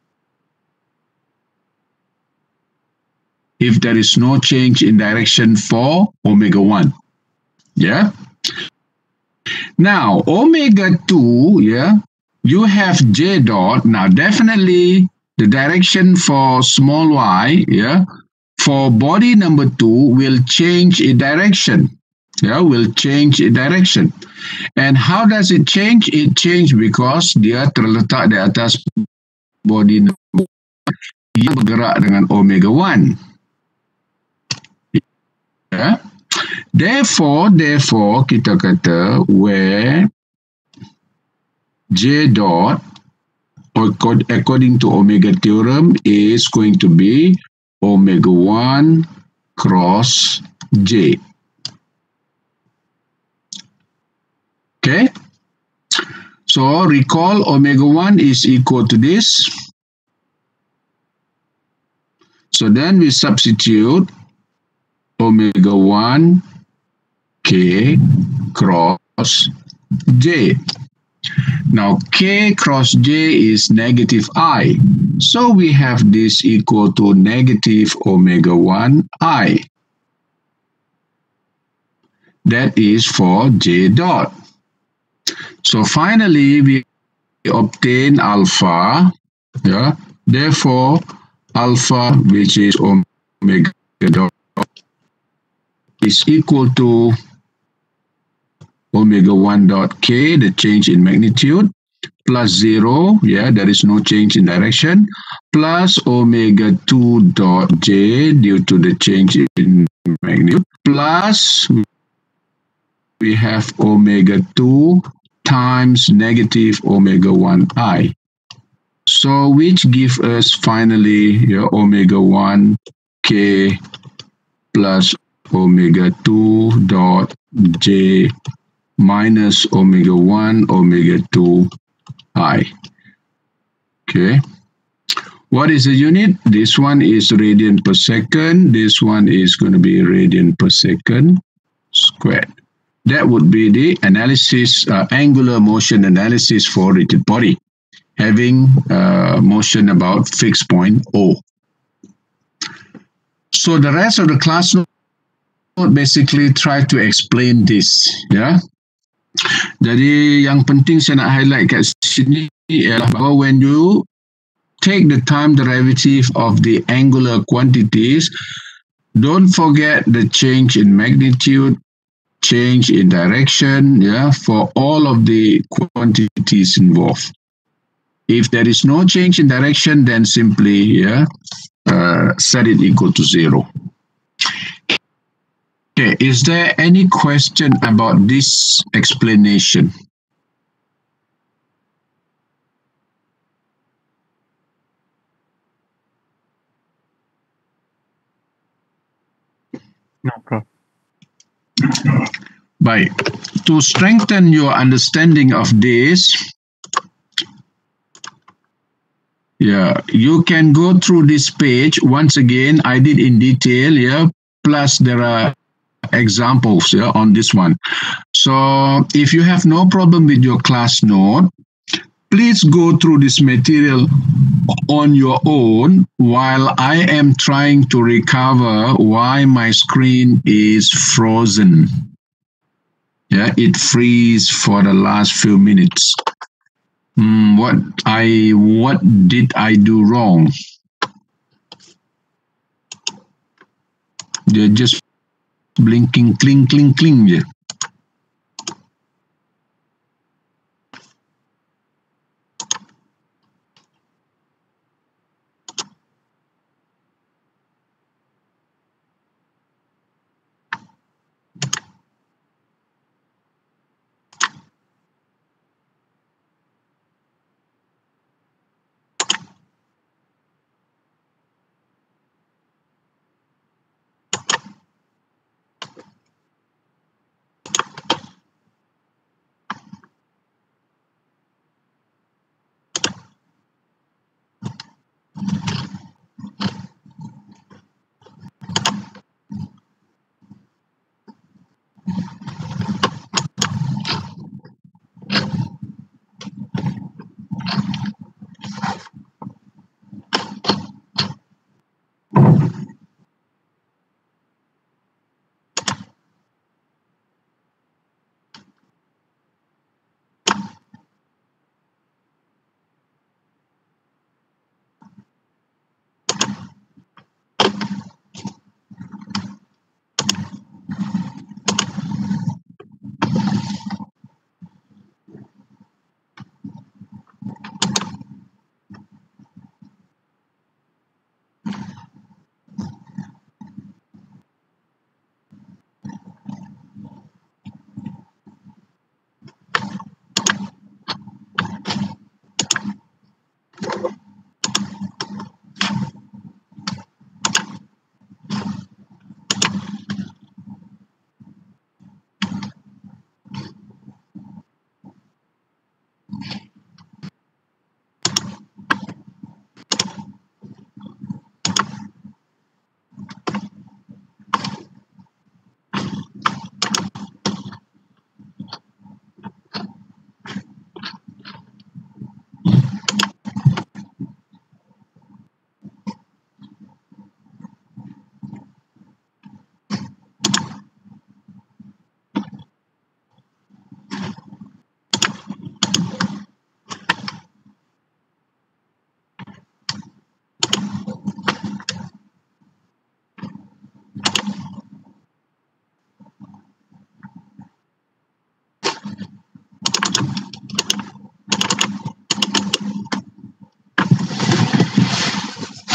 If there is no change in direction for omega one. Yeah. Now, omega two, yeah, you have j dot. Now, definitely the direction for small y, yeah, for body number two will change its direction. Yeah, will change its direction. And how does it change? It change because dia terletak di atas body number yang bergerak dengan omega one. Yeah. Therefore, therefore, kita kata where j dot according to omega theorem is going to be omega one cross j. Okay. So recall omega one is equal to this. So then we substitute omega one k cross j. Now k cross j is negative I. So we have this equal to negative omega one I. That is for j dot. So finally we obtain alpha. Yeah. Therefore alpha, which is omega dot, is equal to omega one dot k, the change in magnitude, plus zero, yeah, there is no change in direction, plus omega two dot j due to the change in magnitude, plus we have omega two times negative omega one I. So which give us finally yeah, omega one k plus omega two dot j minus omega one omega two I. Okay. What is the unit? This one is radian per second. This one is going to be radian per second squared. That would be the analysis, uh, angular motion analysis for rigid body, having uh, motion about fixed point O. So the rest of the class note basically try to explain this, yeah. Jadi yang penting saya nak highlight kat sini ialah bahawa when you take the time derivative of the angular quantities, don't forget the change in magnitude, change in direction, yeah, for all of the quantities involved. If there is no change in direction, then simply, yeah, uh, set it equal to zero. Okay, is there any question about this explanation? No problem. Baik. To strengthen your understanding of this, yeah, you can go through this page. Once again, I did in detail, yeah, plus there are examples, yeah, on this one. So if you have no problem with your class note, please go through this material on your own while I am trying to recover why my screen is frozen. Yeah, it freeze for the last few minutes. Mm, what I what did I do wrong? They're just blinking, cling, cling, cling. Yeah.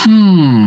Hmm.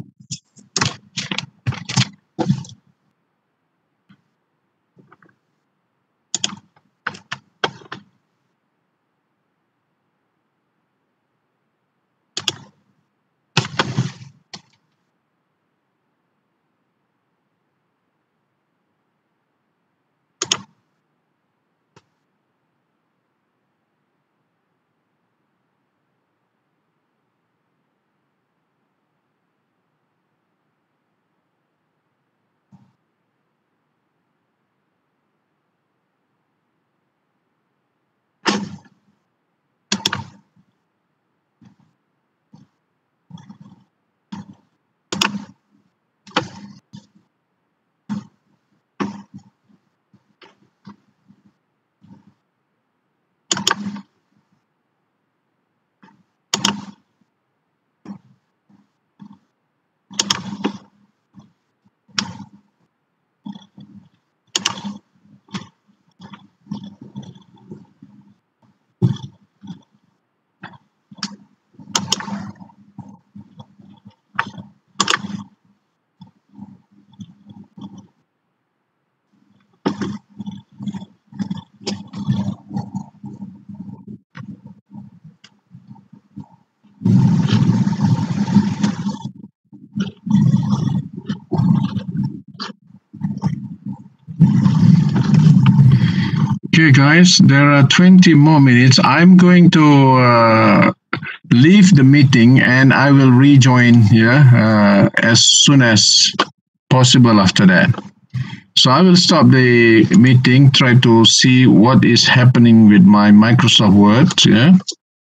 Okay, guys, there are twenty more minutes. I'm going to uh, leave the meeting and I will rejoin here uh, as soon as possible after that. So I will stop the meeting, try to see what is happening with my Microsoft Word. Yeah.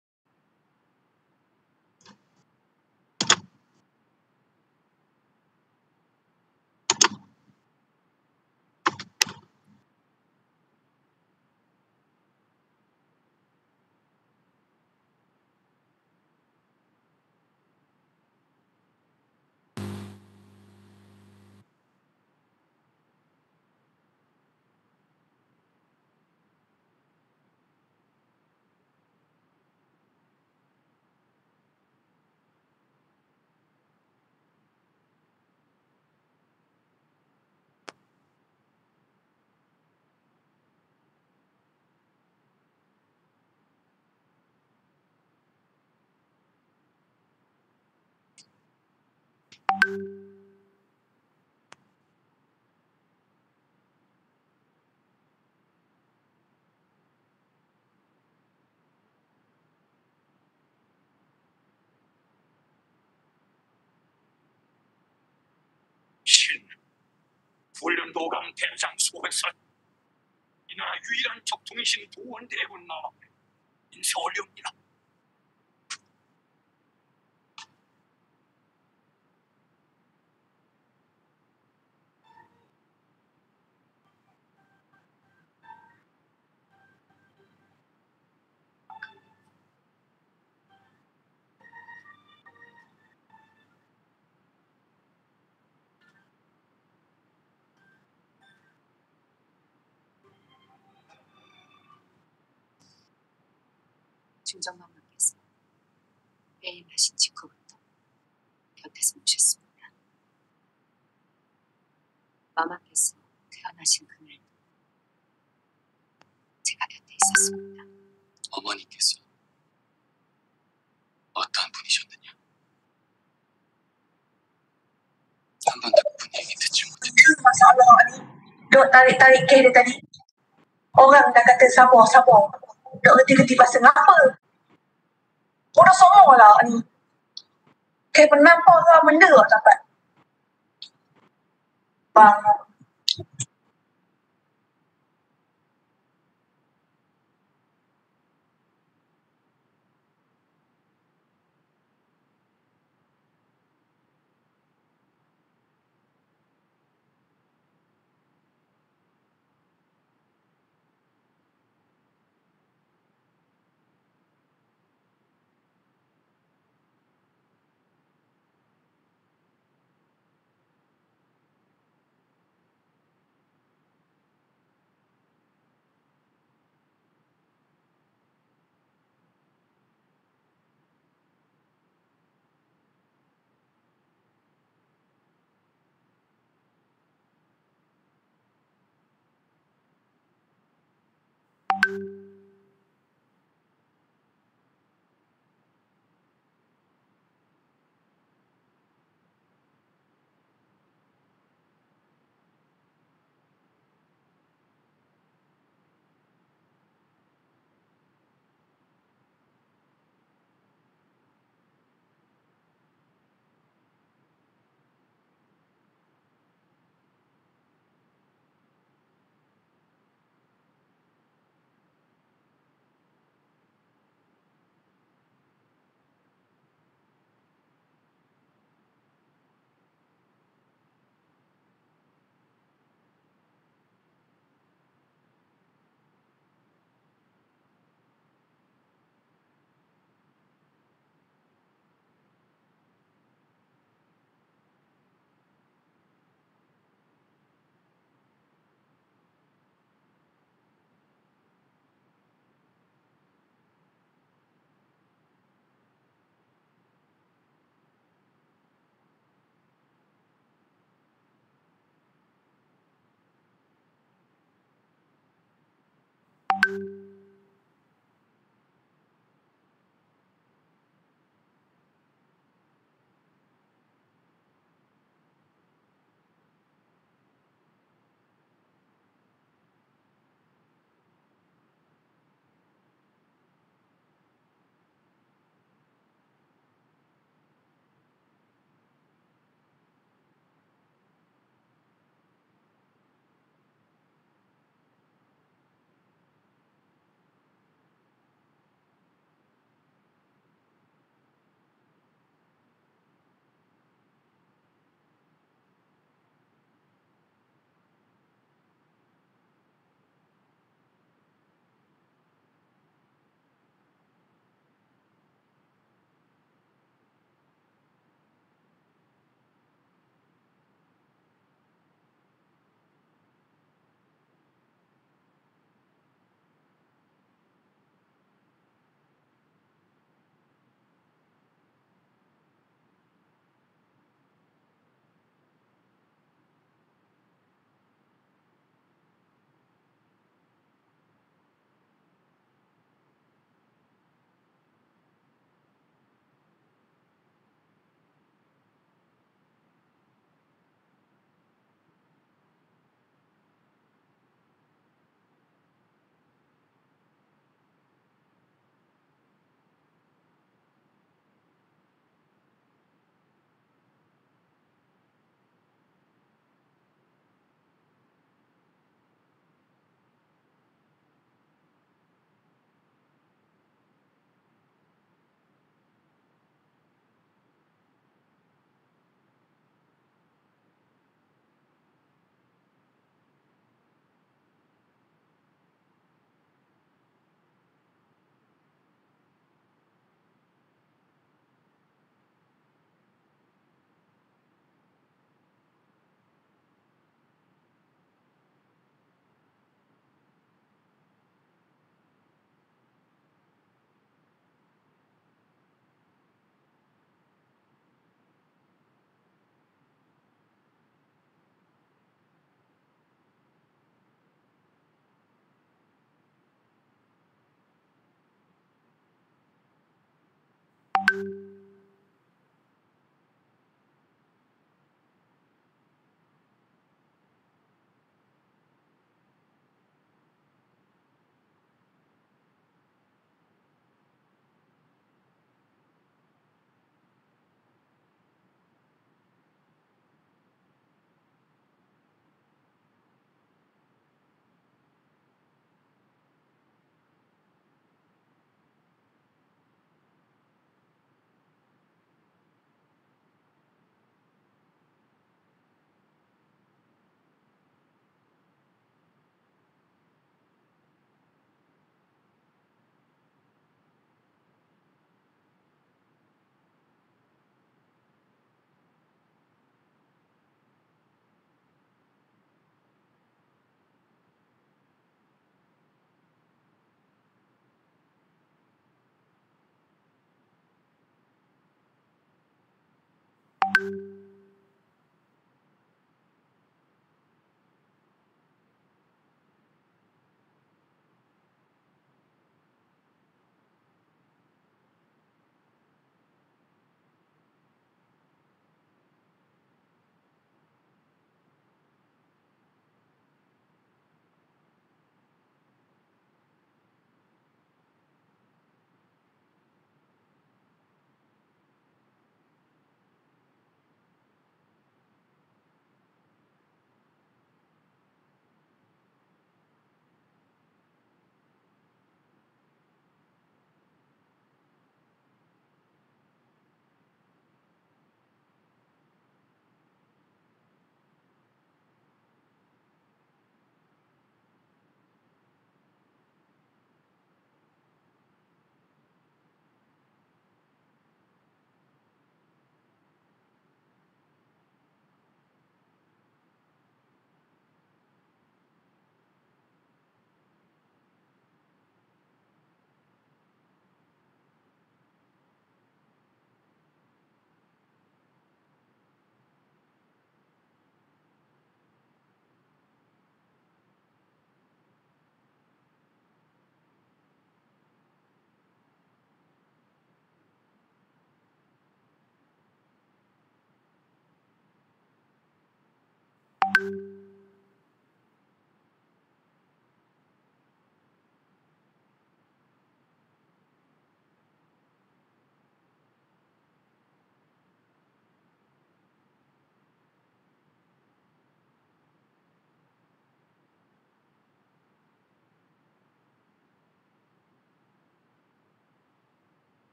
신, 훈련도감 대장 소백사, 이 나라 유일한 적통이신 도원대군 나라 인사 올리옵니다. 중정마마께서 해임하신 직후부터 곁에서 오셨습니다. 마마께서 태어나신 그날 제가 곁에 있었습니다. 어머니께서 어떠한 분이셨느냐? 한 번도 그 얘기 듣지 못했다. Masalah ni duk tarik-tarik kes dia tadi. Orang dah kata sabar-sabar. Duk reti-reti pasal apa? Bodoh semua lah ni. Kes penampak orang benda lah dapat. Bang. Bye.